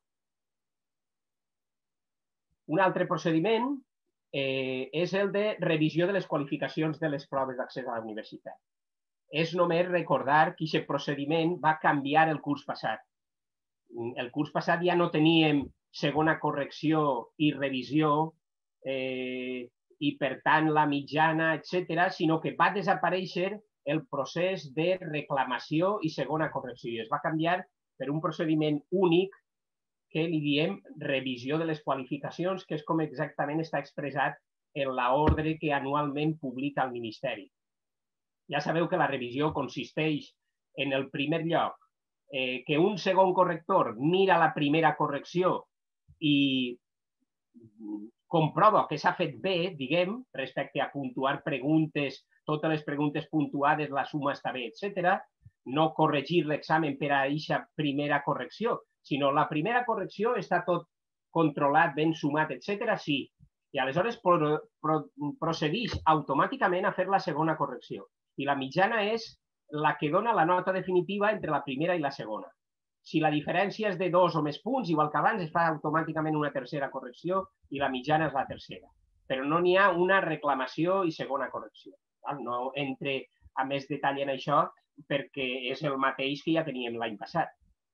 Un altre procediment eh, és el de revisió de les qualificacions de les proves d'accés a la universitat. És només recordar que aquest procediment va canviar el curs passat. El curs passat ja no teníem segona correcció i revisió eh, i, per tant, la mitjana, etcètera, sinó que va desaparèixer el procés de reclamació i segona correcció. I es va canviar per un procediment únic que li diem revisió de les qualificacions, que és com exactament està expressat en l'ordre que anualment publica el Ministeri. Ja sabeu que la revisió consisteix en el primer lloc eh, que un segon corrector mira la primera correcció i comprova que s'ha fet bé, diguem, respecte a puntuar preguntes, totes les preguntes puntuades, la suma està bé, etcètera. No corregir l'examen per a aquesta primera correcció, sinó la primera correcció està tot controlat, ben sumat, etcètera, sí. I aleshores pro, pro, procedix automàticament a fer la segona correcció. I la mitjana és la que dona la nota definitiva entre la primera i la segona. Si la diferència és de dos o més punts, igual que abans, es fa automàticament una tercera correcció i la mitjana és la tercera. Però no n'hi ha una reclamació i segona correcció. No entre a més detall en això perquè és el mateix que ja teníem l'any passat.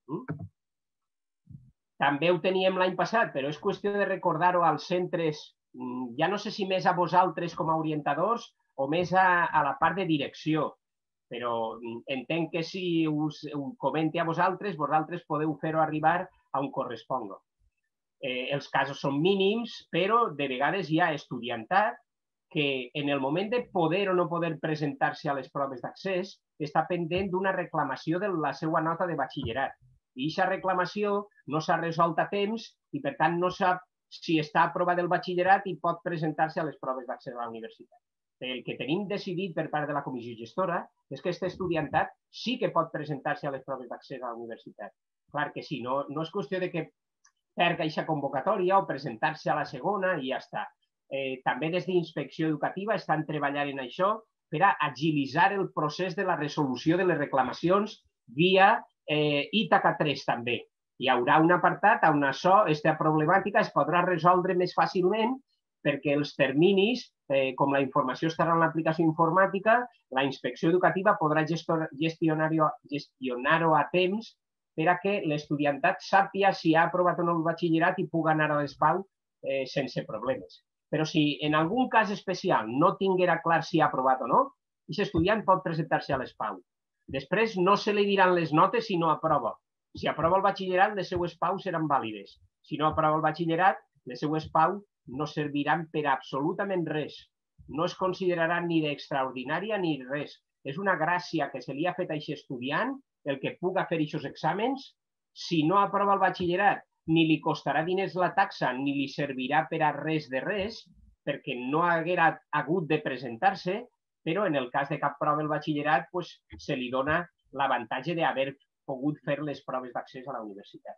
També ho teníem l'any passat, però és qüestió de recordar-ho als centres, ja no sé si més a vosaltres com a orientadors o més a, a la part de direcció. però entenc que si us ho comenti a vosaltres, vosaltres podeu fer-ho arribar a on corresponga. Els casos són mínims, però de vegades hi ha estudiantat que en el moment de poder o no poder presentar-se a les proves d'accés està pendent d'una reclamació de la seva nota de batxillerat. I aquesta reclamació no s'ha resolt a temps i, per tant, no sap si està aprovat el batxillerat i pot presentar-se a les proves d'accés a la universitat. El que tenim decidit per part de la comissió gestora és que aquest estudiantat sí que pot presentar-se a les proves d'accés a la universitat. Clar que sí, no, no és qüestió de que perca aquesta convocatòria o presentar-se a la segona i ja està. Eh, també des d'Inspecció Educativa estan treballant en això per a agilitzar el procés de la resolució de les reclamacions via eh, Ítaca tres també. Hi haurà un apartat on això, aquesta problemàtica, es podrà resoldre més fàcilment perquè els terminis, eh, com la informació estarà en l'aplicació informàtica, la Inspecció Educativa podrà gestionar-ho gestionar-ho a temps per a que l'estudiantat sàpiga si ha aprovat o no el batxillerat i pugui anar a l'ESPAU eh, sense problemes. Però si en algun cas especial no tinguera clar si ha aprovat o no, aquest estudiant pot presentar-se a l'ESPAU. Després no se li diran les notes si no aprova. Si aprova el batxillerat, les seues PAU seran vàlides. Si no aprova el batxillerat, les seues PAU no serviran per absolutament res. No es consideraran ni d'extraordinària ni res. És una gràcia que se li ha fet a aquest estudiant el que puga fer aquests exàmens. Si no aprova el batxillerat, ni li costarà diners la taxa, ni li servirà per a res de res, perquè no haguera hagut de presentar-se, però en el cas de cap prova del batxillerat se li dona l'avantatge d'haver pogut fer les proves d'accés a la universitat.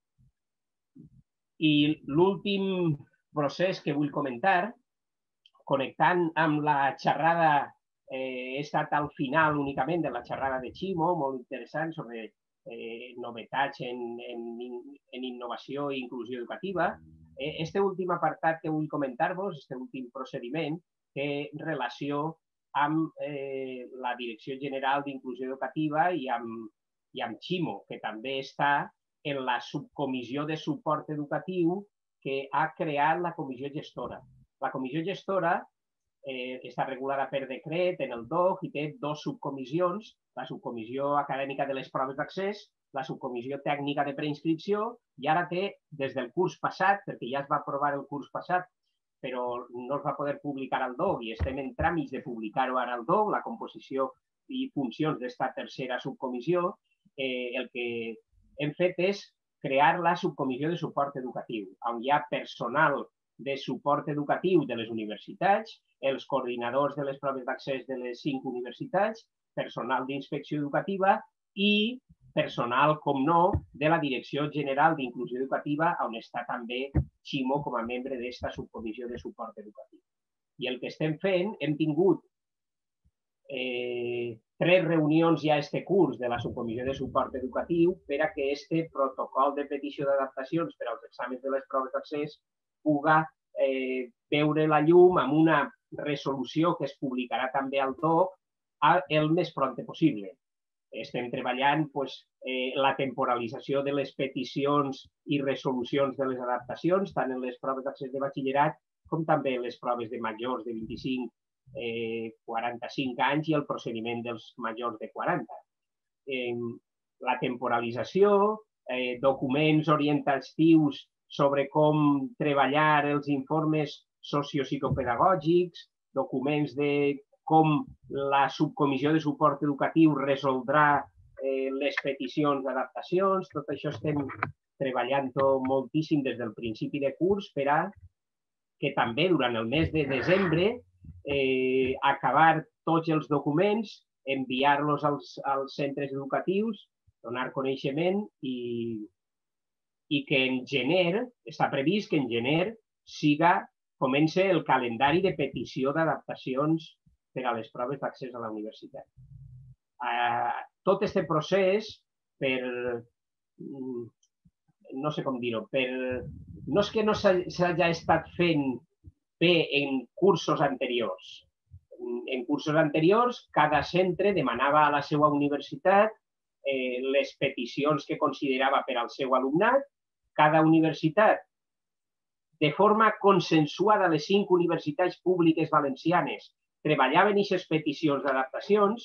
I l'últim procés que vull comentar, connectant amb la xerrada, he estat al final únicament de la xerrada de Ximo, molt interessant sobre novetats en innovació i inclusió educativa. Este últim apartat que vull comentar-vos, este últim procediment, té relació amb la Direcció General d'Inclusió Educativa i amb Ximo, que també està en la subcomissió de suport educatiu que ha creat la comissió gestora. La comissió gestora està regulada per decret en el D O C i té dues subcomissions, la subcomissió acadèmica de les proves d'accés, la subcomissió tècnica de preinscripció, i ara té, des del curs passat, perquè ja es va aprovar el curs passat, però no es va poder publicar al D O C i estem en tràmits de publicar-ho ara al D O C, la composició i funcions d'esta tercera subcomissió, el que hem fet és crear la subcomissió de suport educatiu, on hi ha personal de suport educatiu de les universitats, els coordinadors de les proves d'accés de les cinc universitats, personal d'inspecció educativa i personal, com no, de la Direcció General d'Inclusió Educativa, on està també Ximo com a membre d'esta subcomissió de suport educatiu. I el que estem fent, hem tingut eh, tres reunions ja este curs de la subcomissió de suport educatiu per a que este protocol de petició d'adaptacions per als exàmens de les proves d'accés pugui eh, veure la llum amb una resolució que es publicarà també al D O C el més prompte possible. Estem treballant pues, eh, la temporalització de les peticions i resolucions de les adaptacions, tant en les proves d'accés de batxillerat com també en les proves de majors de vint-i-cinc a quaranta-cinc anys i el procediment dels majors de quaranta. Eh, la temporalització, eh, documents orientatius sobre com treballar els informes sociopsicopedagògics, documents de com la subcomissió de suport educatiu resoldrà eh, les peticions d'adaptacions. Tot això estem treballant-ho moltíssim des del principi de curs per a que també durant el mes de desembre eh, acabar tots els documents, enviar-los als, als centres educatius, donar coneixement i, i que en gener, està previst que en gener siga, comença el calendari de petició d'adaptacions per a les proves d'accés a la universitat. Uh, tot aquest procés, per, no sé com dir-ho, per, no és que no s'hagi estat fent bé en cursos anteriors. En cursos anteriors, cada centre demanava a la seva universitat eh, les peticions que considerava per al seu alumnat. Cada universitat, de forma consensuada a les cinc universitats públiques valencianes, treballaven aquestes peticions d'adaptacions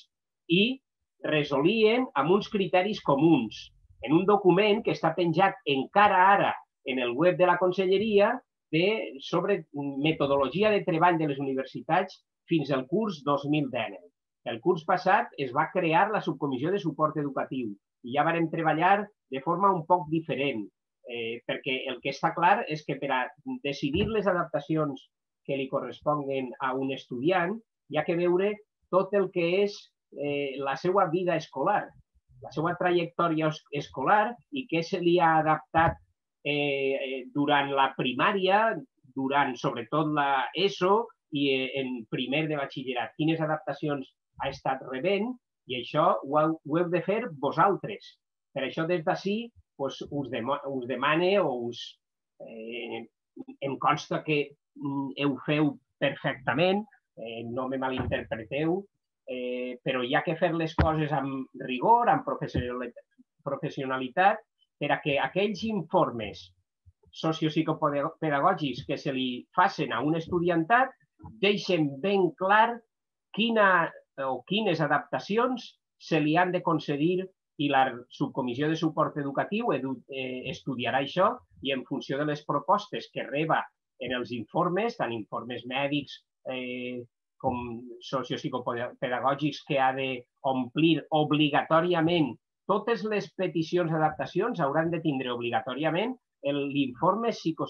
i resolien amb uns criteris comuns en un document que està penjat encara ara en el web de la Conselleria de, sobre metodologia de treball de les universitats fins al curs dos mil dinou. El curs passat es va crear la subcomissió de suport educatiu i ja vam treballar de forma un poc diferent, eh, perquè el que està clar és que per a decidir les adaptacions que li corresponguen a un estudiant hi ha que veure tot el que és eh, la seva vida escolar, la seva trajectòria escolar i què se li ha adaptat eh, durant la primària, durant sobretot la ESO i eh, en primer de batxillerat. Quines adaptacions ha estat rebent i això ho, ho heu de fer vosaltres. Per això des d'ací pues, us, dem us demane o us, eh, em consta que ho feu perfectament, eh, no me malinterpreteu, eh, però hi ha que fer les coses amb rigor, amb professionalitat, per a que aquells informes sociopsicopedagògics que se li facin a un estudiantat deixen ben clar quina o quines adaptacions se li han de concedir i la subcomissió de suport educatiu estudiarà això i en funció de les propostes que reba en els informes, tant informes mèdics com sociopsicopedagògics que ha d'omplir obligatòriament, totes les peticions d'adaptacions hauran de tindre obligatòriament l'informe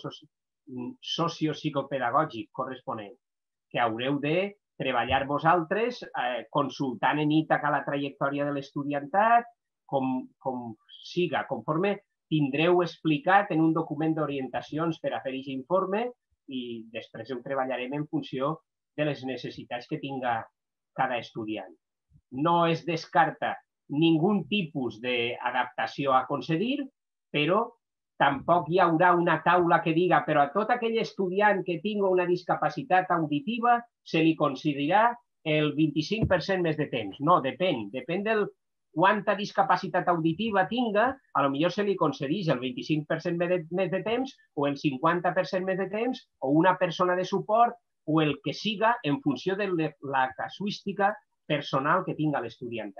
sociopsicopedagògic corresponent, que haureu de treballar vosaltres consultant en Ítaca la trajectòria de l'estudiantat, com siga, conforme tindreu explicat en un document d'orientacions per a fer aquest informe i després ho treballarem en funció de les necessitats que tinga cada estudiant. No es descarta ningú tipus d'adaptació a concedir, però tampoc hi haurà una taula que diga però a tot aquell estudiant que tingui una discapacitat auditiva se li concedirà el vint-i-cinc per cent més de temps. No, depèn. Depèn del quanta discapacitat auditiva tinga, potser se li concedeix el vint-i-cinc per cent més de temps o el cinquanta per cent més de temps o una persona de suport o el que siga en funció de la casuística personal que tinga l'estudiantat.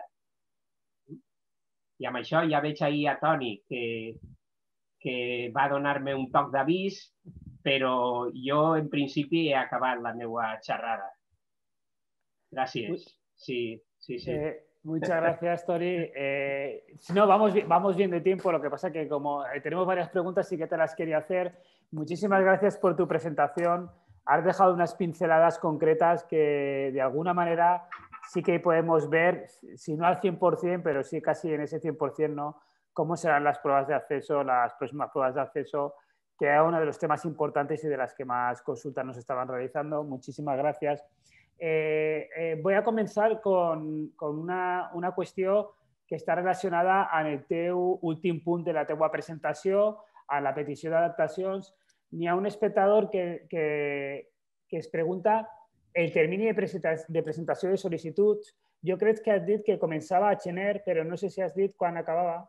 I amb això ja veig ahir a Toni que que va donar-me un toc d'avís, però jo en principi he acabat la meva xerrada. Gràcies. Sí, sí, sí. Eh, muchas gracias, Toni. Eh, si no, vamos, vamos bien de tiempo, lo que pasa que como tenemos varias preguntas sí que te las quería hacer. Muchísimas gracias por tu presentación. Has dejado unas pinceladas concretas que de alguna manera sí que podemos ver, si no al cien por cien, pero sí casi en ese cien por cien, ¿no? Cómo serán las pruebas de acceso, las próximas pruebas de acceso, que era uno de los temas importantes y de las que más consultas nos estaban realizando. Muchísimas gracias. Eh, eh, voy a comenzar con, con una, una qüestió que està relacionada amb el teu últim punt de la teua presentació, a la petició d'adaptacions. N'hi ha un espectador que, que, que es pregunta el termini de presentació de sol·licituds. Jo crec que has dit que començava a gener, però no sé si has dit quan acabava.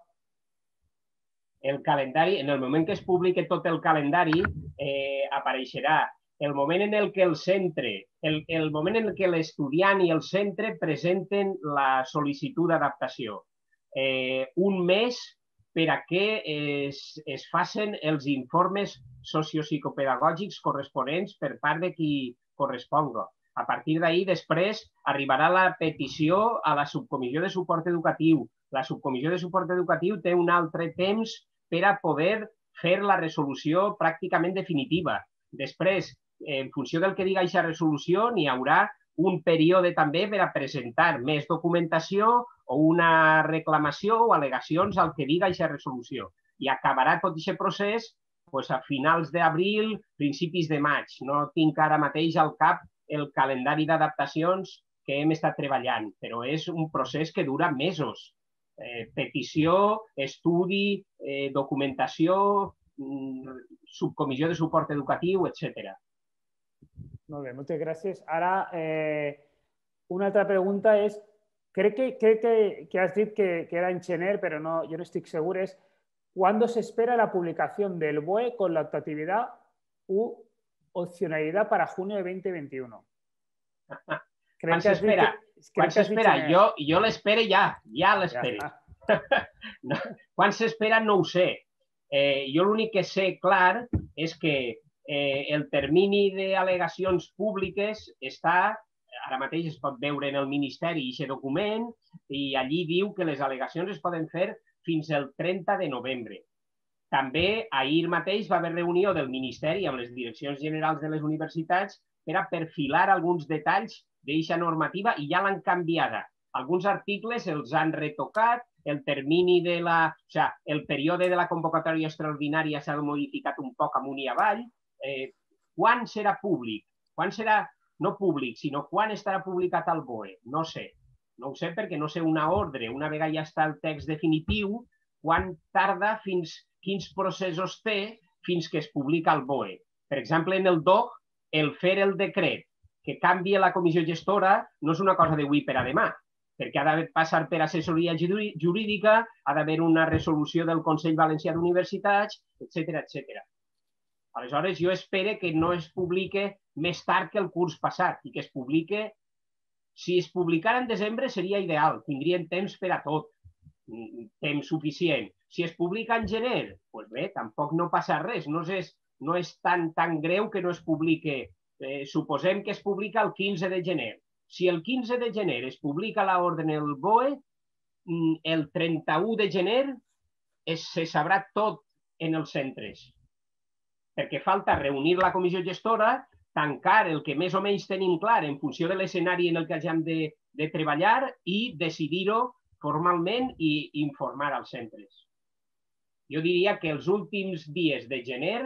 El calendari, en el moment que es publiqui tot el calendari, eh, apareixerà el moment en el que el centre, el, el moment en què l'estudiant i el centre presenten la sol·licitud d'adaptació. Eh, un mes per a que es, es facin els informes sociopsicopedagògics corresponents per part de qui corresponga. A partir d'ahir, després, arribarà la petició a la subcomissió de suport educatiu. La subcomissió de suport educatiu té un altre temps per a poder fer la resolució pràcticament definitiva. Després, en funció del que diga aquesta resolució, n'hi haurà un període també per a presentar més documentació o una reclamació o al·legacions al que diga aquesta resolució. I acabarà tot aquest procés a finals d'abril, principis de maig. No tinc ara mateix al cap el calendari d'adaptacions que hem estat treballant, però és un procés que dura mesos. Eh, petició, estudi, eh, documentació, subcomissió de suport educatiu, etcètera. Molt bé, moltes gràcies. Ara, eh, una altra pregunta és, crec que, crec que, que has dit que, que era en gener, però no, jo no estic segur, és ¿cuándo se espera la publicación del B O E con la optatividad u opcionalidad para junio de dos mil veintiuno? Quan s'espera? Quan s'espera? Jo, jo l'espero ja, ja l'espero. Ja. No, quan s'espera no ho sé. Eh, jo l'únic que sé clar és que eh, el termini d'al·legacions públiques està, ara mateix es pot veure en el Ministeri aquest document i allí diu que les al·legacions es poden fer fins al trenta de novembre. També ahir mateix va haver reunió del Ministeri amb les direccions generals de les universitats per a perfilar alguns detalls d'aquesta normativa i ja l'han canviada. Alguns articles els han retocat, el termini de la... O sigui, el període de la convocatòria extraordinària s'ha modificat un poc amunt i avall. Eh, quan serà públic? Quan serà, no públic, sinó quan estarà publicat al B O E? No sé. No ho sé perquè no sé una ordre. Una vegada ja està el text definitiu, quan tarda, fins quins processos té fins que es publica al B O E. Per exemple, en el D O C, el fer el decret que canvia la comissió gestora no és una cosa d'avui per a demà, perquè ha de passar per assessoria jurídica, ha d'haver una resolució del Consell Valencià d'Universitats, etcètera, etcètera. Aleshores, jo espero que no es publique més tard que el curs passat i que es publique... Si es publicara en desembre seria ideal, tindrien temps per a tot, temps suficient. Si es publica en gener, doncs bé, tampoc no passa res, no és, no és tan, tan greu que no es publique. Eh, suposem que es publica el quinze de gener. Si el quinze de gener es publica l'ordre en el B O E, el trenta-u de gener es, se sabrà tot en els centres. Perquè falta reunir la comissió gestora, tancar el que més o menys tenim clar en funció de l'escenari en el que hagin de, de treballar i decidir-ho formalment i informar als centres. Jo diria que els últims dies de gener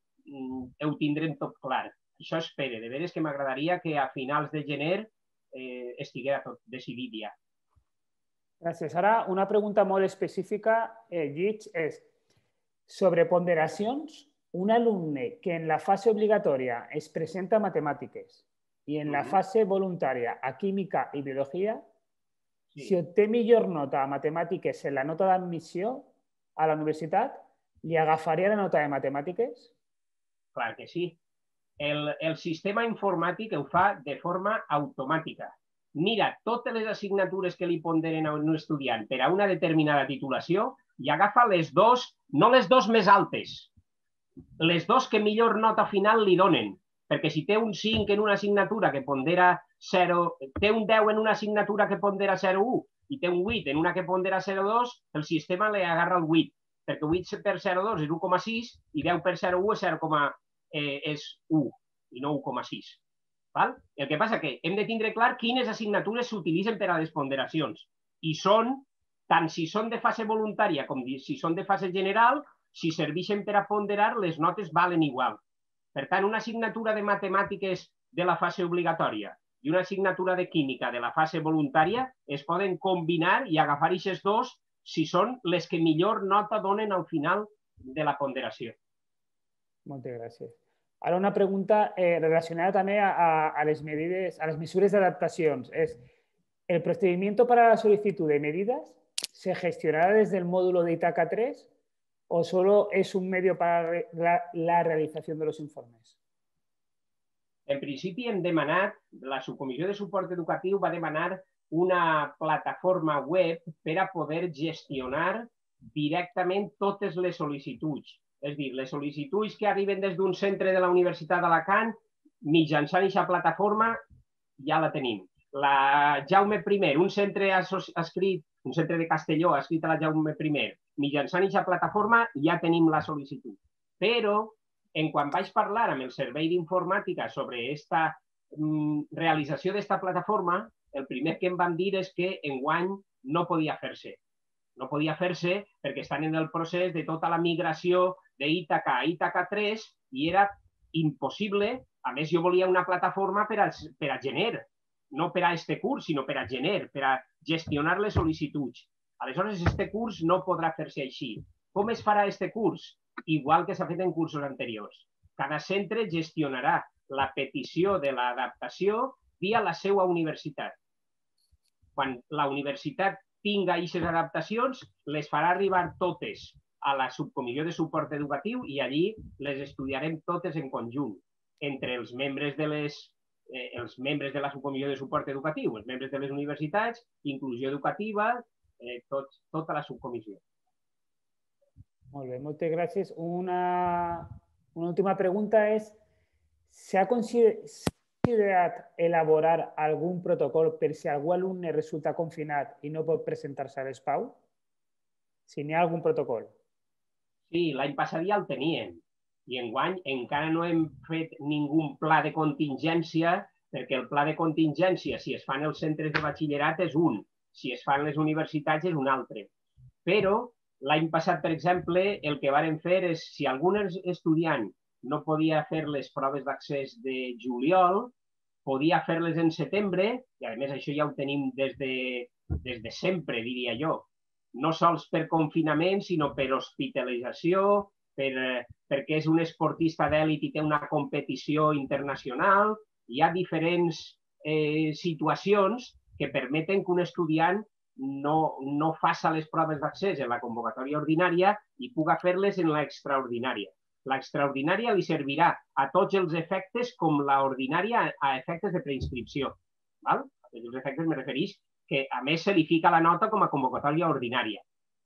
ho tindrem tot clar. Això espero. De veres que m'agradaria que a finals de gener eh, estiguera tot decidit ja. Gràcies. Ara, una pregunta molt específica, eh, Llich, és sobre ponderacions. Un alumne que en la fase obligatòria es presenta a matemàtiques i en la fase voluntària a química i biologia, sí. Si obté millor nota a matemàtiques en la nota d'admissió a la universitat, li agafaria la nota de matemàtiques? Clar que sí. El, el sistema informàtic ho fa de forma automàtica. Mira totes les assignatures que li ponderen a un estudiant per a una determinada titulació i agafa les dos, no les dos més altes, les dos que millor nota final li donen. Perquè si té un cinc en una assignatura que pondera zero, té un deu en una assignatura que pondera zero coma u i té un vuit en una que pondera zero coma dos, el sistema li agarra el vuit, perquè vuit per zero coma dos és u coma sis i deu per zero coma u és zero, eh, és u i no u coma sis. Val? El que passa que hem de tindre clar quines assignatures s'utilitzen per a les ponderacions. I són, tant si són de fase voluntària com si són de fase general, si serveixen per a ponderar, les notes valen igual. Per tant, una assignatura de matemàtiques de la fase obligatòria i una assignatura de química de la fase voluntària es poden combinar i agafar aquests dos si són les que millor nota donen al final de la ponderació. Moltes gràcies. Ara una pregunta eh, relacionada també a, a, a, les medides, a les mesures d'adaptacions. Es, ¿el procedimiento para la solicitud de medidas se gestionará desde el módulo de Itaca tres o solo es un medio para la, la realización de los informes? En principi hem demanat, la Subcomissió de Suport Educatiu va demanar una plataforma web per a poder gestionar directament totes les sol·licituds. És a dir, les sol·licituds que arriben des d'un centre de la Universitat d'Alacant, mitjançant aquesta plataforma, ja la tenim. La Jaume I, un centre escrit, un centre de Castelló ha escrit a la Jaume I, mitjançant aquesta plataforma ja tenim la sol·licitud. Però, en quan vaig parlar amb el servei d'informàtica sobre aquesta mm, realització d'esta plataforma, el primer que em van dir és que enguany no podia fer-se. No podia fer-se perquè estan en el procés de tota la migració d'Ítaca a Ítaca tres i era impossible. A més, jo volia una plataforma per a, per a gener, no per a este curs, sinó per a gener, per a gestionar les sol·licituds. Aleshores, este curs no podrà fer-se així. Com es farà este curs? Igual que s'ha fet en cursos anteriors. Cada centre gestionarà la petició de l'adaptació via la seva universitat. Quan la universitat tinga aquestes adaptacions, les farà arribar totes a la Subcomissió de Suport Educatiu i allí les estudiarem totes en conjunt, entre els membres de les eh, els membres de la subcomissió de suport educatiu, els membres de les universitats, inclusió educativa, eh, tot, tota la subcomissió. Molt bé, moltes gràcies. Una, una última pregunta és, s'ha considerat elaborar algun protocol per si algú alumne resulta confinat i no pot presentar-se a l'S P A U? Si n'hi ha algun protocol. Sí, l'any passat ja el teníem i enguany encara no hem fet ningú pla de contingència perquè el pla de contingència, si es fan els centres de batxillerat, és un. Si es fan les universitats, és un altre. Però l'any passat, per exemple, el que vàrem fer és, si algun estudiant no podia fer les proves d'accés de juliol, podia fer-les en setembre, i a més això ja ho tenim des de, des de sempre, diria jo. No sols per confinament, sinó per hospitalització, per, perquè és un esportista d'èlit i té una competició internacional. Hi ha diferents eh, situacions que permeten que un estudiant no, no faça les proves d'accés en la convocatòria ordinària i puga fer-les en l'extraordinària. L'extraordinària li servirà a tots els efectes com l'ordinària a efectes de preinscripció. Val? A tots els efectes me refereix que a més se li fica la nota com a convocatòria ordinària.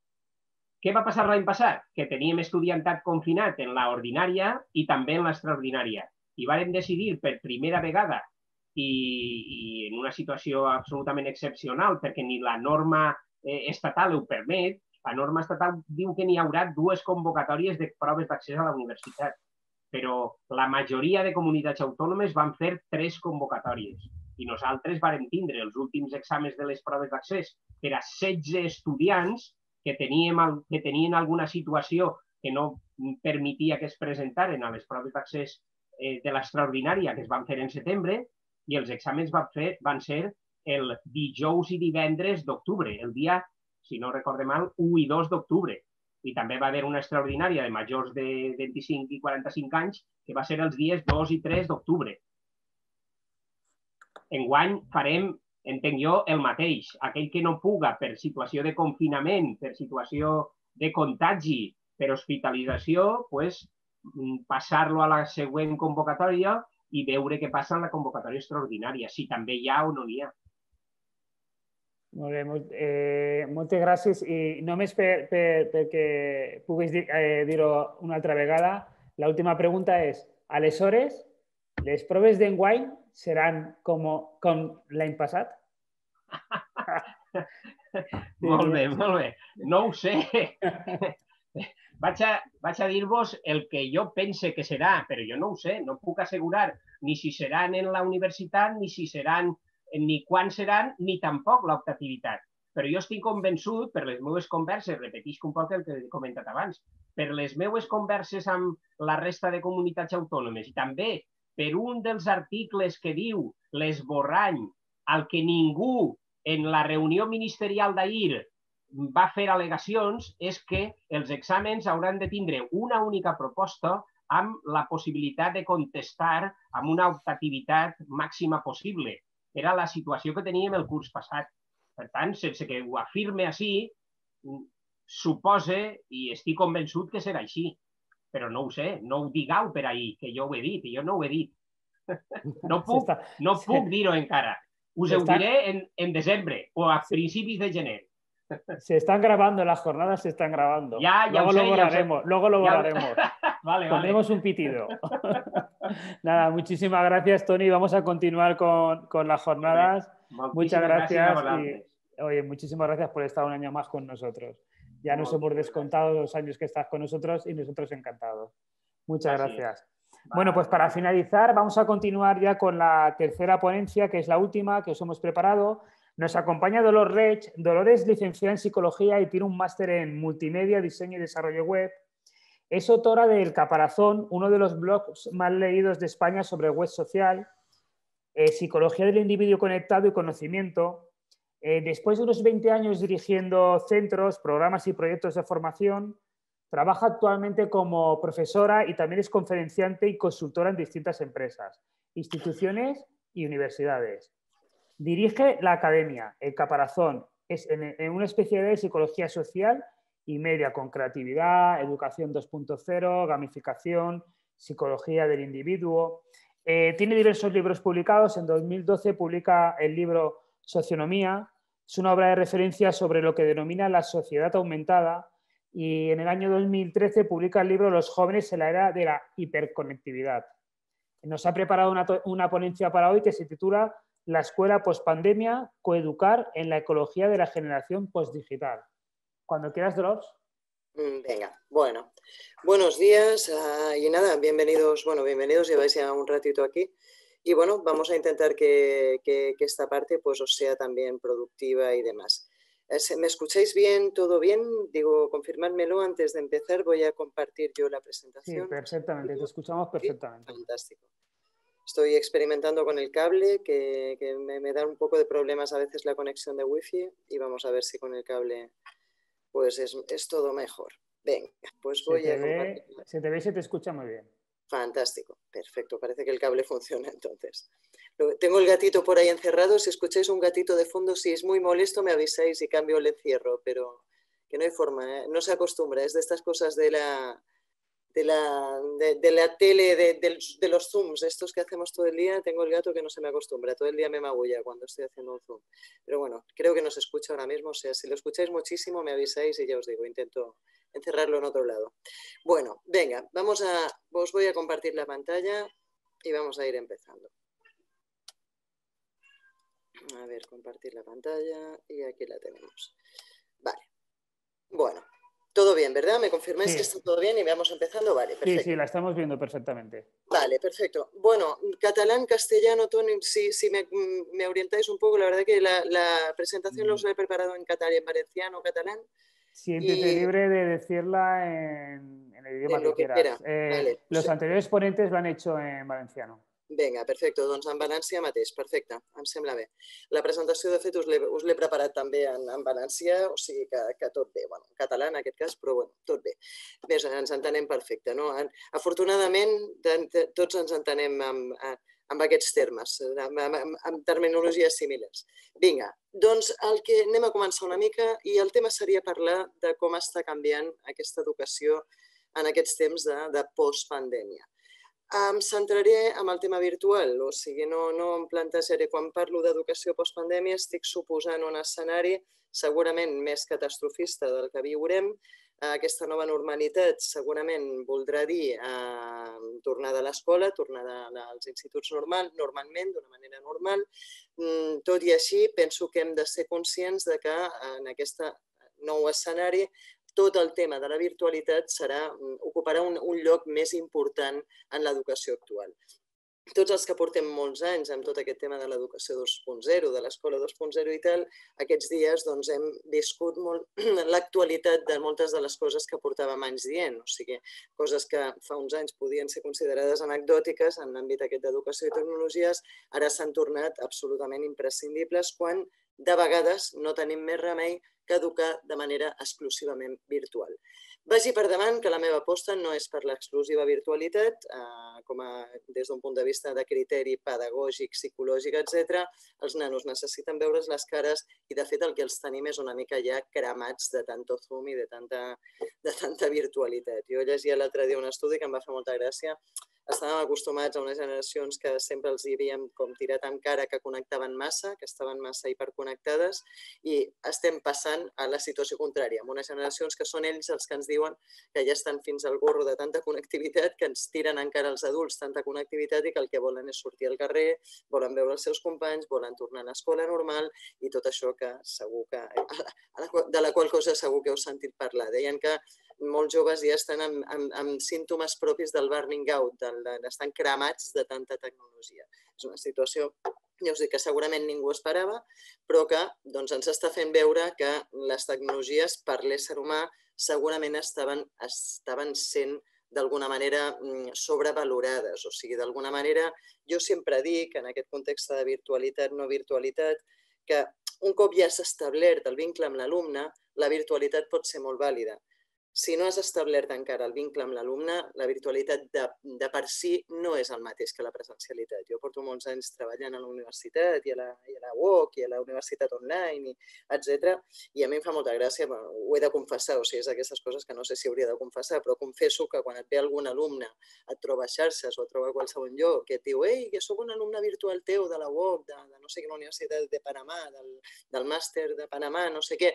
Què va passar l'any passat? Que teníem estudiantat confinat en l'ordinària i també en l'extraordinària. I vàrem decidir per primera vegada i, i en una situació absolutament excepcional, perquè ni la norma eh, estatal ho permet, la norma estatal diu que n'hi haurà dues convocatòries de proves d'accés a la universitat, però la majoria de comunitats autònomes van fer tres convocatòries i nosaltres vàrem tindre els últims exàmens de les proves d'accés per a setze estudiants que, teníem, que tenien alguna situació que no permetia que es presentaren a les proves d'accés eh, de l'extraordinària que es van fer en setembre i els exàmens van, fer, van ser el dijous i divendres d'octubre, el dia, si no recorde mal, u i dos d'octubre. I també va haver una extraordinària de majors de vint-i-cinc i quaranta-cinc anys que va ser els dies dos i tres d'octubre. Enguany farem, entenc jo, el mateix. Aquell que no puga per situació de confinament, per situació de contagi, per hospitalització, pues, passar-lo a la següent convocatòria i veure què passa en la convocatòria extraordinària, si també hi ha o no n'hi ha. Molt bé, molt, eh, moltes gràcies. I només per, per, perquè puguis dir, eh, dir-ho una altra vegada, l'última pregunta és, aleshores, les proves d'enguany seran com, com l'any passat? Molt bé, molt bé. No ho sé. Vaig a, vaig a dir-vos el que jo pense que serà, però jo no ho sé. No puc assegurar ni si seran en la universitat, ni si seran, ni quan seran, ni tampoc l'optativitat. Però jo estic convençut, per les meves converses, repetisc un poc el que he comentat abans, per les meves converses amb la resta de comunitats autònomes i també per un dels articles que diu l'esborrany al que ningú en la reunió ministerial d'ahir va fer al·legacions, és que els exàmens hauran de tindre una única proposta amb la possibilitat de contestar amb una optativitat màxima possible. Era la situació que teníem el curs passat. Per tant, sense que ho afirme així, supose i estic convençut que serà així. Però no ho sé, no ho digueu per ahir, que jo ho he dit, i jo no ho he dit. No puc, no puc dir-ho encara. Us ho diré en, en desembre o a principis de gener. Se están grabando, las jornadas se están grabando. Ya, ya luego, sé, lo borraremos, ya luego lo borraremos. Vale, Pondremos vale. un pitido. Nada, muchísimas gracias, Toni. Vamos a continuar con, con las jornadas. Muchísimas Muchas gracias. gracias y, oye, muchísimas gracias por estar un año más con nosotros. Ya nos hemos descontado los años que estás con nosotros y nosotros encantados. Muchas Así gracias. es. Bueno, pues para finalizar vamos a continuar ya con la tercera ponencia, que es la última que os hemos preparado. Nos acompaña Dolores Reig. Dolores es licenciada en Psicología y tiene un máster en Multimedia, Diseño y Desarrollo Web. Es autora de El Caparazón, uno de los blogs más leídos de España sobre web social, eh, Psicología del Individuo Conectado y Conocimiento. Eh, después de unos veinte años dirigiendo centros, programas y proyectos de formación, trabaja actualmente como profesora y también es conferenciante y consultora en distintas empresas, instituciones y universidades. Dirige la academia El Caparazón, es en, en una especialidad de psicología social y media con creatividad, educación dos punto cero, gamificación, psicología del individuo. Eh, tiene diversos libros publicados. En dos mil doce publica el libro Socionomía. Es una obra de referencia sobre lo que denomina la sociedad aumentada. Y en el año dos mil trece publica el libro Los jóvenes en la era de la hiperconectividad. Nos ha preparado una, una ponencia para hoy que se titula La escuela postpandemia, coeducar en la ecología de la generación postdigital. Cuando quieras, Dolores. Venga, bueno, buenos días uh, y nada, bienvenidos, bueno, bienvenidos, lleváis ya un ratito aquí y bueno, vamos a intentar que, que, que esta parte pues os sea también productiva y demás. ¿Me escucháis bien? ¿Todo bien? Digo, confirmármelo antes de empezar, voy a compartir yo la presentación. Sí, perfectamente, te escuchamos perfectamente. Fantástico. Estoy experimentando con el cable, que, que me, me da un poco de problemas a veces la conexión de wifi y vamos a ver si con el cable... pues es, es todo mejor. Venga, pues voy se a compartir. Ve, se te ve y se te escucha muy bien. Fantástico, perfecto. Parece que el cable funciona entonces. Tengo el gatito por ahí encerrado. Si escucháis un gatito de fondo, si es muy molesto, me avisáis y cambio el encierro, pero que no hay forma, ¿eh? No se acostumbra. Es de estas cosas de la, de la, de, de la tele, de, de, de los zooms, estos que hacemos todo el día. Tengo el gato que no se me acostumbra. Todo el día me magulla cuando estoy haciendo un zoom. Pero bueno, creo que no se escucha ahora mismo. O sea, si lo escucháis muchísimo, me avisáis y ya os digo, intento encerrarlo en otro lado. Bueno, venga, vamos a, os voy a compartir la pantalla y vamos a ir empezando. A ver, compartir la pantalla y aquí la tenemos. Vale, bueno, todo bien, ¿verdad? ¿Me confirmáis sí. que está todo bien y vamos empezando? Vale, perfecto. Sí, sí, la estamos viendo perfectamente. Vale, perfecto. Bueno, catalán, castellano, Tony, si, si me, me orientáis un poco, la verdad que la, la presentación mm. los he preparado en catalán, en valenciano, catalán. Siéntete y... libre de decirla en, en el idioma que, que quieras. Eh, vale, los sí. anteriores ponentes lo han hecho en valenciano. Vinga, perfecte, doncs en valencià mateix, perfecte, em sembla bé. La presentació, de fet, us l'he preparat també en, en valencià, o sigui que, que tot bé, bueno, en català en aquest cas, però bueno, tot bé. Bé, ens entenem perfecte, no? Afortunadament, tots ens entenem amb, amb aquests termes, amb, amb, amb terminologies similars. Vinga, doncs el que anem a començar una mica i el tema seria parlar de com està canviant aquesta educació en aquests temps de, de postpandèmia. Em centraré en el tema virtual, o sigui, no, no em plantejaré, quan parlo d'educació postpandèmia estic suposant un escenari segurament més catastrofista del que viurem. Aquesta nova normalitat segurament voldrà dir eh, tornada a l'escola, tornada als instituts normal, normalment, d'una manera normal. Tot i així, penso que hem de ser conscients de que en aquest nou escenari tot el tema de la virtualitat serà, ocuparà un, un lloc més important en l'educació actual. Tots els que portem molts anys amb tot aquest tema de l'educació dos punt zero, de l'escola dos punt zero i tal, aquests dies doncs, hem viscut molt l'actualitat de moltes de les coses que portàvem anys dient, o sigui, coses que fa uns anys podien ser considerades anecdòtiques en l'àmbit aquest d'educació i tecnologies, ara s'han tornat absolutament imprescindibles quan de vegades no tenim més remei que educar de manera exclusivament virtual. Vagi per davant que la meva aposta no és per l'exclusiva virtualitat, eh, com a, des d'un punt de vista de criteri pedagògic, psicològic, etcètera. Els nanos necessiten veure's les cares i, de fet, el que els tenim és una mica ja cremats de tanto Zoom i de tanta, de tanta virtualitat. Jo llegia l'altre dia un estudi que em va fer molta gràcia. Estàvem acostumats a unes generacions que sempre els hi havíem com tirat amb cara que connectaven massa, que estaven massa hiperconnectades i estem passant a la situació contrària, amb unes generacions que són ells els que ens diuen que ja estan fins al gorro de tanta connectivitat, que ens tiren encara els adults tanta connectivitat i que el que volen és sortir al carrer, volen veure els seus companys, volen tornar a l'escola normal i tot això que segur que, de la qual cosa segur que heu sentit parlar. Deien que molts joves ja estan amb, amb, amb símptomes propis del burning out, del, de, estan cremats de tanta tecnologia. És una situació, ja us dic, que segurament ningú esperava, però que doncs, ens està fent veure que les tecnologies per l'ésser humà segurament estaven, estaven sent d'alguna manera sobrevalorades. O sigui, d'alguna manera, jo sempre dic, en aquest context de virtualitat, no virtualitat, que un cop ja s'ha establert el vincle amb l'alumne, la virtualitat pot ser molt vàlida. si no has establert encara el vincle amb l'alumne, la virtualitat de, de per si no és el mateix que la presencialitat. Jo porto molts anys treballant a la universitat i a la, i a la U O C i a la universitat online, i, etcètera. I a mi em fa molta gràcia, bueno, ho he de confessar, o sigui, és d'aquestes coses que no sé si hauria de confessar, però confesso que quan et ve algun alumne, et troba a xarxes o et troba a qualsevol lloc, que et diu, ei, que soc un alumne virtual teu de la U O C, de, de no sé quina universitat de Panamà, del, del màster de Panamà, no sé què,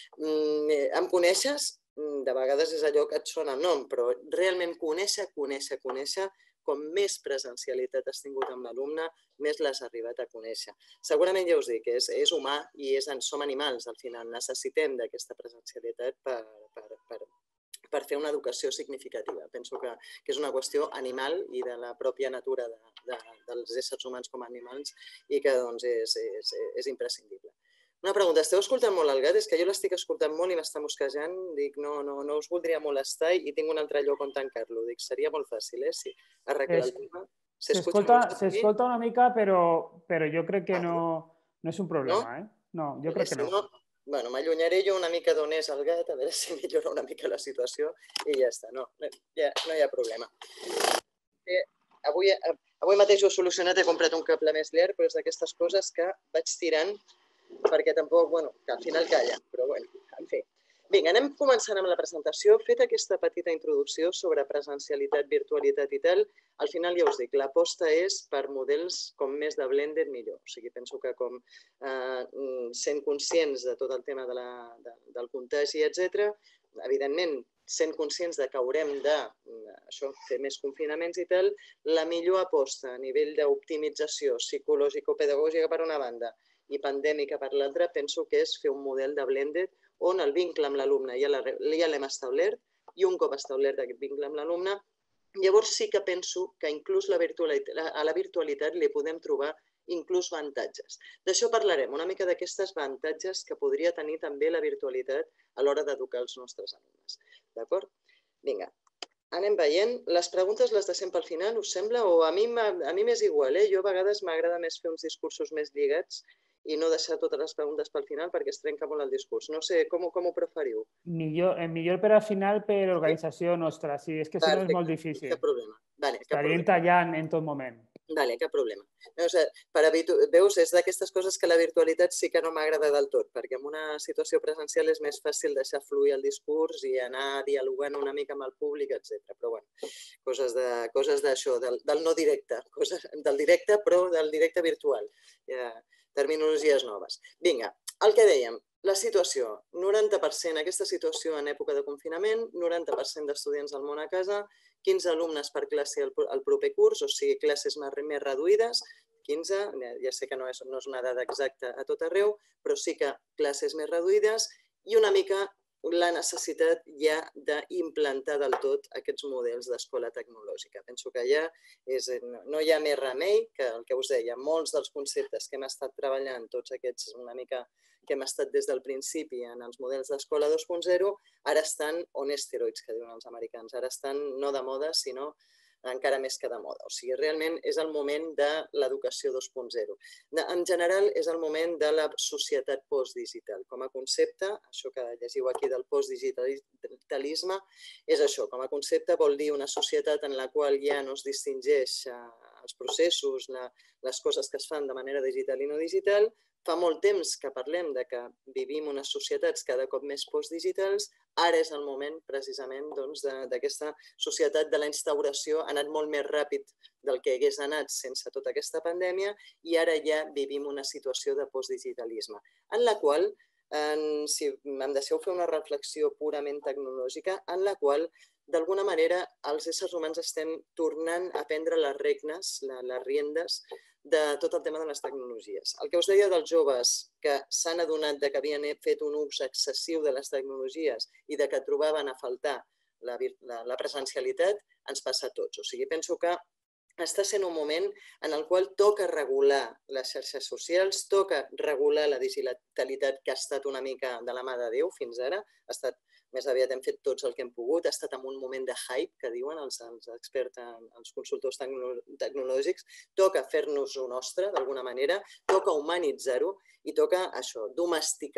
em coneixes? De vegades és allò que et sona el nom, però realment conèixer, conèixer, conèixer, com més presencialitat has tingut amb l'alumne, més l'has arribat a conèixer. Segurament ja us dic, és, és humà i és, som animals, al final. Necessitem d'aquesta presencialitat per, per, per, per fer una educació significativa. Penso que, que és una qüestió animal i de la pròpia natura de, de, dels éssers humans com a animals i que doncs, és, és, és imprescindible. Una pregunta, esteu escoltant molt el gat? És que jo l'estic escoltant molt i m'està mosquejant. Dic, no, no, no us voldria molestar i tinc un altre lloc on tancar-lo. Dic, seria molt fàcil, eh? Si arreglar el tema. S'escolta una mica, però, però jo crec que no, no és un problema, eh? No, jo crec que no. Bueno, m'allunyaré jo una mica d'on és el gat, a veure si millora una mica la situació i ja està. No, ja, no hi ha problema. Eh, avui, avui mateix ho he solucionat, he comprat un cable més llarg, però és d'aquestes coses que vaig tirant perquè tampoc, bueno, que al final calla, però bueno, en fi. Vinga, anem començant amb la presentació. Feta aquesta petita introducció sobre presencialitat, virtualitat i tal, al final ja us dic, l'aposta és per models com més de blended millor. O sigui, penso que com eh, sent conscients de tot el tema de la, de, del contagi, etcètera, evidentment, sent conscients de que haurem de això, fer més confinaments i tal, la millor aposta a nivell d'optimització psicològico-pedagògica per una banda i pandèmica per l'altra, penso que és fer un model de blended on el vincle amb l'alumne ja l'hem establert i un cop establert aquest vincle amb l'alumne, llavors sí que penso que inclús la virtualitat, a la virtualitat li podem trobar inclús avantatges. D'això parlarem, una mica d'aquestes avantatges que podria tenir també la virtualitat a l'hora d'educar els nostres alumnes. D'acord? Vinga, anem veient. Les preguntes les deixem pel final, us sembla? O a mi m'és igual, eh? Jo a vegades m'agrada més fer uns discursos més lligats i no deixar totes les preguntes pel final perquè es trenca molt el discurs. No sé, com, com ho preferiu? Millor, millor per al final per organització nostra. Sí, és que si no és molt difícil. Cap problema. Vale, cap Estaríem problema. tallant en tot moment. Vale, cap problema. No, o sigui, per habitu... Veus, és d'aquestes coses que la virtualitat sí que no m'agrada del tot, perquè en una situació presencial és més fàcil deixar fluir el discurs i anar dialogant una mica amb el públic, etcètera. Però bueno, coses de, coses d'això, del, del no directe, coses, del directe però del directe virtual. Ja, terminologies noves. Vinga, el que dèiem, la situació, noranta per cent aquesta situació en època de confinament, noranta per cent d'estudiants al món a casa, quinze alumnes per classe al proper curs, o sigui, classes més reduïdes, quinze, ja sé que no és, no és una dada exacta a tot arreu, però sí que classes més reduïdes i una mica la necessitat ja d'implantar del tot aquests models d'escola tecnològica. Penso que ja és, no hi ha més remei que el que us deia, molts dels conceptes que hem estat treballant, tots aquests una mica que hem estat des del principi en els models d'escola dos punt zero, ara estan on esteroids, que diuen els americans, ara estan no de moda, sinó encara més que de moda. O sigui, realment és el moment de l'educació dos punt zero. En general, és el moment de la societat postdigital. Com a concepte, això que llegiu aquí del postdigitalisme, és això. Com a concepte vol dir una societat en la qual ja no es distingeix els processos, les coses que es fan de manera digital i no digital. Fa molt temps que parlem de que vivim unes societats cada cop més postdigitals. Ara és el moment, precisament, d'aquesta societat de la instauració. Ha anat molt més ràpid del que hagués anat sense tota aquesta pandèmia i ara ja vivim una situació de postdigitalisme, en la qual, si em deixeu fer una reflexió purament tecnològica, en la qual, d'alguna manera, els éssers humans estem tornant a prendre les regnes, les riendes, de tot el tema de les tecnologies. El que us deia dels joves que s'han adonat que havien fet un ús excessiu de les tecnologies i de que trobaven a faltar la, la, la presencialitat, ens passa a tots. O sigui, penso que està sent un moment en el qual toca regular les xarxes socials, toca regular la digitalitat que ha estat una mica de la mà de Déu fins ara, ha estat més aviat hem fet tots el que hem pogut, ha estat en un moment de hype, que diuen els, els experts, els consultors tecnològics, toca fer-nos-ho nostre, d'alguna manera, toca humanitzar-ho i toca això, domesticar-ho,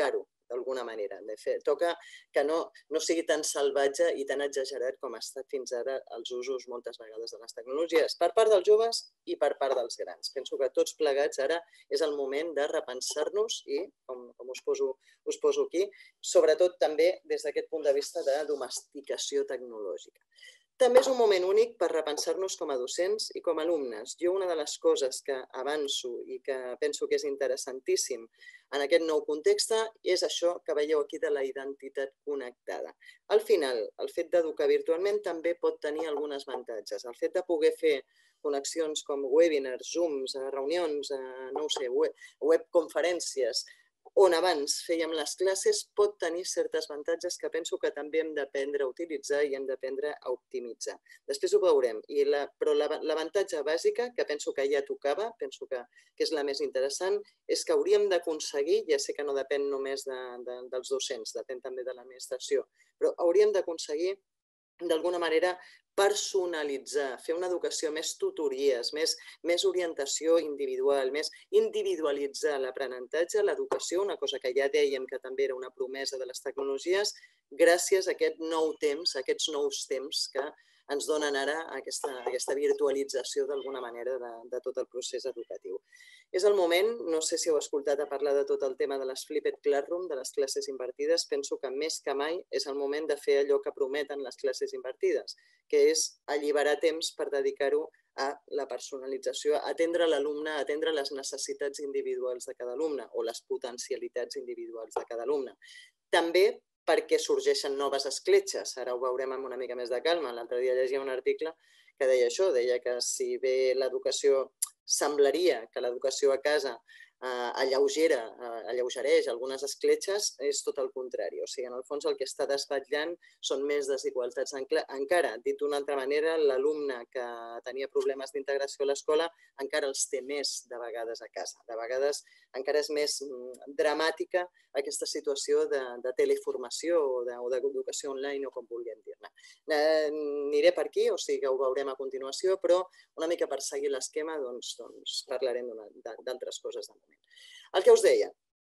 d'alguna manera. De fet, toca que no, no sigui tan salvatge i tan exagerat com ha estat fins ara els usos moltes vegades de les tecnologies, per part dels joves i per part dels grans. Penso que tots plegats ara és el moment de repensar-nos i, com, com us, poso, us poso aquí, sobretot també des d'aquest punt de vista de domesticació tecnològica. També és un moment únic per repensar-nos com a docents i com a alumnes. Jo una de les coses que avanço i que penso que és interessantíssim en aquest nou context és això que veieu aquí de la identitat connectada. Al final, el fet d'educar virtualment també pot tenir alguns avantatges. El fet de poder fer connexions com webinars, Zooms, reunions, no ho sé, webconferències, on abans fèiem les classes, pot tenir certes avantatges que penso que també hem d'aprendre a utilitzar i hem d'aprendre a optimitzar. Després ho veurem, I la, però l'avantatge bàsica, que penso que ja tocava, penso que, que és la més interessant, és que hauríem d'aconseguir, ja sé que no depèn només de, de, dels docents, depèn també de l'administració, però hauríem d'aconseguir d'alguna manera personalitzar, fer una educació més tutories, més, més orientació individual, més individualitzar l'aprenentatge, l'educació, una cosa que ja dèiem que també era una promesa de les tecnologies, gràcies a aquest nou temps, a aquests nous temps que ens donen ara aquesta, aquesta virtualització d'alguna manera de, de tot el procés educatiu. És el moment, no sé si heu escoltat a parlar de tot el tema de les Flipped Classroom, de les classes invertides, penso que més que mai és el moment de fer allò que prometen les classes invertides, que és alliberar temps per dedicar-ho a la personalització, a atendre l'alumne, a atendre les necessitats individuals de cada alumne o les potencialitats individuals de cada alumne. També perquè sorgeixen noves escletxes. Ara ho veurem amb una mica més de calma. L'altre dia llegia un article que deia això, deia que si bé l'educació, semblaria que l'educació a casa alleugera, alleugereix algunes escletxes, és tot el contrari. O sigui, en el fons el que està desvetllant són més desigualtats encara. Dit d'una altra manera, l'alumne que tenia problemes d'integració a l'escola encara els té més de vegades a casa. De vegades encara és més dramàtica aquesta situació de, de teleformació o d'educació online o com vulguem dir-ne. Aniré per aquí, o sigui que ho veurem a continuació, però una mica per seguir l'esquema doncs, doncs parlarem d'altres coses de moment. El que us deia,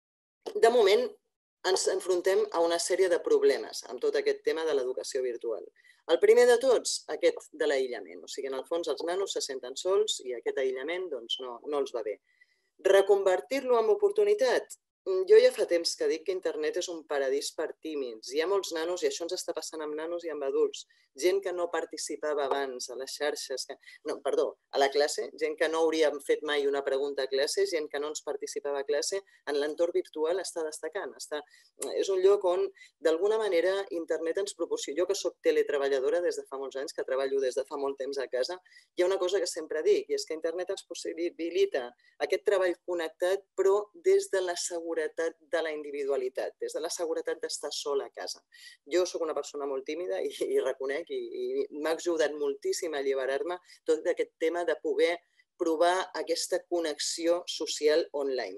de moment ens enfrontem a una sèrie de problemes amb tot aquest tema de l'educació virtual. El primer de tots, aquest de l'aïllament. O sigui, en el fons els nanos se senten sols i aquest aïllament doncs, no, no els va bé. Reconvertir-lo en oportunitat? Jo ja fa temps que dic que internet és un paradís per tímids. Hi ha molts nanos, i això ens està passant amb nanos i amb adults, gent que no participava abans a les xarxes, que... no, perdó, a la classe, gent que no hauria fet mai una pregunta a classe, gent que no ens participava a classe, en l'entorn virtual està destacant. Està... És un lloc on, d'alguna manera, internet ens proporciona. Jo que soc teletreballadora des de fa molts anys, que treballo des de fa molt temps a casa, hi ha una cosa que sempre dic, i és que internet ens possibilita aquest treball connectat, però des de la seguretat de la individualitat, des de la seguretat d'estar sola a casa. Jo soc una persona molt tímida i, i reconec i, i m'ha ajudat moltíssim a alliberar-me tot aquest tema de poder provar aquesta connexió social online.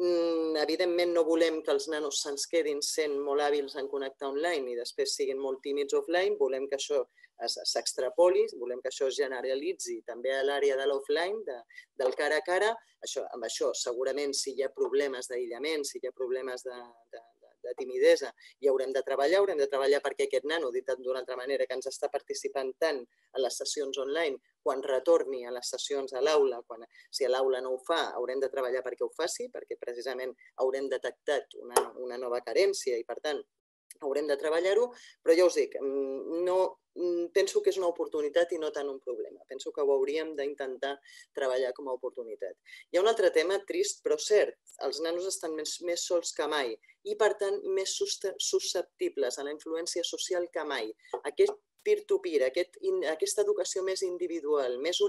Mm, evidentment no volem que els nanos se'ns quedin sent molt hàbils en connectar online i després siguin molt tímids offline, volem que això s'extrapoli, volem que això es generalitzi també a l'àrea de l'offline, de, del cara a cara. Això, amb això segurament si hi ha problemes d'aïllament, si hi ha problemes de, de, de timidesa, hi haurem de treballar, haurem de treballar perquè aquest nano, dit d'una altra manera, que ens està participant tant en les sessions online, quan retorni a les sessions a l'aula, si a l'aula no ho fa, haurem de treballar perquè ho faci, perquè precisament haurem detectat una, una nova carència i, per tant, haurem de treballar-ho, però ja us dic, no, penso que és una oportunitat i no tant un problema. Penso que ho hauríem d'intentar treballar com a oportunitat. Hi ha un altre tema trist però cert. Els nanos estan més, més sols que mai i, per tant, més susceptibles a la influència social que mai. Aquest peer-to-peer, aquest, aquesta educació més individual, més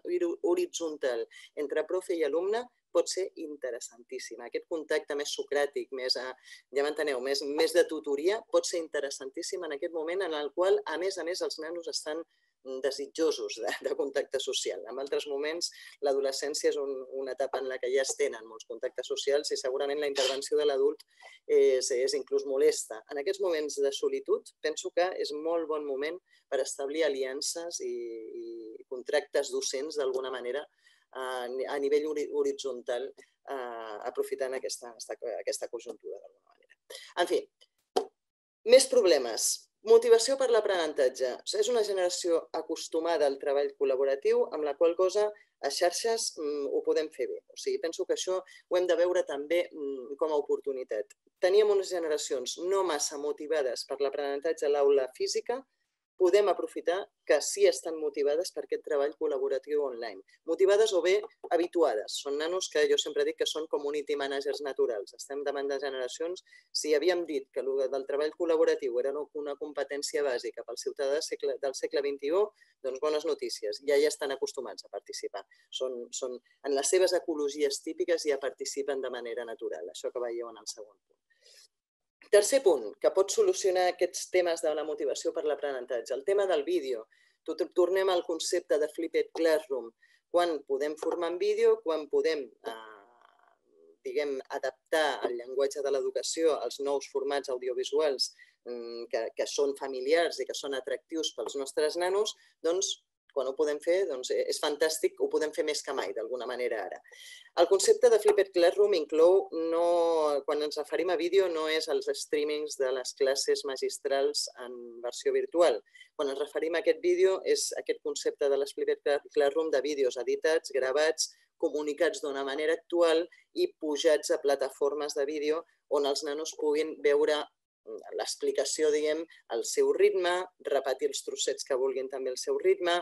horitzontal entre profe i alumne, pot ser interessantíssima. Aquest contacte més socràtic, més, ja m'enteneu, més, més de tutoria, pot ser interessantíssim en aquest moment en el qual, a més a més, els nanos estan desitjosos de, de contacte social. En altres moments, l'adolescència és un, una etapa en la que ja es tenen molts contactes socials i segurament la intervenció de l'adult és, és inclús molesta. En aquests moments de solitud, penso que és molt bon moment per establir aliances i, i contractes docents d'alguna manera a nivell horitzontal, aprofitant aquesta, aquesta conjuntura d'alguna manera. En fi, més problemes. Motivació per l'aprenentatge. És una generació acostumada al treball col·laboratiu, amb la qual cosa a xarxes ho podem fer bé. O sigui, penso que això ho hem de veure també com a oportunitat. Teníem unes generacions no massa motivades per l'aprenentatge a l'aula física, podem aprofitar que sí estan motivades per aquest treball col·laboratiu online. Motivades o bé habituades. Són nanos que jo sempre dic que són community managers naturals. Estem davant de generacions. Si havíem dit que el del treball col·laboratiu era una competència bàsica pel ciutadà del segle vint-i-u, doncs bones notícies. Ja hi estan acostumats a participar. En les seves ecologies típiques ja participen de manera natural. Això que veieu en el segon punt. Tercer punt, que pot solucionar aquests temes de la motivació per l'aprenentatge, el tema del vídeo. Tornem al concepte de Flipped Classroom. Quan podem formar en vídeo, quan podem adaptar el llenguatge de l'educació als nous formats audiovisuals que són familiars i que són atractius pels nostres nanos, doncs quan ho podem fer, és fantàstic, ho podem fer més que mai, d'alguna manera ara. El concepte de Flipped Classroom inclou, quan ens referim a vídeo, no és els streamings de les classes magistrals en versió virtual. Quan ens referim a aquest vídeo, és aquest concepte de les Flipped Classroom de vídeos editats, gravats, comunicats d'una manera actual i pujats a plataformes de vídeo on els nanos puguin veure l'explicació, diguem, al seu ritme, repetir els trossets que vulguin també al seu ritme,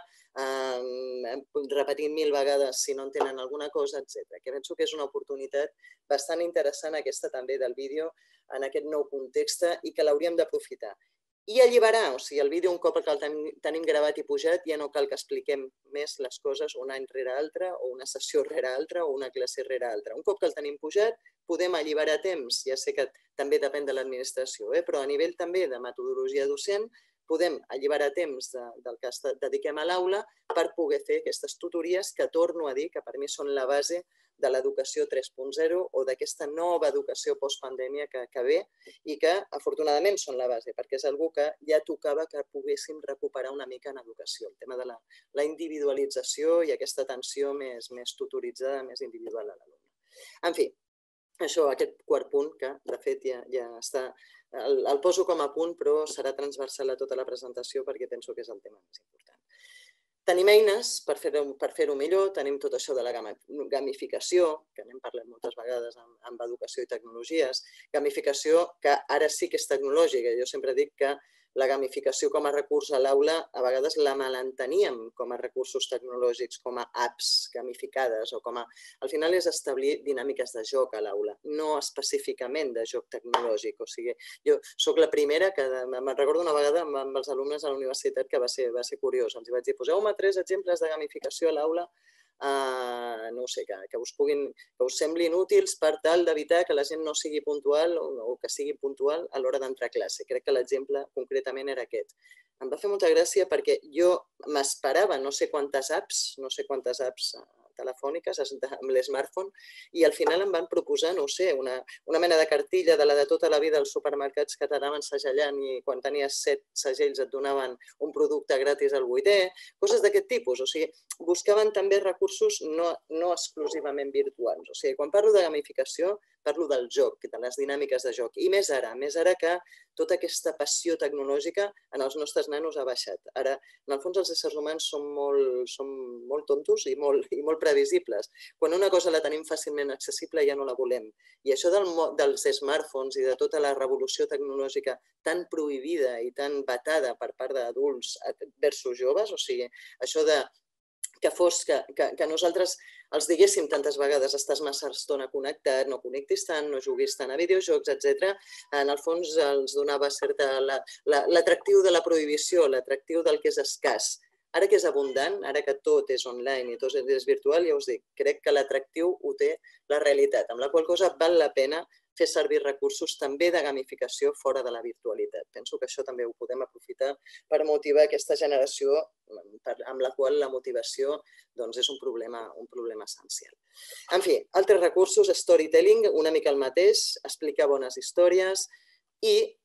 repetint mil vegades si no entenen alguna cosa, etcètera. Que penso que és una oportunitat bastant interessant aquesta també del vídeo en aquest nou context i que l'hauríem d'aprofitar. I alliberar, o sigui, el vídeo un cop que el tenim gravat i pujat ja no cal que expliquem més les coses un any rere altre o una sessió rere altra o una classe rere altra. Un cop que el tenim pujat podem alliberar temps, ja sé que també depèn de l'administració, però a nivell també de metodologia docent podem alliberar temps del que dediquem a l'aula per poder fer aquestes tutories que torno a dir que per mi són la base de l'educació tres punt zero o d'aquesta nova educació postpandèmia que ve i que afortunadament són la base, perquè és una que ja tocava que poguéssim recuperar una mica en educació, el tema de la individualització i aquesta atenció més tutoritzada, més individual a l'alumne. En fi, això, aquest quart punt, que de fet ja està, el poso com a punt, però serà transversal a tota la presentació perquè penso que és el tema més important. Tenim eines per fer-ho millor, tenim tot això de la gamificació, que n'hem parlat moltes vegades amb educació i tecnologies, gamificació que ara sí que és tecnològica. Jo sempre dic que la gamificació com a recurs a l'aula a vegades la malenteníem com a recursos tecnològics, com a apps gamificades o com a... Al final és establir dinàmiques de joc a l'aula, no específicament de joc tecnològic. O sigui, jo soc la primera que me'n recordo una vegada amb els alumnes a la universitat que va ser curiós. Els vaig dir, poseu-me tres exemples de gamificació a l'aula no sé, que us puguin, que us semblin útils per tal d'evitar que la gent no sigui puntual o que sigui puntual a l'hora d'entrar a classe. Crec que l'exemple concretament era aquest. Em va fer molta gràcia perquè jo m'esperava no sé quantes apps, no sé quantes apps telefòniques amb l'smartphone i al final em van proposar, no sé, una mena de cartilla de la de tota la vida als supermercats que t'anaven segellant i quan tenies set segells et donaven un producte gratis al vuitè, coses d'aquest tipus. O sigui, buscaven també recursos no exclusivament virtuals. O sigui, quan parlo de gamificació, parlo del joc, de les dinàmiques de joc. I més ara, més ara que tota aquesta passió tecnològica en els nostres nanos ha baixat. Ara, en el fons, els éssers humans som molt tontos i molt previsibles. Quan una cosa la tenim fàcilment accessible ja no la volem. I això dels smartphones i de tota la revolució tecnològica tan prohibida i tan vetada per part d'adults versus joves, o sigui, això de que fos que nosaltres els diguéssim tantes vegades estàs massa estona connectat, no connectis tant, no juguis tant a videojocs, etcètera, en el fons els donava l'atractiu de la prohibició, l'atractiu del que és escàs. Ara que és abundant, ara que tot és online i tot és virtual, ja us dic, crec que l'atractiu ho té la realitat, amb la qual cosa val la pena fer servir recursos també de gamificació fora de la virtualitat. Penso que això també ho podem aprofitar per motivar aquesta generació amb la qual la motivació és un problema essencial. En fi, altres recursos, storytelling, una mica el mateix, explicar bones històries i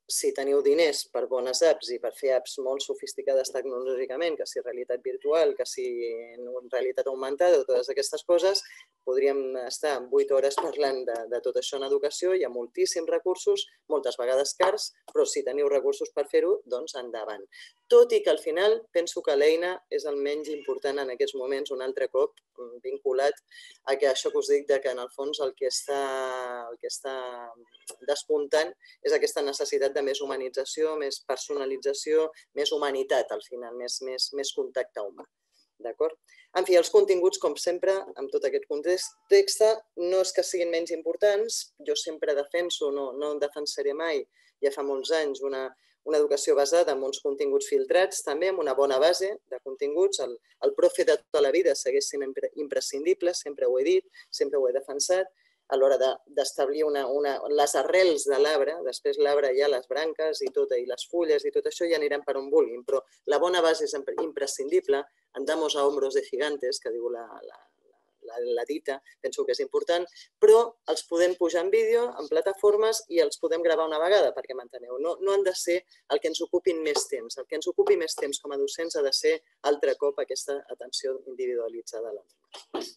si teniu diners per bones apps i per fer apps molt sofisticades tecnològicament, que si realitat virtual, que si realitat augmentada, totes aquestes coses, podríem estar vuit hores parlant de, de tot això en educació. Hi ha moltíssims recursos, moltes vegades cars, però si teniu recursos per fer-ho, doncs endavant. Tot i que al final penso que l'eina és el menys important en aquests moments, un altre cop vinculat a que això que us dic de que en el fons el que està, el que està despuntant és aquesta necessitat de més humanització, més personalització, més humanitat al final, més, més, més contacte humà. D'acord? En fi, els continguts, com sempre, amb tot aquest context, no és que siguin menys importants, jo sempre defenso, no, no defensaré mai, ja fa molts anys, una, una educació basada en uns continguts filtrats, també amb una bona base de continguts. El, el profe de tota la vida segueix sent imprescindible, sempre ho he dit, sempre ho he defensat, a l'hora d'establir una, una, les arrels de l'arbre, després l'arbre hi ha les branques i, tot, i les fulles i tot això ja anirem per on vulguin, però la bona base és imprescindible, andamos a hombros de gigantes, que diu la, la, la, la dita, penso que és important, però els podem pujar en vídeo, en plataformes i els podem gravar una vegada, perquè m'enteneu, no, no han de ser el que ens ocupin més temps, el que ens ocupi més temps com a docents ha de ser altre cop aquesta atenció individualitzada a l'alumne.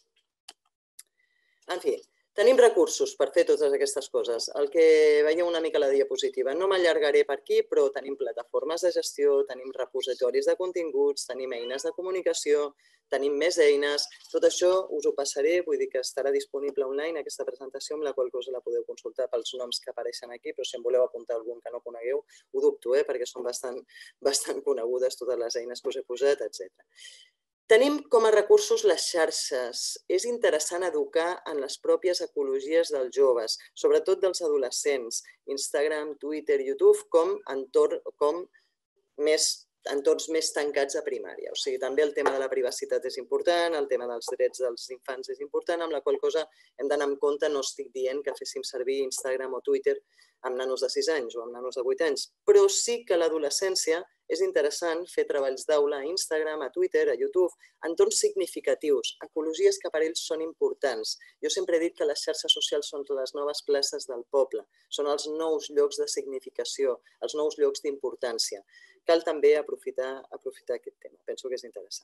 En fi, tenim recursos per fer totes aquestes coses. El que veieu una mica a la diapositiva. No m'allargaré per aquí, però tenim plataformes de gestió, tenim repositoris de continguts, tenim eines de comunicació, tenim més eines. Tot això us ho passaré, vull dir que estarà disponible online aquesta presentació, amb la qual cosa la podeu consultar pels noms que apareixen aquí, però si em voleu apuntar algun que no conegueu, ho dubto, eh? perquè són bastant, bastant conegudes totes les eines que us he posat, etcètera. Tenim com a recursos les xarxes. És interessant educar en les pròpies ecologies dels joves, sobretot dels adolescents, Instagram, Twitter, YouTube, com, entorn, com més, entorns més tancats a primària. O sigui, també el tema de la privacitat és important, el tema dels drets dels infants és important, amb la qual cosa hem d'anar amb compte, no estic dient que féssim servir Instagram o Twitter amb nanos de sis anys o amb nanos de vuit anys, però sí que a l'adolescència és interessant fer treballs d'aula a Instagram, a Twitter, a YouTube, entorns significatius, ecologies que per ells són importants. Jo sempre he dit que les xarxes socials són les noves places del poble, són els nous llocs de significació, els nous llocs d'importància. Cal també aprofitar, aprofitar aquest tema, penso que és interessant.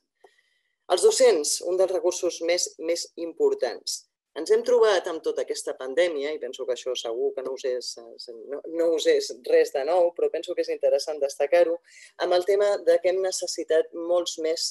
Els docents, un dels recursos més, més importants. Ens hem trobat amb tota aquesta pandèmia, i penso que això segur que no us és, no, no us és res de nou, però penso que és interessant destacar-ho, amb el tema de que hem necessitat molts més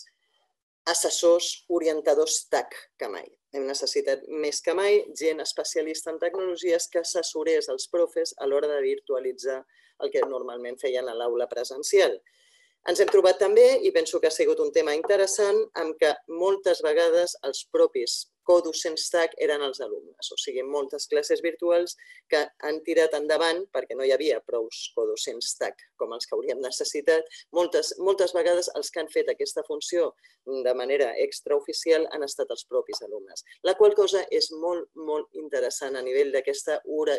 assessors, orientadors T A C que mai. Hem necessitat més que mai gent especialista en tecnologies que assessorés els profes a l'hora de virtualitzar el que normalment feien a l'aula presencial. Ens hem trobat també, i penso que ha sigut un tema interessant, amb que moltes vegades els propis codocents T A C eren els alumnes, o sigui, moltes classes virtuals que han tirat endavant, perquè no hi havia prou codocents T A C com els que hauríem necessitat, moltes, moltes vegades els que han fet aquesta funció de manera extraoficial han estat els propis alumnes, la qual cosa és molt, molt interessant a nivell d'aquesta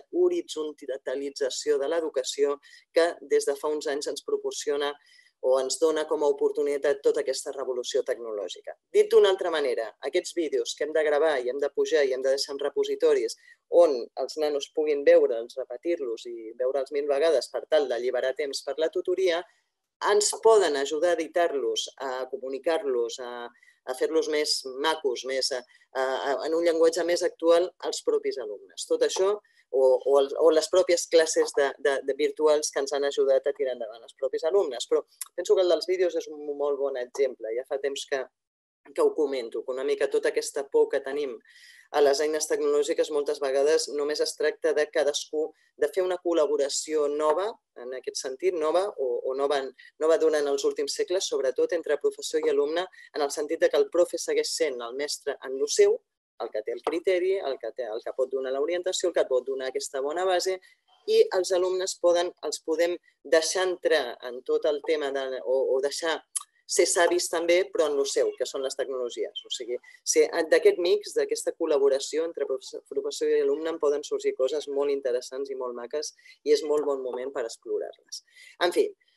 horitzontalització de l'educació que des de fa uns anys ens proporciona o ens dona com a oportunitat tota aquesta revolució tecnològica. Dit d'una altra manera, aquests vídeos que hem de gravar i hem de pujar i hem de deixar en repositoris on els nanos puguin veure'ls, repetir-los i veure'ls mil vegades per tal d'alliberar temps per la tutoria, ens poden ajudar a editar-los, a comunicar-los, a, a fer-los més macos, més, a, a, en un llenguatge més actual als propis alumnes. Tot això O, o, o les pròpies classes de, de, de virtuals que ens han ajudat a tirar endavant els propis alumnes. Però penso que el dels vídeos és un molt bon exemple. Ja fa temps que, que ho comento, que una mica tota aquesta por que tenim a les eines tecnològiques moltes vegades només es tracta de cadascú de fer una col·laboració nova, en aquest sentit, nova o, o nova, nova durant els últims segles, sobretot entre professor i alumne, en el sentit de que el profe segueix sent el mestre en el seu, el que té el criteri, el que, té, el que pot donar l'orientació, el que pot donar aquesta bona base, i els alumnes poden, els podem deixar entrar en tot el tema de, o, o deixar ser savis també, però en el seu, que són les tecnologies. O sigui, d'aquest mix, d'aquesta col·laboració entre professor i alumne en poden sorgir coses molt interessants i molt maques i és molt bon moment per explorar-les. En fi,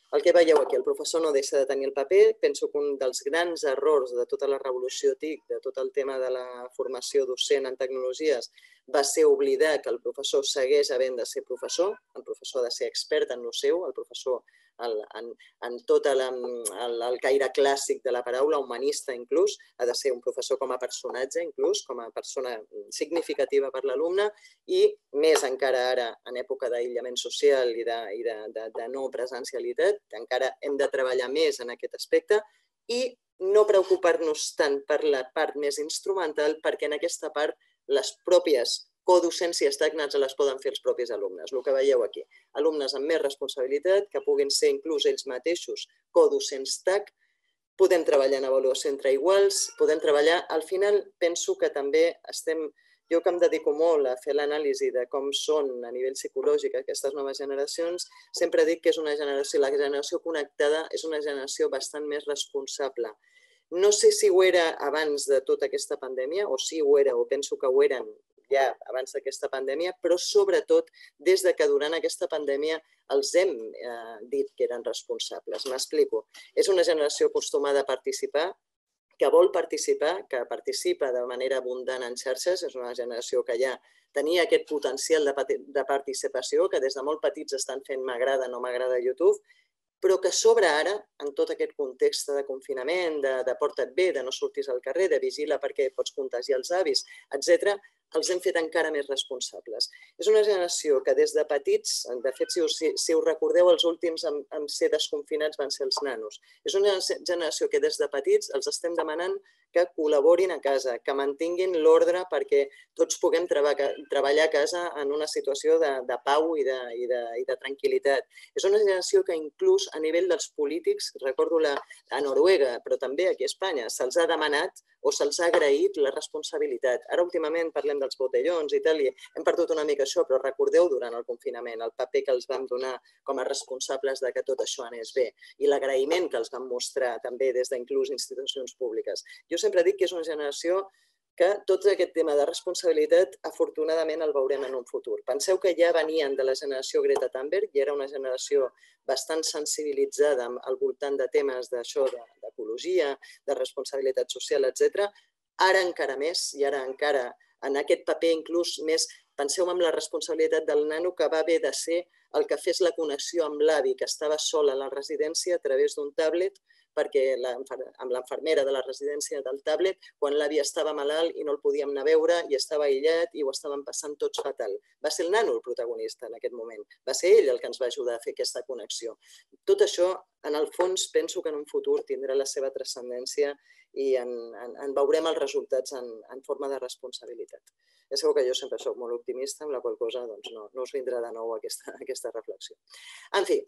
El que veieu aquí, el professor no deixa de tenir el paper. Penso que un dels grans errors de tota la revolució T I C, de tot el tema de la formació docent en tecnologies, va ser oblidar que el professor segueix havent de ser professor, el professor ha de ser expert en el seu, el professor en, en, en tot el, el, el caire clàssic de la paraula, humanista inclús, ha de ser un professor com a personatge, inclús, com a persona significativa per l'alumne, i més encara ara, en època d'aïllament social i, de, i de, de, de no presencialitat, encara hem de treballar més en aquest aspecte i no preocupar-nos tant per la part més instrumental, perquè en aquesta part les pròpies codocències tagnats les poden fer els propis alumnes. El que veieu aquí, alumnes amb més responsabilitat, que puguin ser inclús ells mateixos codocents T A C, podem treballar en avaluació entre iguals, podem treballar... Al final, penso que també estem... Jo que em dedico molt a fer l'anàlisi de com són a nivell psicològic aquestes noves generacions, sempre dic que és una generació, la generació connectada és una generació bastant més responsable. No sé si ho era abans de tota aquesta pandèmia, o si ho era, o penso que ho eren ja abans d'aquesta pandèmia, però sobretot des de que durant aquesta pandèmia els hem eh, dit que eren responsables. M'explico. És una generació acostumada a participar, que vol participar, que participa de manera abundant en xarxes, és una generació que ja tenia aquest potencial de, de participació, que des de molt petits estan fent m'agrada, no m'agrada YouTube, però que sobre ara, en tot aquest context de confinament, de, de porta't bé, de no sortis al carrer, de vigila perquè pots contagiar els avis, etcètera, els hem fet encara més responsables. És una generació que des de petits, de fet, si us, si us recordeu, els últims en, en ser desconfinats van ser els nanos. És una generació que des de petits els estem demanant que col·laborin a casa, que mantinguin l'ordre perquè tots puguem treba, treballar a casa en una situació de, de pau i de, i, de, i de tranquil·litat. És una generació que inclús a nivell dels polítics, recordo la, a Noruega, però també aquí a Espanya, se'ls ha demanat o se'ls ha agraït la responsabilitat. Ara últimament parlem dels botellons i tal, i hem perdut una mica això, però recordeu durant el confinament el paper que els vam donar com a responsables de que tot això anés bé i l'agraïment que els vam mostrar també des d'inclús institucions públiques. Jo sempre dic que és una generació que tot aquest tema de responsabilitat afortunadament el veurem en un futur. Penseu que ja venien de la generació Greta Thunberg i era una generació bastant sensibilitzada al voltant de temes d'això, d'ecologia, de responsabilitat social, etcètera. Ara encara més, i ara encara en aquest paper inclús més, penseu en la responsabilitat del nano que va haver de ser el que fes la connexió amb l'avi que estava sol a la residència a través d'un tablet, perquè amb l'infermera de la residència del tablet, quan l'avi estava malalt i no el podíem anar a veure i estava aïllat i ho estaven passant tots fatal. Va ser el nano el protagonista en aquest moment. Va ser ell el que ens va ajudar a fer aquesta connexió. Tot això, en el fons, penso que en un futur tindrà la seva transcendència i en, en, en veurem els resultats en, en forma de responsabilitat. Ja sabeu que jo sempre soc molt optimista, amb la qual cosa doncs, no, no us vindrà de nou aquesta, aquesta reflexió. En fi,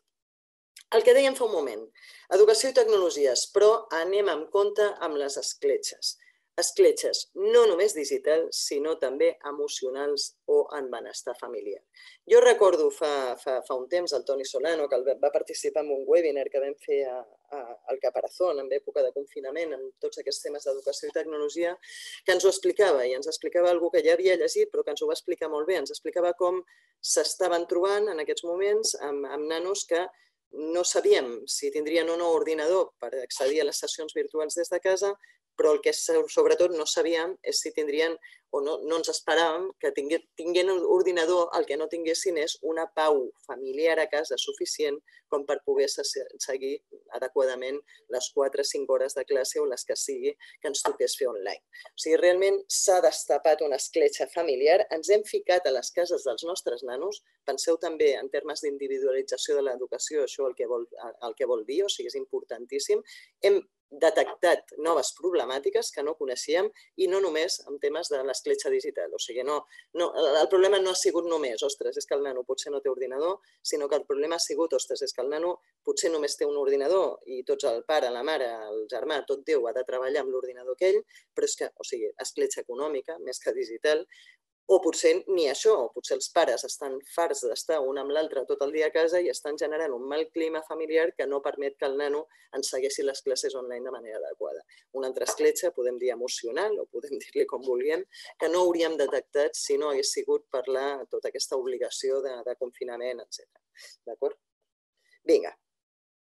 el que dèiem fa un moment, educació i tecnologies, però anem amb compte amb les escletxes. Escletxes no només digitals, sinó també emocionals o en benestar familiar. Jo recordo fa, fa, fa un temps el Toni Solano, que va participar en un webinar que vam fer a, a, al Caparazón en època de confinament, amb tots aquests temes d'educació i tecnologia, que ens ho explicava, i ens explicava alguna que ja havia llegit, però que ens ho va explicar molt bé. Ens explicava com s'estaven trobant en aquests moments amb, amb nanos que no sabíem si tindrien o no ordinador per accedir a les sessions virtuals des de casa, però el que sobretot no sabíem és si tindrien, o no, no ens esperàvem, que tinguin un ordinador, el que no tinguessin és una pau familiar a casa suficient com per poder seguir adequadament les quatre o cinc hores de classe o les que sigui que ens toqués fer online. O sigui, realment s'ha destapat una escletxa familiar, ens hem ficat a les cases dels nostres nanos, penseu també en termes d'individualització de l'educació, això el que vol, el que vol dir, o sigui, és importantíssim. Hem detectat noves problemàtiques que no coneixíem i no només en temes de l'escletxa digital. O sigui, no, no, el problema no ha sigut només, ostres, és que el nano potser no té ordinador, sinó que el problema ha sigut, ostres, és que el nano potser només té un ordinador i tots el pare, la mare, el germà, tot Déu ha de treballar amb l'ordinador aquell, però és que, o sigui, escletxa econòmica, més que digital, o potser ni això, o potser els pares estan farts d'estar un amb l'altre tot el dia a casa i estan generant un mal clima familiar que no permet que el nano ens segueixi les classes online de manera adequada. Una altra escletxa, podem dir emocional, o podem dir-li com vulguem, que no hauríem detectat si no hagués sigut per la, tota aquesta obligació de, de confinament, etcètera. D'acord? Vinga.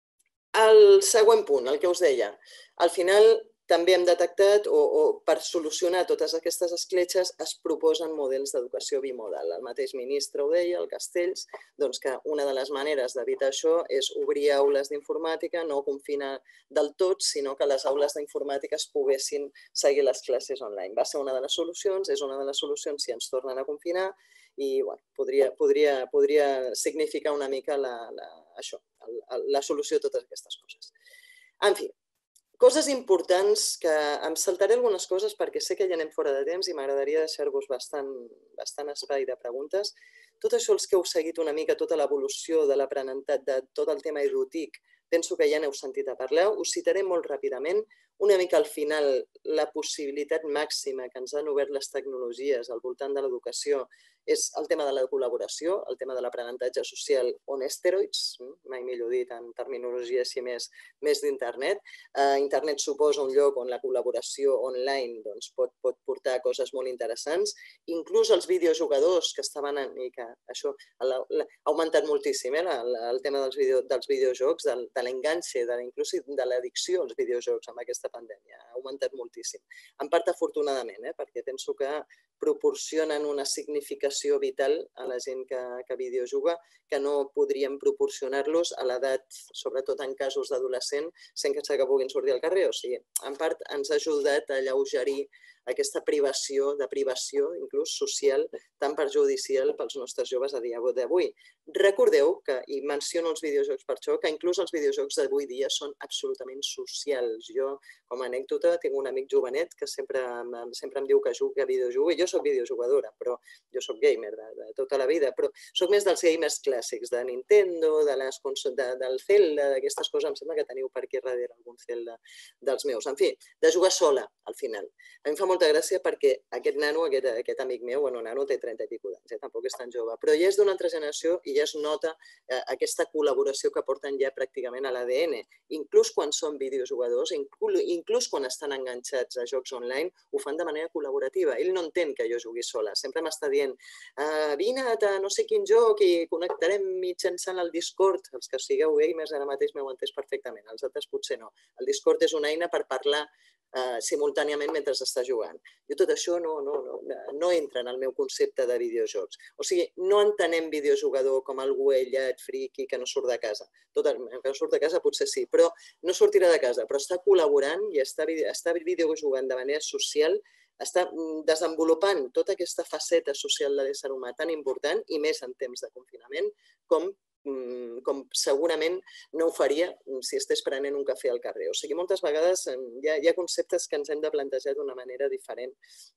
El següent punt, el que us deia, al final també hem detectat o, o per solucionar totes aquestes escletxes es proposen models d'educació bimodal. El mateix ministre ho deia, el Castells, doncs que una de les maneres d'evitar això és obrir aules d'informàtica, no confinar del tot, sinó que les aules d'informàtica es poguessin seguir les classes online. Va ser una de les solucions, és una de les solucions si ens tornen a confinar i bueno, podria, podria, podria significar una mica la, la, això, la, la solució a totes aquestes coses. En fi, coses importants que em saltaré algunes coses perquè sé que ja anem fora de temps i m'agradaria deixar-vos bastant, bastant espai de preguntes. Tot això, els que heu seguit una mica tota l'evolució de l'aprenentatge de tot el tema educatiu, penso que ja n'heu sentit a parlar. Us citaré molt ràpidament una mica al final la possibilitat màxima que ens han obert les tecnologies al voltant de l'educació és el tema de la col·laboració, el tema de l'aprenentatge social on esteroids, mai millor dit en terminologia així més, més d'internet. Eh, internet suposa un lloc on la col·laboració online doncs, pot, pot portar coses molt interessants. Inclús els videojugadors que estaven en, i que això ha augmentat moltíssim, eh, el, el tema dels, video, dels videojocs, de, de l'enganxe, de, inclús de l'addicció als videojocs amb aquesta pandèmia. Ha augmentat moltíssim. En part, afortunadament, eh, perquè penso que proporcionen una significació vital a la gent que, que videojuga que no podríem proporcionar-los a l'edat, sobretot en casos d'adolescent, sense que puguin sortir al carrer. O sigui, en part ens ha ajudat a alleugerir aquesta privació, de privació, inclús social, tan perjudicial pels nostres joves a dia d'avui. Recordeu que, i menciono els videojocs per això, que inclús els videojocs d'avui dia són absolutament socials. Jo, com a anècdota, tinc un amic jovenet que sempre, sempre em diu que juga a videojugador. Jo soc videojugadora, però jo soc gamer de, de tota la vida, però soc més dels gamers clàssics, de Nintendo, de les de, del Zelda, d'aquestes coses. Em sembla que teniu per aquí darrere algun Zelda dels meus. En fi, de jugar sola, al final. A mi em fa molta gràcia perquè aquest nano, aquest, aquest amic meu, bueno, nano té trenta i pico d'anys, eh? Tampoc és tan jove, però ja és d'una altra generació i ja es nota eh, aquesta col·laboració que porten ja pràcticament a l'A D N. Inclús quan són videojugadors, inclús, inclús quan estan enganxats a jocs online, ho fan de manera col·laborativa. Ell no entén que jo jugui sola, sempre m'està dient uh, vine a no sé quin joc i connectarem mitjançant el Discord. Els que sigueu gamers ara mateix m'heu entès perfectament, els altres potser no. El Discord és una eina per parlar Uh, simultàniament mentre està jugant. I tot això no, no, no, no entra en el meu concepte de videojocs. O sigui, no entenem videojugador com algú aïllat, friqui, que no surt de casa. Tot el que no surt de casa potser sí, però no sortirà de casa, però està col·laborant i està, està videojugant de manera social, està desenvolupant tota aquesta faceta social de l'ésser humà tan important i més en temps de confinament com com segurament no ho faria si estigués prenent un cafè al carrer. O sigui, moltes vegades hi ha, hi ha conceptes que ens hem de plantejar d'una manera diferent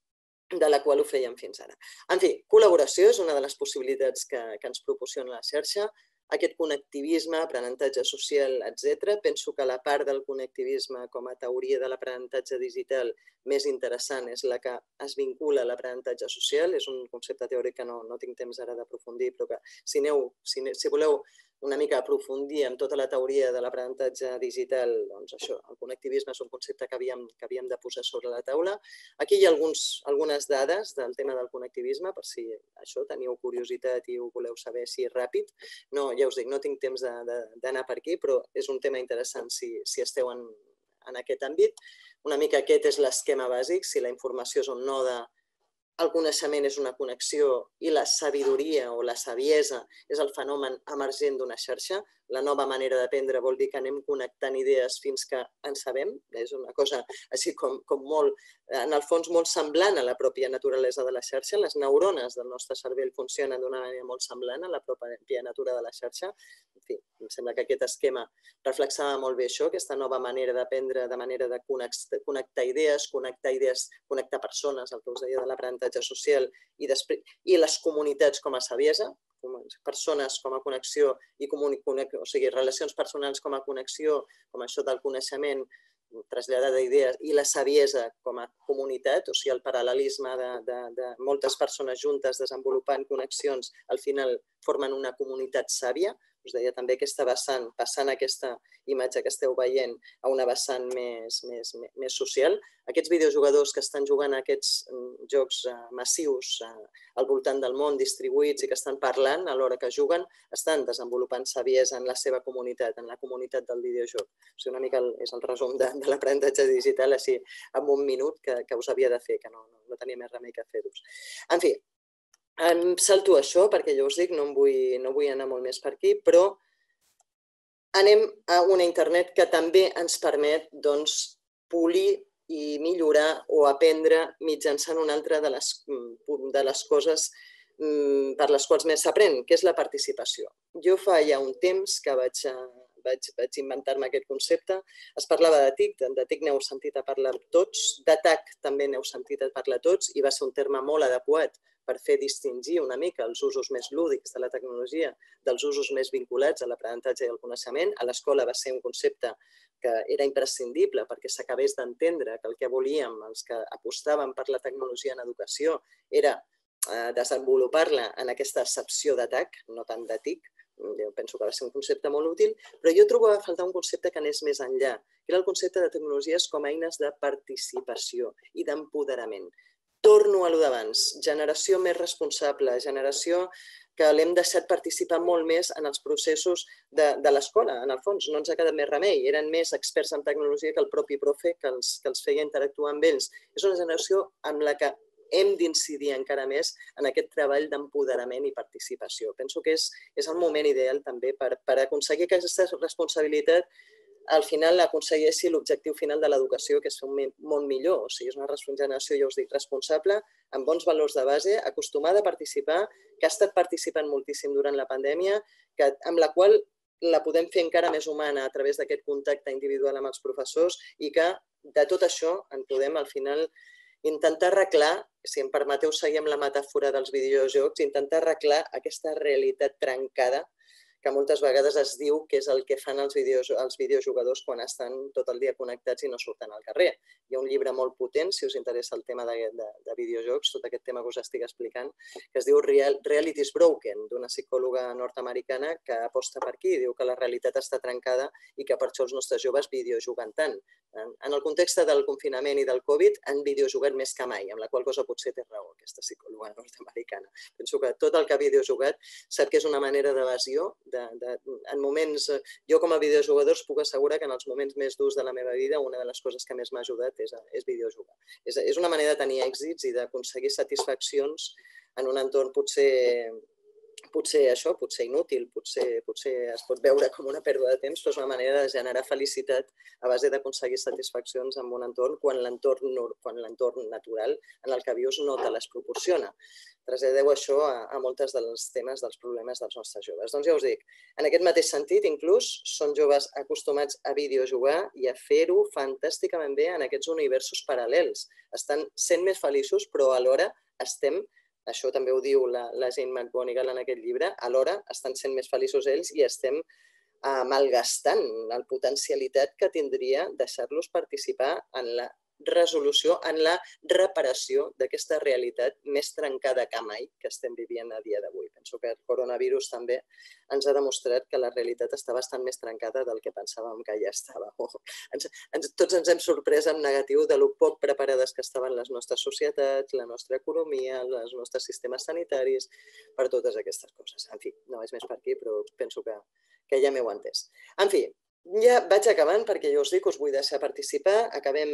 de la qual ho fèiem fins ara. En fi, col·laboració és una de les possibilitats que, que ens proporciona la xarxa. Aquest connectivisme, aprenentatge social, etcètera. Penso que la part del connectivisme com a teoria de l'aprenentatge digital més interessant és la que es vincula a l'aprenentatge social. És un concepte teòric que no, no tinc temps ara d'aprofundir, però que si, aneu, si, si voleu una mica aprofundir en tota la teoria de l'aprenentatge digital, doncs això, el connectivisme és un concepte que havíem, que havíem de posar sobre la taula. Aquí hi ha alguns, algunes dades del tema del connectivisme, per si això teniu curiositat i ho voleu saber així ràpid. No, ja us dic, no tinc temps d'anar per aquí, però és un tema interessant si, si esteu en, en aquest àmbit. Una mica aquest és l'esquema bàsic, si la informació és un node, el coneixement és una connexió i la sabidoria o la saviesa és el fenomen emergent d'una xarxa. La nova manera d'aprendre vol dir que anem connectant idees fins que en sabem. És una cosa així com, com molt, en el fons, molt semblant a la pròpia naturalesa de la xarxa. Les neurones del nostre cervell funcionen d'una manera molt semblant a la pròpia natura de la xarxa. En fi, em sembla que aquest esquema reflexava molt bé això, aquesta nova manera d'aprendre, de manera de connectar idees, connectar idees, connectar persones, el que us deia de l'aprenentatge social, i, després, i les comunitats com a saviesa, persones com a connexió, i o sigui, relacions personals com a connexió, com això del coneixement, traslladada d'idees, i la saviesa com a comunitat, o sigui, el paral·lelisme de, de, de moltes persones juntes desenvolupant connexions, al final formen una comunitat sàvia, us deia també aquesta vessant, passant aquesta imatge que esteu veient a una vessant més, més, més social. Aquests videojugadors que estan jugant a aquests jocs massius al voltant del món, distribuïts i que estan parlant a l'hora que juguen, estan desenvolupant saviesa en la seva comunitat, en la comunitat del videojoc. O sigui, una mica és el resum de, de l'aprenentatge digital així en un minut que, que us havia de fer, que no, no, no tenia més remei que fer-vos. En fi, em salto això perquè ja us dic, no, em vull, no vull anar molt més per aquí, però anem a una internet que també ens permet doncs, polir i millorar o aprendre mitjançant una altra de les, de les coses per les quals més s'aprèn, que és la participació. Jo fa ja un temps que vaig, vaig, vaig inventar-me aquest concepte. Es parlava de TIC, de TIC n'heu sentit a parlar tots, de T A C també n'heu sentit a parlar tots i va ser un terme molt adequat per fer distingir una mica els usos més lúdics de la tecnologia dels usos més vinculats a l'aprenentatge i al coneixement. A l'escola va ser un concepte que era imprescindible perquè s'acabés d'entendre que el que volíem, els que apostàvem per la tecnologia en educació, era desenvolupar-la en aquesta accepció de T A C, no tant de TIC. Jo penso que va ser un concepte molt útil, però jo trobava a faltar un concepte que anés més enllà, que era el concepte de tecnologies com a eines de participació i d'empoderament. Torno a allò d'abans, generació més responsable, generació que l'hem deixat participar molt més en els processos de, de l'escola, en el fons. No ens ha quedat més remei, eren més experts en tecnologia que el propi profe que els, que els feia interactuar amb ells. És una generació amb la que hem d'incidir encara més en aquest treball d'empoderament i participació. Penso que és, és el moment ideal també per, per aconseguir que aquesta responsabilitat al final aconsegueixi l'objectiu final de l'educació, que és fer un món millor. O sigui, és una generació, ja us dic, responsable, amb bons valors de base, acostumada a participar, que ha estat participant moltíssim durant la pandèmia, que, amb la qual la podem fer encara més humana a través d'aquest contacte individual amb els professors i que de tot això en podem al final intentar arreglar, si em permeteu seguir amb la metàfora dels videojocs, intentar arreglar aquesta realitat trencada que moltes vegades es diu que és el que fan els, videos, els videojugadors quan estan tot el dia connectats i no surten al carrer. Hi ha un llibre molt potent, si us interessa el tema de, de, de videojocs, tot aquest tema que us estic explicant, que es diu Real, Reality is Broken, d'una psicòloga nord-americana que aposta per aquí, diu que la realitat està trencada i que per això els nostres joves videojuguen tant. En el context del confinament i del Covid han videojugat més que mai, amb la qual cosa potser té raó aquesta psicòloga nord-americana. Penso que tot el que ha videojugat sap que és una manera d'evasió. De, de, en moments, jo com a videojugador us puc assegurar que en els moments més durs de la meva vida una de les coses que més m'ha ajudat és, és videojugar. És, és una manera de tenir èxits i d'aconseguir satisfaccions en un entorn potser... Potser això, potser inútil, potser, potser es pot veure com una pèrdua de temps, però és una manera de generar felicitat a base d'aconseguir satisfaccions en un entorn quan l'entorn natural en el que vius no te les proporciona. Traslladeu això a, a moltes dels temes dels problemes dels nostres joves. Doncs ja us dic, en aquest mateix sentit, inclús, són joves acostumats a videojugar i a fer-ho fantàsticament bé en aquests universos paral·lels. Estan sent més feliços, però alhora estem... Això també ho diu la, la Jane McGonigal en aquest llibre, alhora estan sent més feliços ells i estem eh, malgastant la potencialitat que tindria deixar-los participar en la resolució, en la reparació d'aquesta realitat més trencada que mai que estem vivint a dia d'avui. Penso que el coronavirus també ens ha demostrat que la realitat està bastant més trencada del que pensàvem que ja estava. Ens, ens, tots ens hem sorprès en negatiu de lo poc preparades que estaven les nostres societats, la nostra economia, els nostres sistemes sanitaris, per totes aquestes coses. En fi, no vaig més per aquí, però penso que, que ja m'heu entès. En fi, ja vaig acabant perquè jo us dic que us vull deixar participar, acabem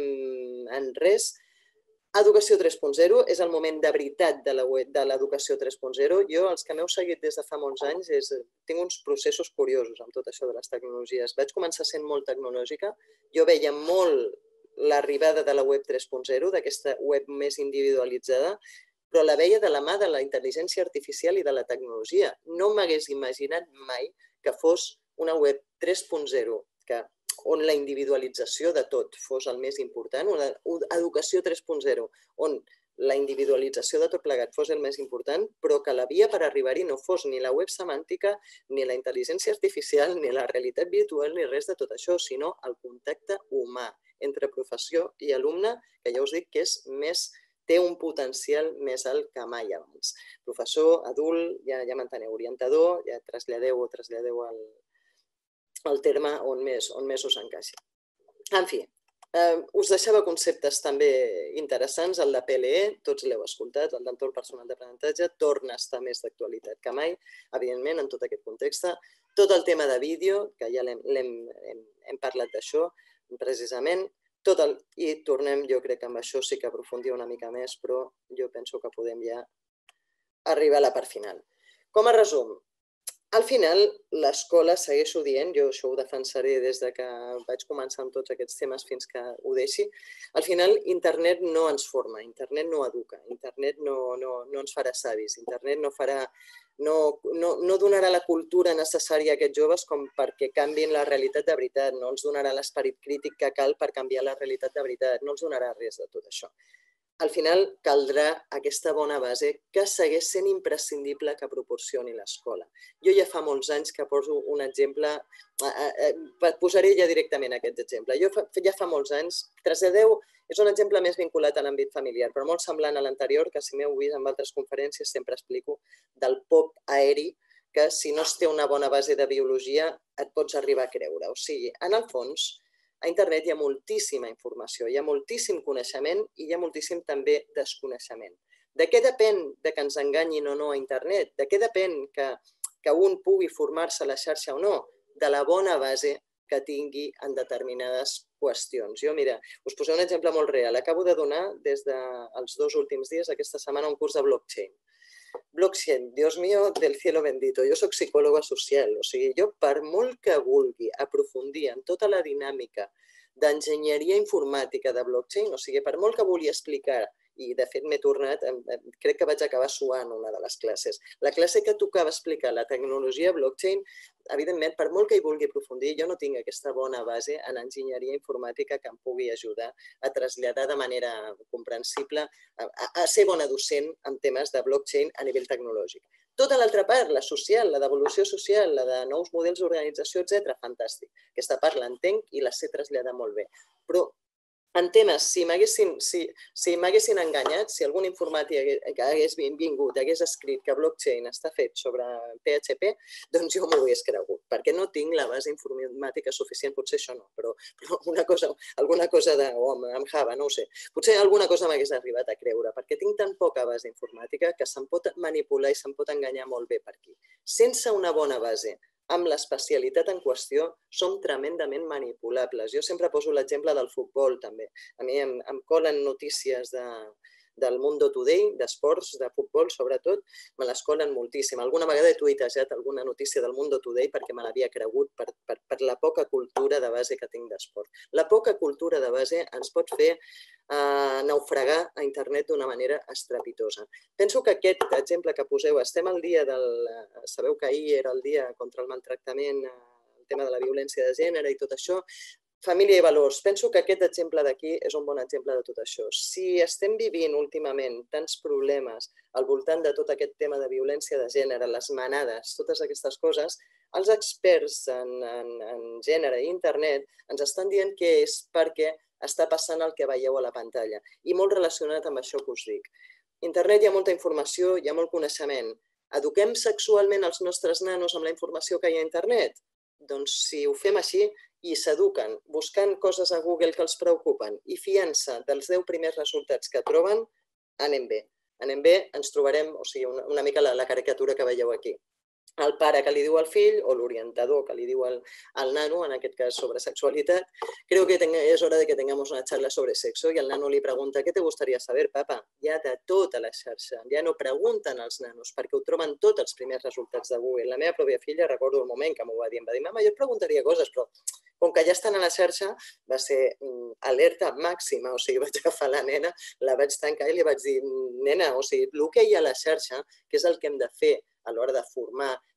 en res. Educació tres punt zero és el moment de veritat de l'educació tres punt zero. Jo, els que m'heu seguit des de fa molts anys, és, tinc uns processos curiosos amb tot això de les tecnologies. Vaig començar sent molt tecnològica. Jo veia molt l'arribada de la web tres punt zero, d'aquesta web més individualitzada, però la veia de la mà de la intel·ligència artificial i de la tecnologia. No m'hagués imaginat mai que fos una web tres punt zero, que, on la individualització de tot fos el més important, una educació tres punt zero, on la individualització de tot plegat fos el més important, però que la via per arribar-hi no fos ni la web semàntica, ni la intel·ligència artificial, ni la realitat virtual, ni res de tot això, sinó el contacte humà entre professor i alumne, que ja us dic que és més té un potencial més alt que mai abans. Professor, adult, ja, ja m'enteneu, orientador, ja traslladeu o traslladeu el, el terme on més, on més us encaixi. En fi, eh, us deixava conceptes també interessants, el de P L E, tots l'heu escoltat, el d'entorn personal d'aprenentatge, torna a estar més d'actualitat que mai, evidentment, en tot aquest context. Tot el tema de vídeo, que ja l'hem, l'hem, hem, hem parlat d'això, precisament, tot el, i tornem, jo crec que amb això sí que aprofundir una mica més, però jo penso que podem ja arribar a la part final. Com a resum, al final l'escola, segueixo dient, jo això ho defensaré des de que vaig començar amb tots aquests temes fins que ho deixi, al final internet no ens forma, internet no educa, internet no, no, no ens farà savis, internet no farà... No, no, no donarà la cultura necessària a aquests joves com perquè canviïn la realitat de veritat, no els donarà l'esperit crític que cal per canviar la realitat de veritat, no els donarà res de tot això. Al final caldrà aquesta bona base que segueix sent imprescindible que proporcioni l'escola. Jo ja fa molts anys que poso un exemple, posaré ja directament aquest exemple. Jo ja fa molts anys, traslladeu, és un exemple més vinculat a l'àmbit familiar, però molt semblant a l'anterior, que si m'heu vist en altres conferències sempre explico, del pop aeri, que si no es té una bona base de biologia et pots arribar a creure. O sigui, en el fons, a internet hi ha moltíssima informació, hi ha moltíssim coneixement i hi ha moltíssim també desconeixement. De què depèn de que ens enganyin o no a internet? De què depèn que, que un pugui formar-se a la xarxa o no? De la bona base que tingui en determinades qüestions. Jo, mira, us posaré un exemple molt real. Acabo de donar des dels dos últims dies, aquesta setmana, un curs de blockchain. Blockchain, Dios mío, del cielo bendito. Jo soc psicòloga social, o sigui, jo per molt que vulgui aprofundir en tota la dinàmica d'enginyeria informàtica de blockchain, o sigui, per molt que vulgui explicar, i de fet m'he tornat, crec que vaig acabar suant una de les classes. La classe que tocava explicar la tecnologia blockchain, evidentment, per molt que hi vulgui aprofundir, jo no tinc aquesta bona base en enginyeria informàtica que em pugui ajudar a traslladar de manera comprensible, a, a ser bona docent en temes de blockchain a nivell tecnològic. Tota l'altra part, la social, la d'evolució social, la de nous models d'organització, etcètera, fantàstic. Aquesta part l'entenc i la sé traslladar molt bé. Però en temes, si m'haguessin si, si enganyat, si algun informàtic que hagués vingut, hagués escrit que blockchain està fet sobre P H P, doncs jo m'ho hagués cregut, perquè no tinc la base informàtica suficient, potser això no, però, però una cosa, alguna cosa de, oh, amb Java, no ho sé, potser alguna cosa m'hagués arribat a creure, perquè tinc tan poca base informàtica que se'm pot manipular i se'm pot enganyar molt bé per aquí. Sense una bona base, amb l'especialitat en qüestió, som tremendament manipulables. Jo sempre poso l'exemple del futbol, també. A mi em, em colen notícies de, del Mundo Today, d'esports, de futbol, sobretot, me les colen moltíssim. Alguna vegada he tuitejat alguna notícia del Mundo Today perquè me l'havia cregut per, per, per la poca cultura de base que tinc d'esport. La poca cultura de base ens pot fer eh, naufragar a internet d'una manera estrepitosa. Penso que aquest exemple que poseu, estem al dia del... Sabeu que ahir era el dia contra el maltractament, el tema de la violència de gènere i tot això. Família i valors. Penso que aquest exemple d'aquí és un bon exemple de tot això. Si estem vivint últimament tants problemes al voltant de tot aquest tema de violència de gènere, les manades, totes aquestes coses, els experts en, en, en gènere i internet ens estan dient que és perquè està passant el que veieu a la pantalla. I molt relacionat amb això que us dic. Internet hi ha molta informació, hi ha molt coneixement. Eduquem sexualment els nostres nanos amb la informació que hi ha a internet? Doncs si ho fem així i s'eduquen buscant coses a Google que els preocupen i fiant-se dels deu primers resultats que troben, anem bé. Anem bé, ens trobarem, o sigui, una, una mica la, la caricatura que veieu aquí. El pare que li diu al fill o l'orientador que li diu al, al nano, en aquest cas sobre sexualitat, creo que tenga, es hora de que tengamos una charla sobre sexo i el nano li pregunta, ¿qué te gustaría saber, papa? Hi ha de tot a la xarxa, ja no pregunten als nanos perquè ho troben tots els primers resultats de Google. La meva pròpia filla, recordo el moment que m'ho va dir, em va dir, mama, jo et preguntaria coses, però com que ja estan a la xarxa, va ser mm, alerta màxima, o sigui, vaig agafar la nena, la vaig tancar i li vaig dir, nena, o sigui, el que hi ha a la xarxa, que és el que hem de fer a l'hora de formar,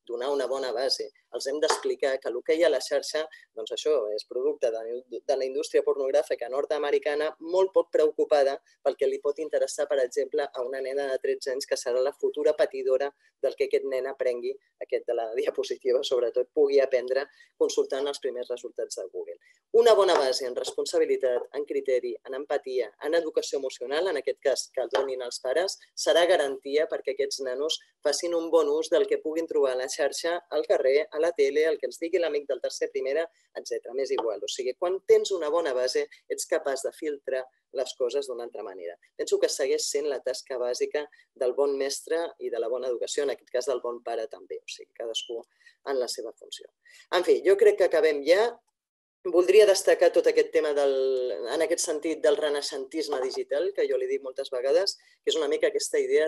donar una bona base, els hem d'explicar que el que hi ha a la xarxa, doncs això és producte de la indústria pornogràfica nord-americana molt poc preocupada pel que li pot interessar, per exemple, a una nena de tretze anys que serà la futura patidora del que aquest nen aprengui, aquest de la diapositiva sobretot, pugui aprendre consultant els primers resultats de Google. Una bona base en responsabilitat, en criteri, en empatia, en educació emocional, en aquest cas que el donin els pares, serà garantia perquè aquests nanos facin un bon ús del que puguin trobar a la xarxa, al carrer, a la tele, el que ens digui l'amic del tercer primera, etcètera. M'és igual. O sigui, quan tens una bona base, ets capaç de filtrar les coses d'una altra manera. Penso que segueix sent la tasca bàsica del bon mestre i de la bona educació, en aquest cas del bon pare també, o sigui, cadascú en la seva funció. En fi, jo crec que acabem ja. Voldria destacar tot aquest tema, en aquest sentit, del renaixentisme digital, que jo li dic moltes vegades, que és una mica aquesta idea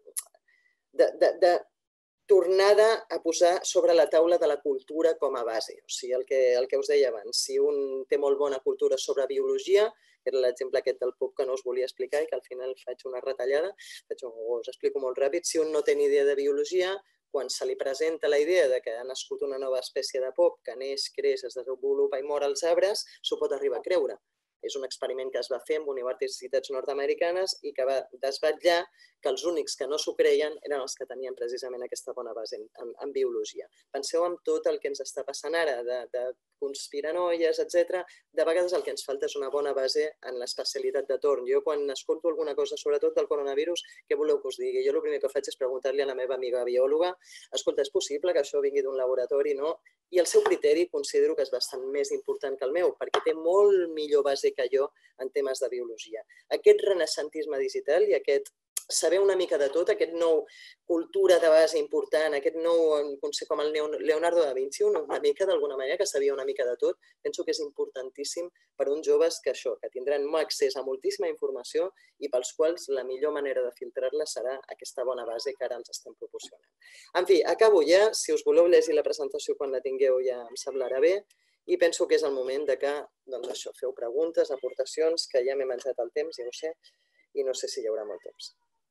de tornada a posar sobre la taula de la cultura com a base. O sigui, el que us deia abans, si un té molt bona cultura sobre biologia, que era l'exemple aquest del pub que no us volia explicar i que al final faig una retallada, us explico molt ràpid, si un no té ni idea de biologia, quan se li presenta la idea de que ha nascut una nova espècie de pop que neix, creix, es desenvolupa i mor als arbres, s'ho pot arribar a creure. És un experiment que es va fer amb universitats nord-americanes i que va desvetllar que els únics que no s'ho creien eren els que tenien precisament aquesta bona base en biologia. Penseu en tot el que ens està passant ara, de conspiranoies, etcètera. De vegades el que ens falta és una bona base en l'especialitat de torn. Jo quan escolto alguna cosa, sobretot del coronavirus, què voleu que us digui? Jo el primer que faig és preguntar-li a la meva amiga biòloga, escolta, és possible que això vingui d'un laboratori, no? I el seu criteri considero que és bastant més important que el meu, perquè té molt millor base que jo en temes de biologia. Aquest renaixentisme digital i aquest saber una mica de tot, aquest nou cultura de base important, aquest nou concepte com el Leonardo da Vinci, una mica d'alguna manera que sabia una mica de tot, penso que és importantíssim per a uns joves que això, que tindran accés a moltíssima informació i pels quals la millor manera de filtrar-la serà aquesta bona base que ara ens estem proporcionant. En fi, acabo ja. Si us voleu llegir la presentació quan la tingueu ja em semblarà bé. I penso que és el moment de que, doncs això, feu preguntes, aportacions, que ja m'he menjat el temps i no sé, i no sé si hi haurà molt temps.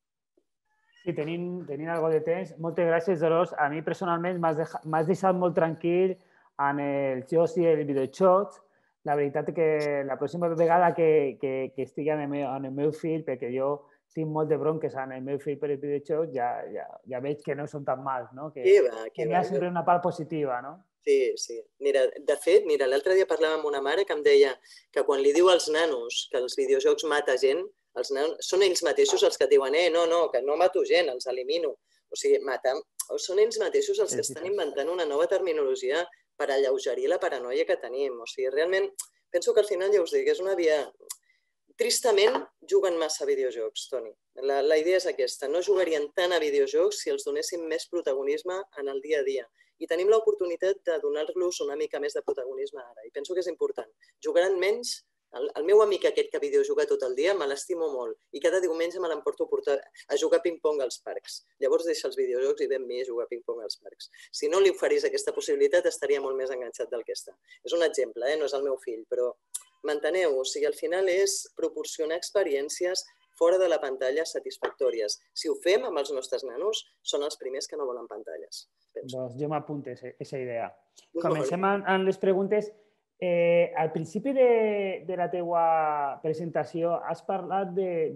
Sí, tenim, tenim algo de temps. Moltes gràcies, Dolors. A mi personalment m'has deixat molt tranquil en els jocs i els videojocs. La veritat que la pròxima vegada que, que, que estigui en el, meu, en el meu fill, perquè jo tinc molt de bronques en el meu fill per els videojocs, ja, ja, ja veig que no són tan mals, no? Que hi ha sempre una part positiva, no? Sí, sí. Mira, de fet, mira, l'altre dia parlava amb una mare que em deia que quan li diu als nanos que els videojocs mata gent, els nanos, són ells mateixos els que diuen eh, no, no, que no mato gent, els elimino. O sigui, matar, són ells mateixos els que estan inventant una nova terminologia per alleugerir la paranoia que tenim. O sigui, realment, penso que al final, ja us dic, és una via... Tristament, juguen massa a videojocs, Toni. La, la idea és aquesta. No jugarien tant a videojocs si els donéssim més protagonisme en el dia a dia. I tenim l'oportunitat de donar-los una mica més de protagonisme ara. I penso que és important. Jugaran menys. El, el meu amic aquest que videojuga tot el dia me l'estimo molt. I cada diumenge me l'emporto a jugar ping-pong als parcs. Llavors deixa els videojocs i ve amb mi a jugar ping-pong als parcs. Si no li oferís aquesta possibilitat, estaria molt més enganxat del que està. És un exemple, eh? No és el meu fill, però m'enteneu? O sigui, al final és proporcionar experiències fora de la pantalla satisfactòries. Si ho fem amb els nostres nanos, són els primers que no volen pantalles. Doncs jo m'apunto a aquesta idea. Comencem amb les preguntes. Eh, al principi de, de la teua presentació has parlat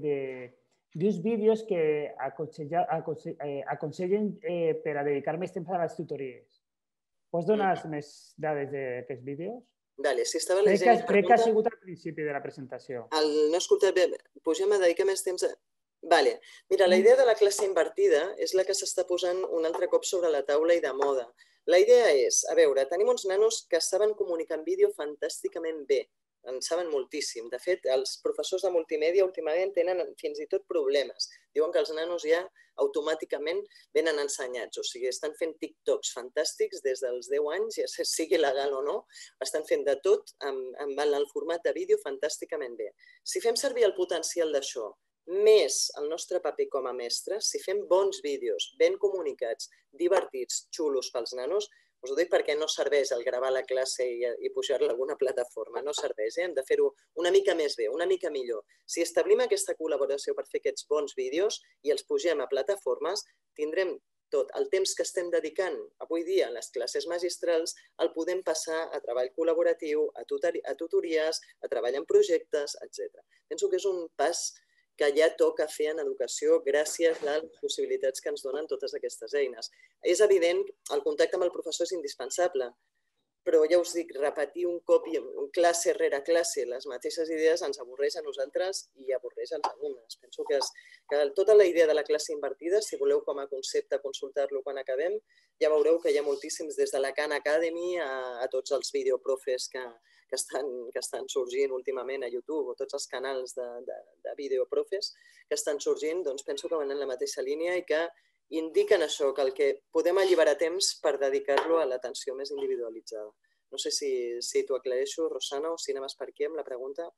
d'uns vídeos que aconsella, aconsell, eh, aconsellen eh, per a dedicar més temps a les tutories. Pots donar mm. més dades d'aquests vídeos? Vale, si estava llegint... Crec que, crec que ha sigut al principi de la presentació. El, no he escoltat bé. Pugem a dedicar més temps a... Vale. Mira, la idea de la classe invertida és la que s'està posant un altre cop sobre la taula i de moda. La idea és, a veure, tenim uns nanos que saben comunicar en vídeo fantàsticament bé, en saben moltíssim. De fet, els professors de multimèdia últimament tenen fins i tot problemes. Diuen que els nanos ja automàticament venen ensenyats, o sigui, estan fent TikToks fantàstics des dels deu anys, ja sigui legal o no, estan fent de tot amb, amb el format de vídeo fantàsticament bé. Si fem servir el potencial d'això, més el nostre paper com a mestres, si fem bons vídeos, ben comunicats, divertits, xulos pels nanos, us ho dic perquè no serveix el gravar la classe i, i pujar-la a alguna plataforma, no serveix, eh? Hem de fer-ho una mica més bé, una mica millor. Si establim aquesta col·laboració per fer aquests bons vídeos i els pugem a plataformes, tindrem tot el temps que estem dedicant avui dia a les classes magistrals el podem passar a treball col·laboratiu, a tutories, a treball en projectes, etcètera. Penso que és un pas que ja toca fer en educació gràcies a les possibilitats que ens donen totes aquestes eines. És evident que el contacte amb el professor és indispensable, però ja us dic, repetir un cop i classe rere classe les mateixes idees ens avorreix a nosaltres i avorreix als alumnes. Penso que, és, que tota la idea de la classe invertida, si voleu com a concepte consultar-lo quan acabem, ja veureu que hi ha moltíssims, des de la Khan Academy a, a tots els videoprofes que, que, estan, que estan sorgint últimament a YouTube, o tots els canals de, de, de videoprofes que estan sorgint, doncs penso que van en la mateixa línia i que indiquen això, que el que podem alliberar temps per dedicar-lo a l'atenció més individualitzada. No sé si, si t'ho aclareixo, Rosana, o si anaves per aquí amb la pregunta.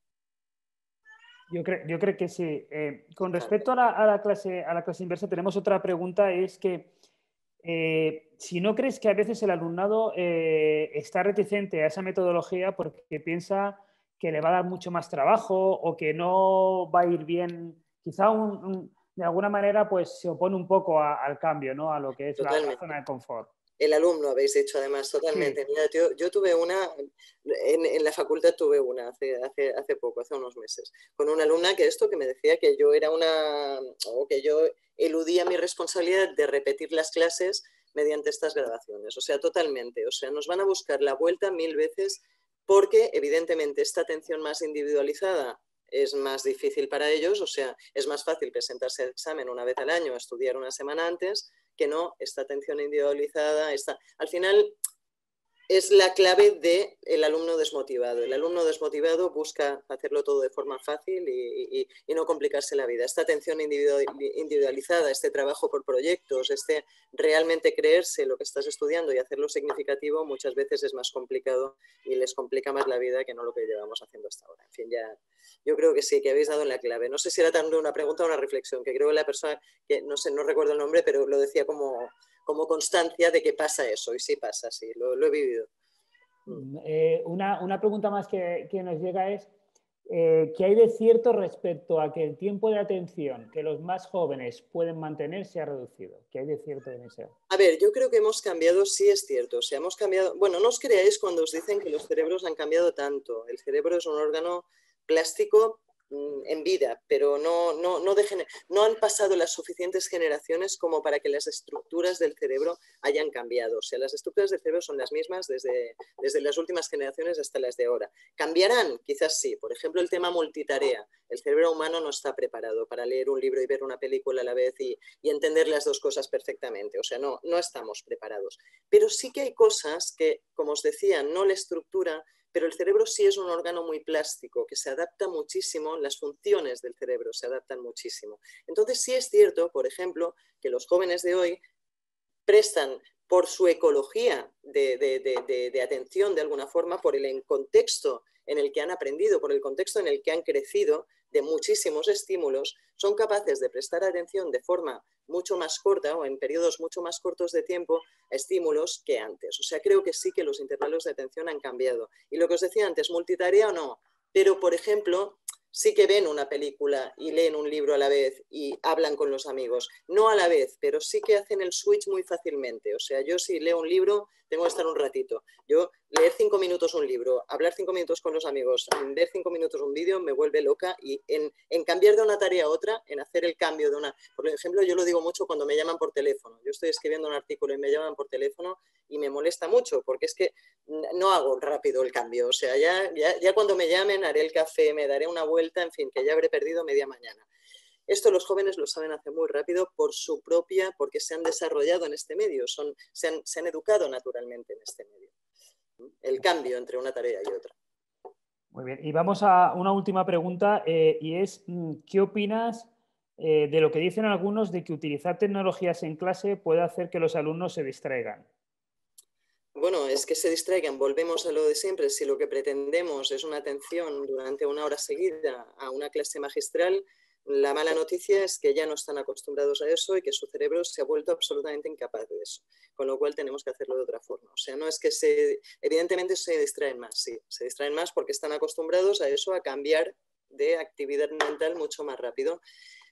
Yo, cre yo creo que sí. Eh, con respecto a la, a, la clase, a la clase inversa, tenemos otra pregunta, es que eh, si no crees que a veces el alumnado eh, está reticente a esa metodología porque piensa que le va a dar mucho más trabajo o que no va a ir bien, quizá un... un de alguna manera pues se opone un poco a, al cambio, ¿no? A lo que es la, la zona de confort. El alumno, habéis dicho además, totalmente. Sí. Mira, yo, yo tuve una, en, en la facultad tuve una hace, hace, hace poco, hace unos meses, con una alumna que esto que me decía que yo era una, o que yo eludía mi responsabilidad de repetir las clases mediante estas grabaciones. O sea, totalmente. O sea, nos van a buscar la vuelta mil veces porque evidentemente esta atención más individualizada es más difícil para ellos, o sea, es más fácil presentarse al examen una vez al año, estudiar una semana antes, que no esta atención individualizada. Esta... Al final es la clave del alumno desmotivado. El alumno desmotivado busca hacerlo todo de forma fácil y, y, y no complicarse la vida. Esta atención individualizada, este trabajo por proyectos, este realmente creerse lo que estás estudiando y hacerlo significativo, muchas veces es más complicado y les complica más la vida que no lo que llevamos haciendo hasta ahora. En fin, ya yo creo que sí, que habéis dado en la clave. No sé si era tanto una pregunta o una reflexión, que creo que la persona, que no sé, no recuerdo el nombre, pero lo decía como... como constancia de que pasa eso, y sí pasa, sí, lo, lo he vivido. Eh, una, una pregunta más que, que nos llega es, eh, ¿qué hay de cierto respecto a que el tiempo de atención que los más jóvenes pueden mantener se ha reducido? ¿Qué hay de cierto en eso? A ver, yo creo que hemos cambiado, sí es cierto, o sea, hemos cambiado, bueno, no os creáis cuando os dicen que los cerebros han cambiado tanto, el cerebro es un órgano plástico en vida, pero no, no, no, de, no han pasado las suficientes generaciones como para que las estructuras del cerebro hayan cambiado. O sea, las estructuras del cerebro son las mismas desde, desde las últimas generaciones hasta las de ahora. ¿Cambiarán? Quizás sí. Por ejemplo, el tema multitarea. El cerebro humano no está preparado para leer un libro y ver una película a la vez y, y entender las dos cosas perfectamente. O sea, no, no estamos preparados. Pero sí que hay cosas que, como os decía, no la estructura, pero el cerebro sí es un órgano muy plástico, que se adapta muchísimo, las funciones del cerebro se adaptan muchísimo. Entonces sí es cierto, por ejemplo, que los jóvenes de hoy prestan por su ecología de, de, de, de, de atención de alguna forma, por el contexto en el que han aprendido, por el contexto en el que han crecido, de muchísimos estímulos, son capaces de prestar atención de forma mucho más corta o en periodos mucho más cortos de tiempo a estímulos que antes. O sea, creo que sí que los intervalos de atención han cambiado. Y lo que os decía antes, multitarea o no, pero por ejemplo, sí que ven una película y leen un libro a la vez y hablan con los amigos. No a la vez, pero sí que hacen el switch muy fácilmente. O sea, yo si leo un libro, tengo que estar un ratito. Yo leer cinco minutos un libro, hablar cinco minutos con los amigos, ver cinco minutos un vídeo me vuelve loca y en, en cambiar de una tarea a otra, en hacer el cambio de una... Por ejemplo, yo lo digo mucho cuando me llaman por teléfono. Yo estoy escribiendo un artículo y me llaman por teléfono y me molesta mucho porque es que no hago rápido el cambio. O sea, ya, ya, ya cuando me llamen haré el café, me daré una vuelta, en fin, que ya habré perdido media mañana. Esto los jóvenes lo saben hacer muy rápido por su propia, porque se han desarrollado en este medio, son, se, han, se han educado naturalmente en este medio. El cambio entre una tarea y otra. Muy bien, y vamos a una última pregunta eh, y es, ¿qué opinas eh, de lo que dicen algunos de que utilizar tecnologías en clase puede hacer que los alumnos se distraigan? Bueno, es que se distraigan, volvemos a lo de siempre. Si lo que pretendemos es una atención durante una hora seguida a una clase magistral, la mala noticia es que ya no están acostumbrados a eso y que su cerebro se ha vuelto absolutamente incapaz de eso. Con lo cual tenemos que hacerlo de otra forma. O sea, no es que se... Evidentemente se distraen más, sí. Se distraen más porque están acostumbrados a eso, a cambiar de actividad mental mucho más rápido.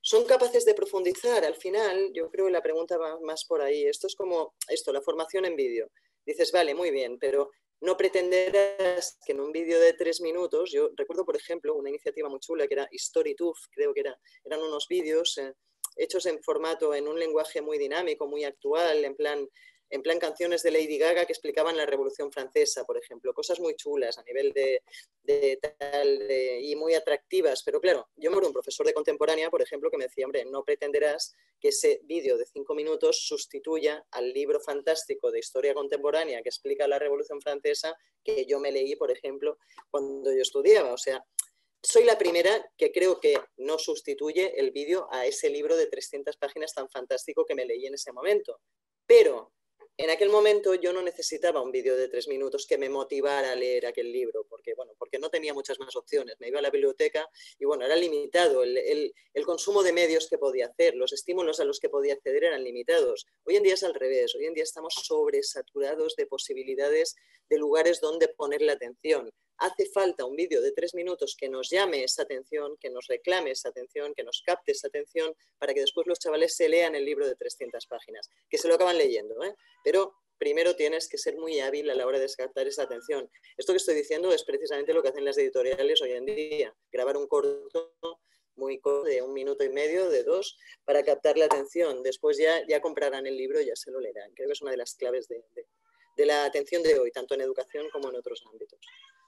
son capaces de profundizar. Al final, yo creo que la pregunta va más por ahí. Esto es como esto, la formación en vídeo. Dices, vale, muy bien, pero no pretenderás que en un vídeo de tres minutos, yo recuerdo, por ejemplo, una iniciativa muy chula que era StoryTube, creo que era, eran unos vídeos eh, hechos en formato, en un lenguaje muy dinámico, muy actual, en plan, en plan canciones de Lady Gaga que explicaban la Revolución Francesa, por ejemplo, cosas muy chulas a nivel de, de tal de, y muy atractivas, pero claro, yo me acuerdo de un profesor de contemporánea, por ejemplo, que me decía, hombre, no pretenderás que ese vídeo de cinco minutos sustituya al libro fantástico de historia contemporánea que explica la Revolución Francesa que yo me leí, por ejemplo, cuando yo estudiaba. O sea, soy la primera que creo que no sustituye el vídeo a ese libro de trescientas páginas tan fantástico que me leí en ese momento. Pero en aquel momento yo no necesitaba un vídeo de tres minutos que me motivara a leer aquel libro, porque, bueno, porque no tenía muchas más opciones. Me iba a la biblioteca y bueno, era limitado. El, el, el consumo de medios que podía hacer, los estímulos a los que podía acceder eran limitados. Hoy en día es al revés. Hoy en día estamos sobresaturados de posibilidades, de lugares donde poner la atención. Hace falta un vídeo de tres minutos que nos llame esa atención, que nos reclame esa atención, que nos capte esa atención, para que después los chavales se lean el libro de trescientas páginas, que se lo acaban leyendo, ¿eh? Pero primero tienes que ser muy hábil a la hora de captar esa atención. Esto que estoy diciendo es precisamente lo que hacen las editoriales hoy en día, grabar un corto muy corto, de un minuto y medio, de dos, para captar la atención. Después ya, ya comprarán el libro y ya se lo leerán. Creo que es una de las claves de, de, de la atención de hoy, tanto en educación como en otros ámbitos.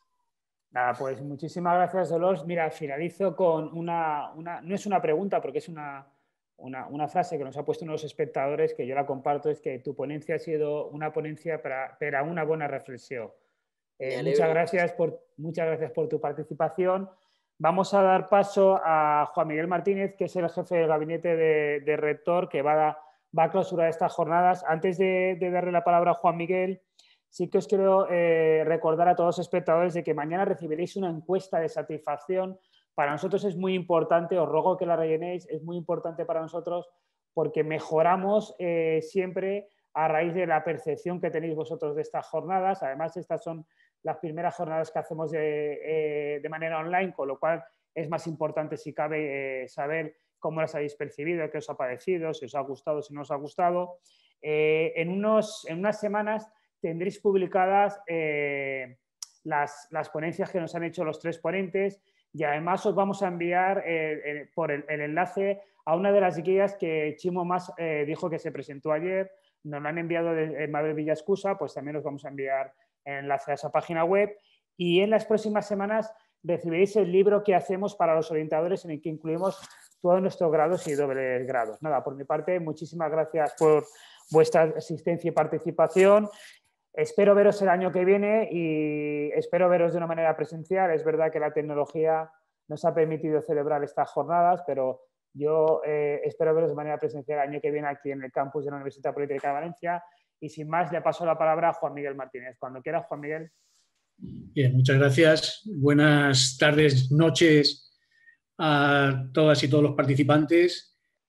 Nada, pues muchísimas gracias, Dolors. Mira, finalizo con una, una no es una pregunta porque es una, una, una frase que nos ha puesto unos espectadores que yo la comparto, es que tu ponencia ha sido una ponencia para, para una buena reflexión. Eh, muchas, gracias por, muchas gracias por tu participación. Vamos a dar paso a Juan Miguel Martínez, que es el jefe del gabinete de, de rector, que va a, va a clausurar estas jornadas. Antes de, de darle la palabra a Juan Miguel, sí que os quiero eh, recordar a todos los espectadores de que mañana recibiréis una encuesta de satisfacción. Para nosotros es muy importante, os ruego que la rellenéis, es muy importante para nosotros porque mejoramos eh, siempre a raíz de la percepción que tenéis vosotros de estas jornadas. Además, estas son las primeras jornadas que hacemos de, eh, de manera online, con lo cual es más importante, si cabe, eh, saber cómo las habéis percibido, qué os ha parecido, si os ha gustado, si no os ha gustado. Eh, en, unos, en unas semanas tendréis publicadas eh, las, las ponencias que nos han hecho los tres ponentes y además os vamos a enviar eh, eh, por el, el enlace a una de las guías que Chimo Mas eh, dijo que se presentó ayer. Nos lo han enviado de, de Mabel Villascusa, pues también os vamos a enviar el enlace a esa página web. Y en las próximas semanas recibiréis el libro que hacemos para los orientadores, en el que incluimos todos nuestros grados y dobles grados. Nada, por mi parte, muchísimas gracias por vuestra asistencia y participación. Espero veros el año que viene y espero veros de una manera presencial. Es verdad que la tecnología nos ha permitido celebrar estas jornadas, pero yo eh, espero veros de manera presencial el año que viene aquí en el campus de la Universidad Politécnica de Valencia. Y sin más, le paso la palabra a Juan Miguel Martínez. Cuando quieras, Juan Miguel. Bien, muchas gracias. Buenas tardes, noches a todas y todos los participantes.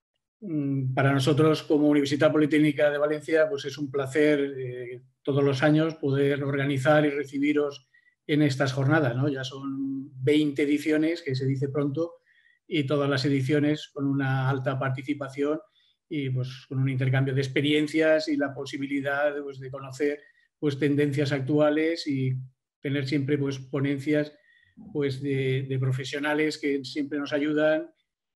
Para nosotros, como Universidad Politécnica de Valencia, pues es un placer eh, todos los años poder organizar y recibiros en estas jornadas, ¿no? Ya son veinte ediciones, que se dice pronto, y todas las ediciones con una alta participación y pues, con un intercambio de experiencias y la posibilidad pues, de conocer pues, tendencias actuales y tener siempre pues, ponencias pues, de, de profesionales que siempre nos ayudan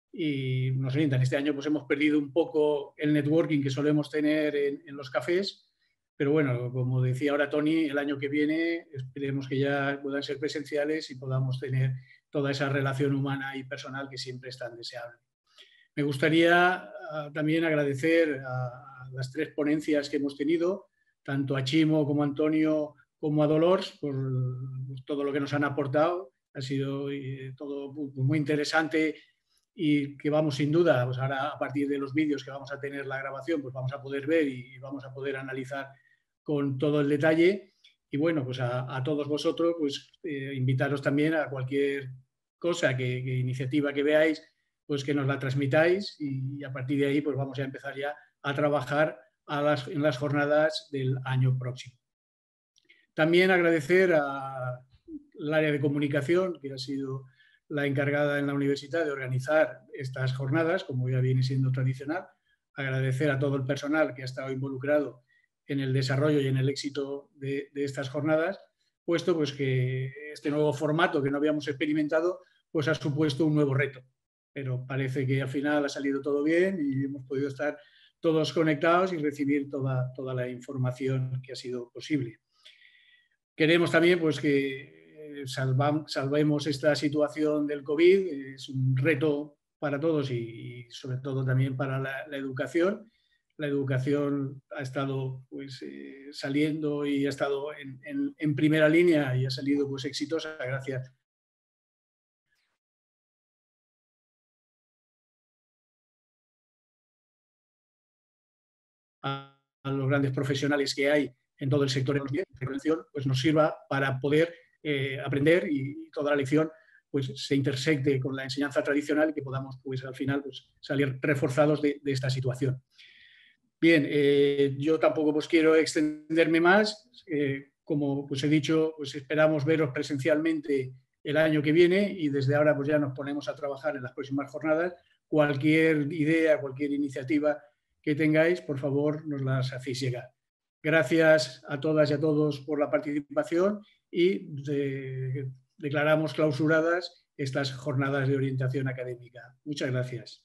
y nos orientan. Este año pues, hemos perdido un poco el networking que solemos tener en, en los cafés, pero bueno, como decía ahora Tony, el año que viene esperemos que ya puedan ser presenciales y podamos tener toda esa relación humana y personal que siempre es tan deseable. Me gustaría uh, también agradecer a, a las tres ponencias que hemos tenido, tanto a Chimo como a Antonio como a Dolors, por, por todo lo que nos han aportado. Ha sido eh, todo muy interesante y que vamos sin duda, pues ahora a partir de los vídeos que vamos a tener la grabación, pues vamos a poder ver y vamos a poder analizar con todo el detalle. Y bueno, pues a, a todos vosotros, pues eh, invitaros también a cualquier cosa, que, que iniciativa que veáis, pues que nos la transmitáis y, y a partir de ahí pues vamos a empezar ya a trabajar a las, en las jornadas del año próximo. También agradecer al área de comunicación, que ha sido la encargada en la universidad de organizar estas jornadas, como ya viene siendo tradicional. Agradecer a todo el personal que ha estado involucrado en el desarrollo y en el éxito de, de estas jornadas, puesto pues, que este nuevo formato que no habíamos experimentado pues, ha supuesto un nuevo reto. Pero parece que al final ha salido todo bien y hemos podido estar todos conectados y recibir toda, toda la información que ha sido posible. Queremos también pues, que salva, salvemos esta situación del COVID, es un reto para todos y, y sobre todo también para la, la educación. La educación ha estado pues, eh, saliendo y ha estado en, en, en primera línea y ha salido pues, exitosa gracias a, a los grandes profesionales que hay en todo el sector de la prevención, pues nos sirva para poder eh, aprender y, y toda la lección pues, se intersecte con la enseñanza tradicional y que podamos pues, al final pues, salir reforzados de, de esta situación. Bien, eh, yo tampoco pues, quiero extenderme más. Eh, como pues, he dicho, pues, esperamos veros presencialmente el año que viene y desde ahora pues, ya nos ponemos a trabajar en las próximas jornadas. Cualquier idea, cualquier iniciativa que tengáis, por favor, nos las hacéis llegar. Gracias a todas y a todos por la participación y de, declaramos clausuradas estas jornadas de orientación académica. Muchas gracias.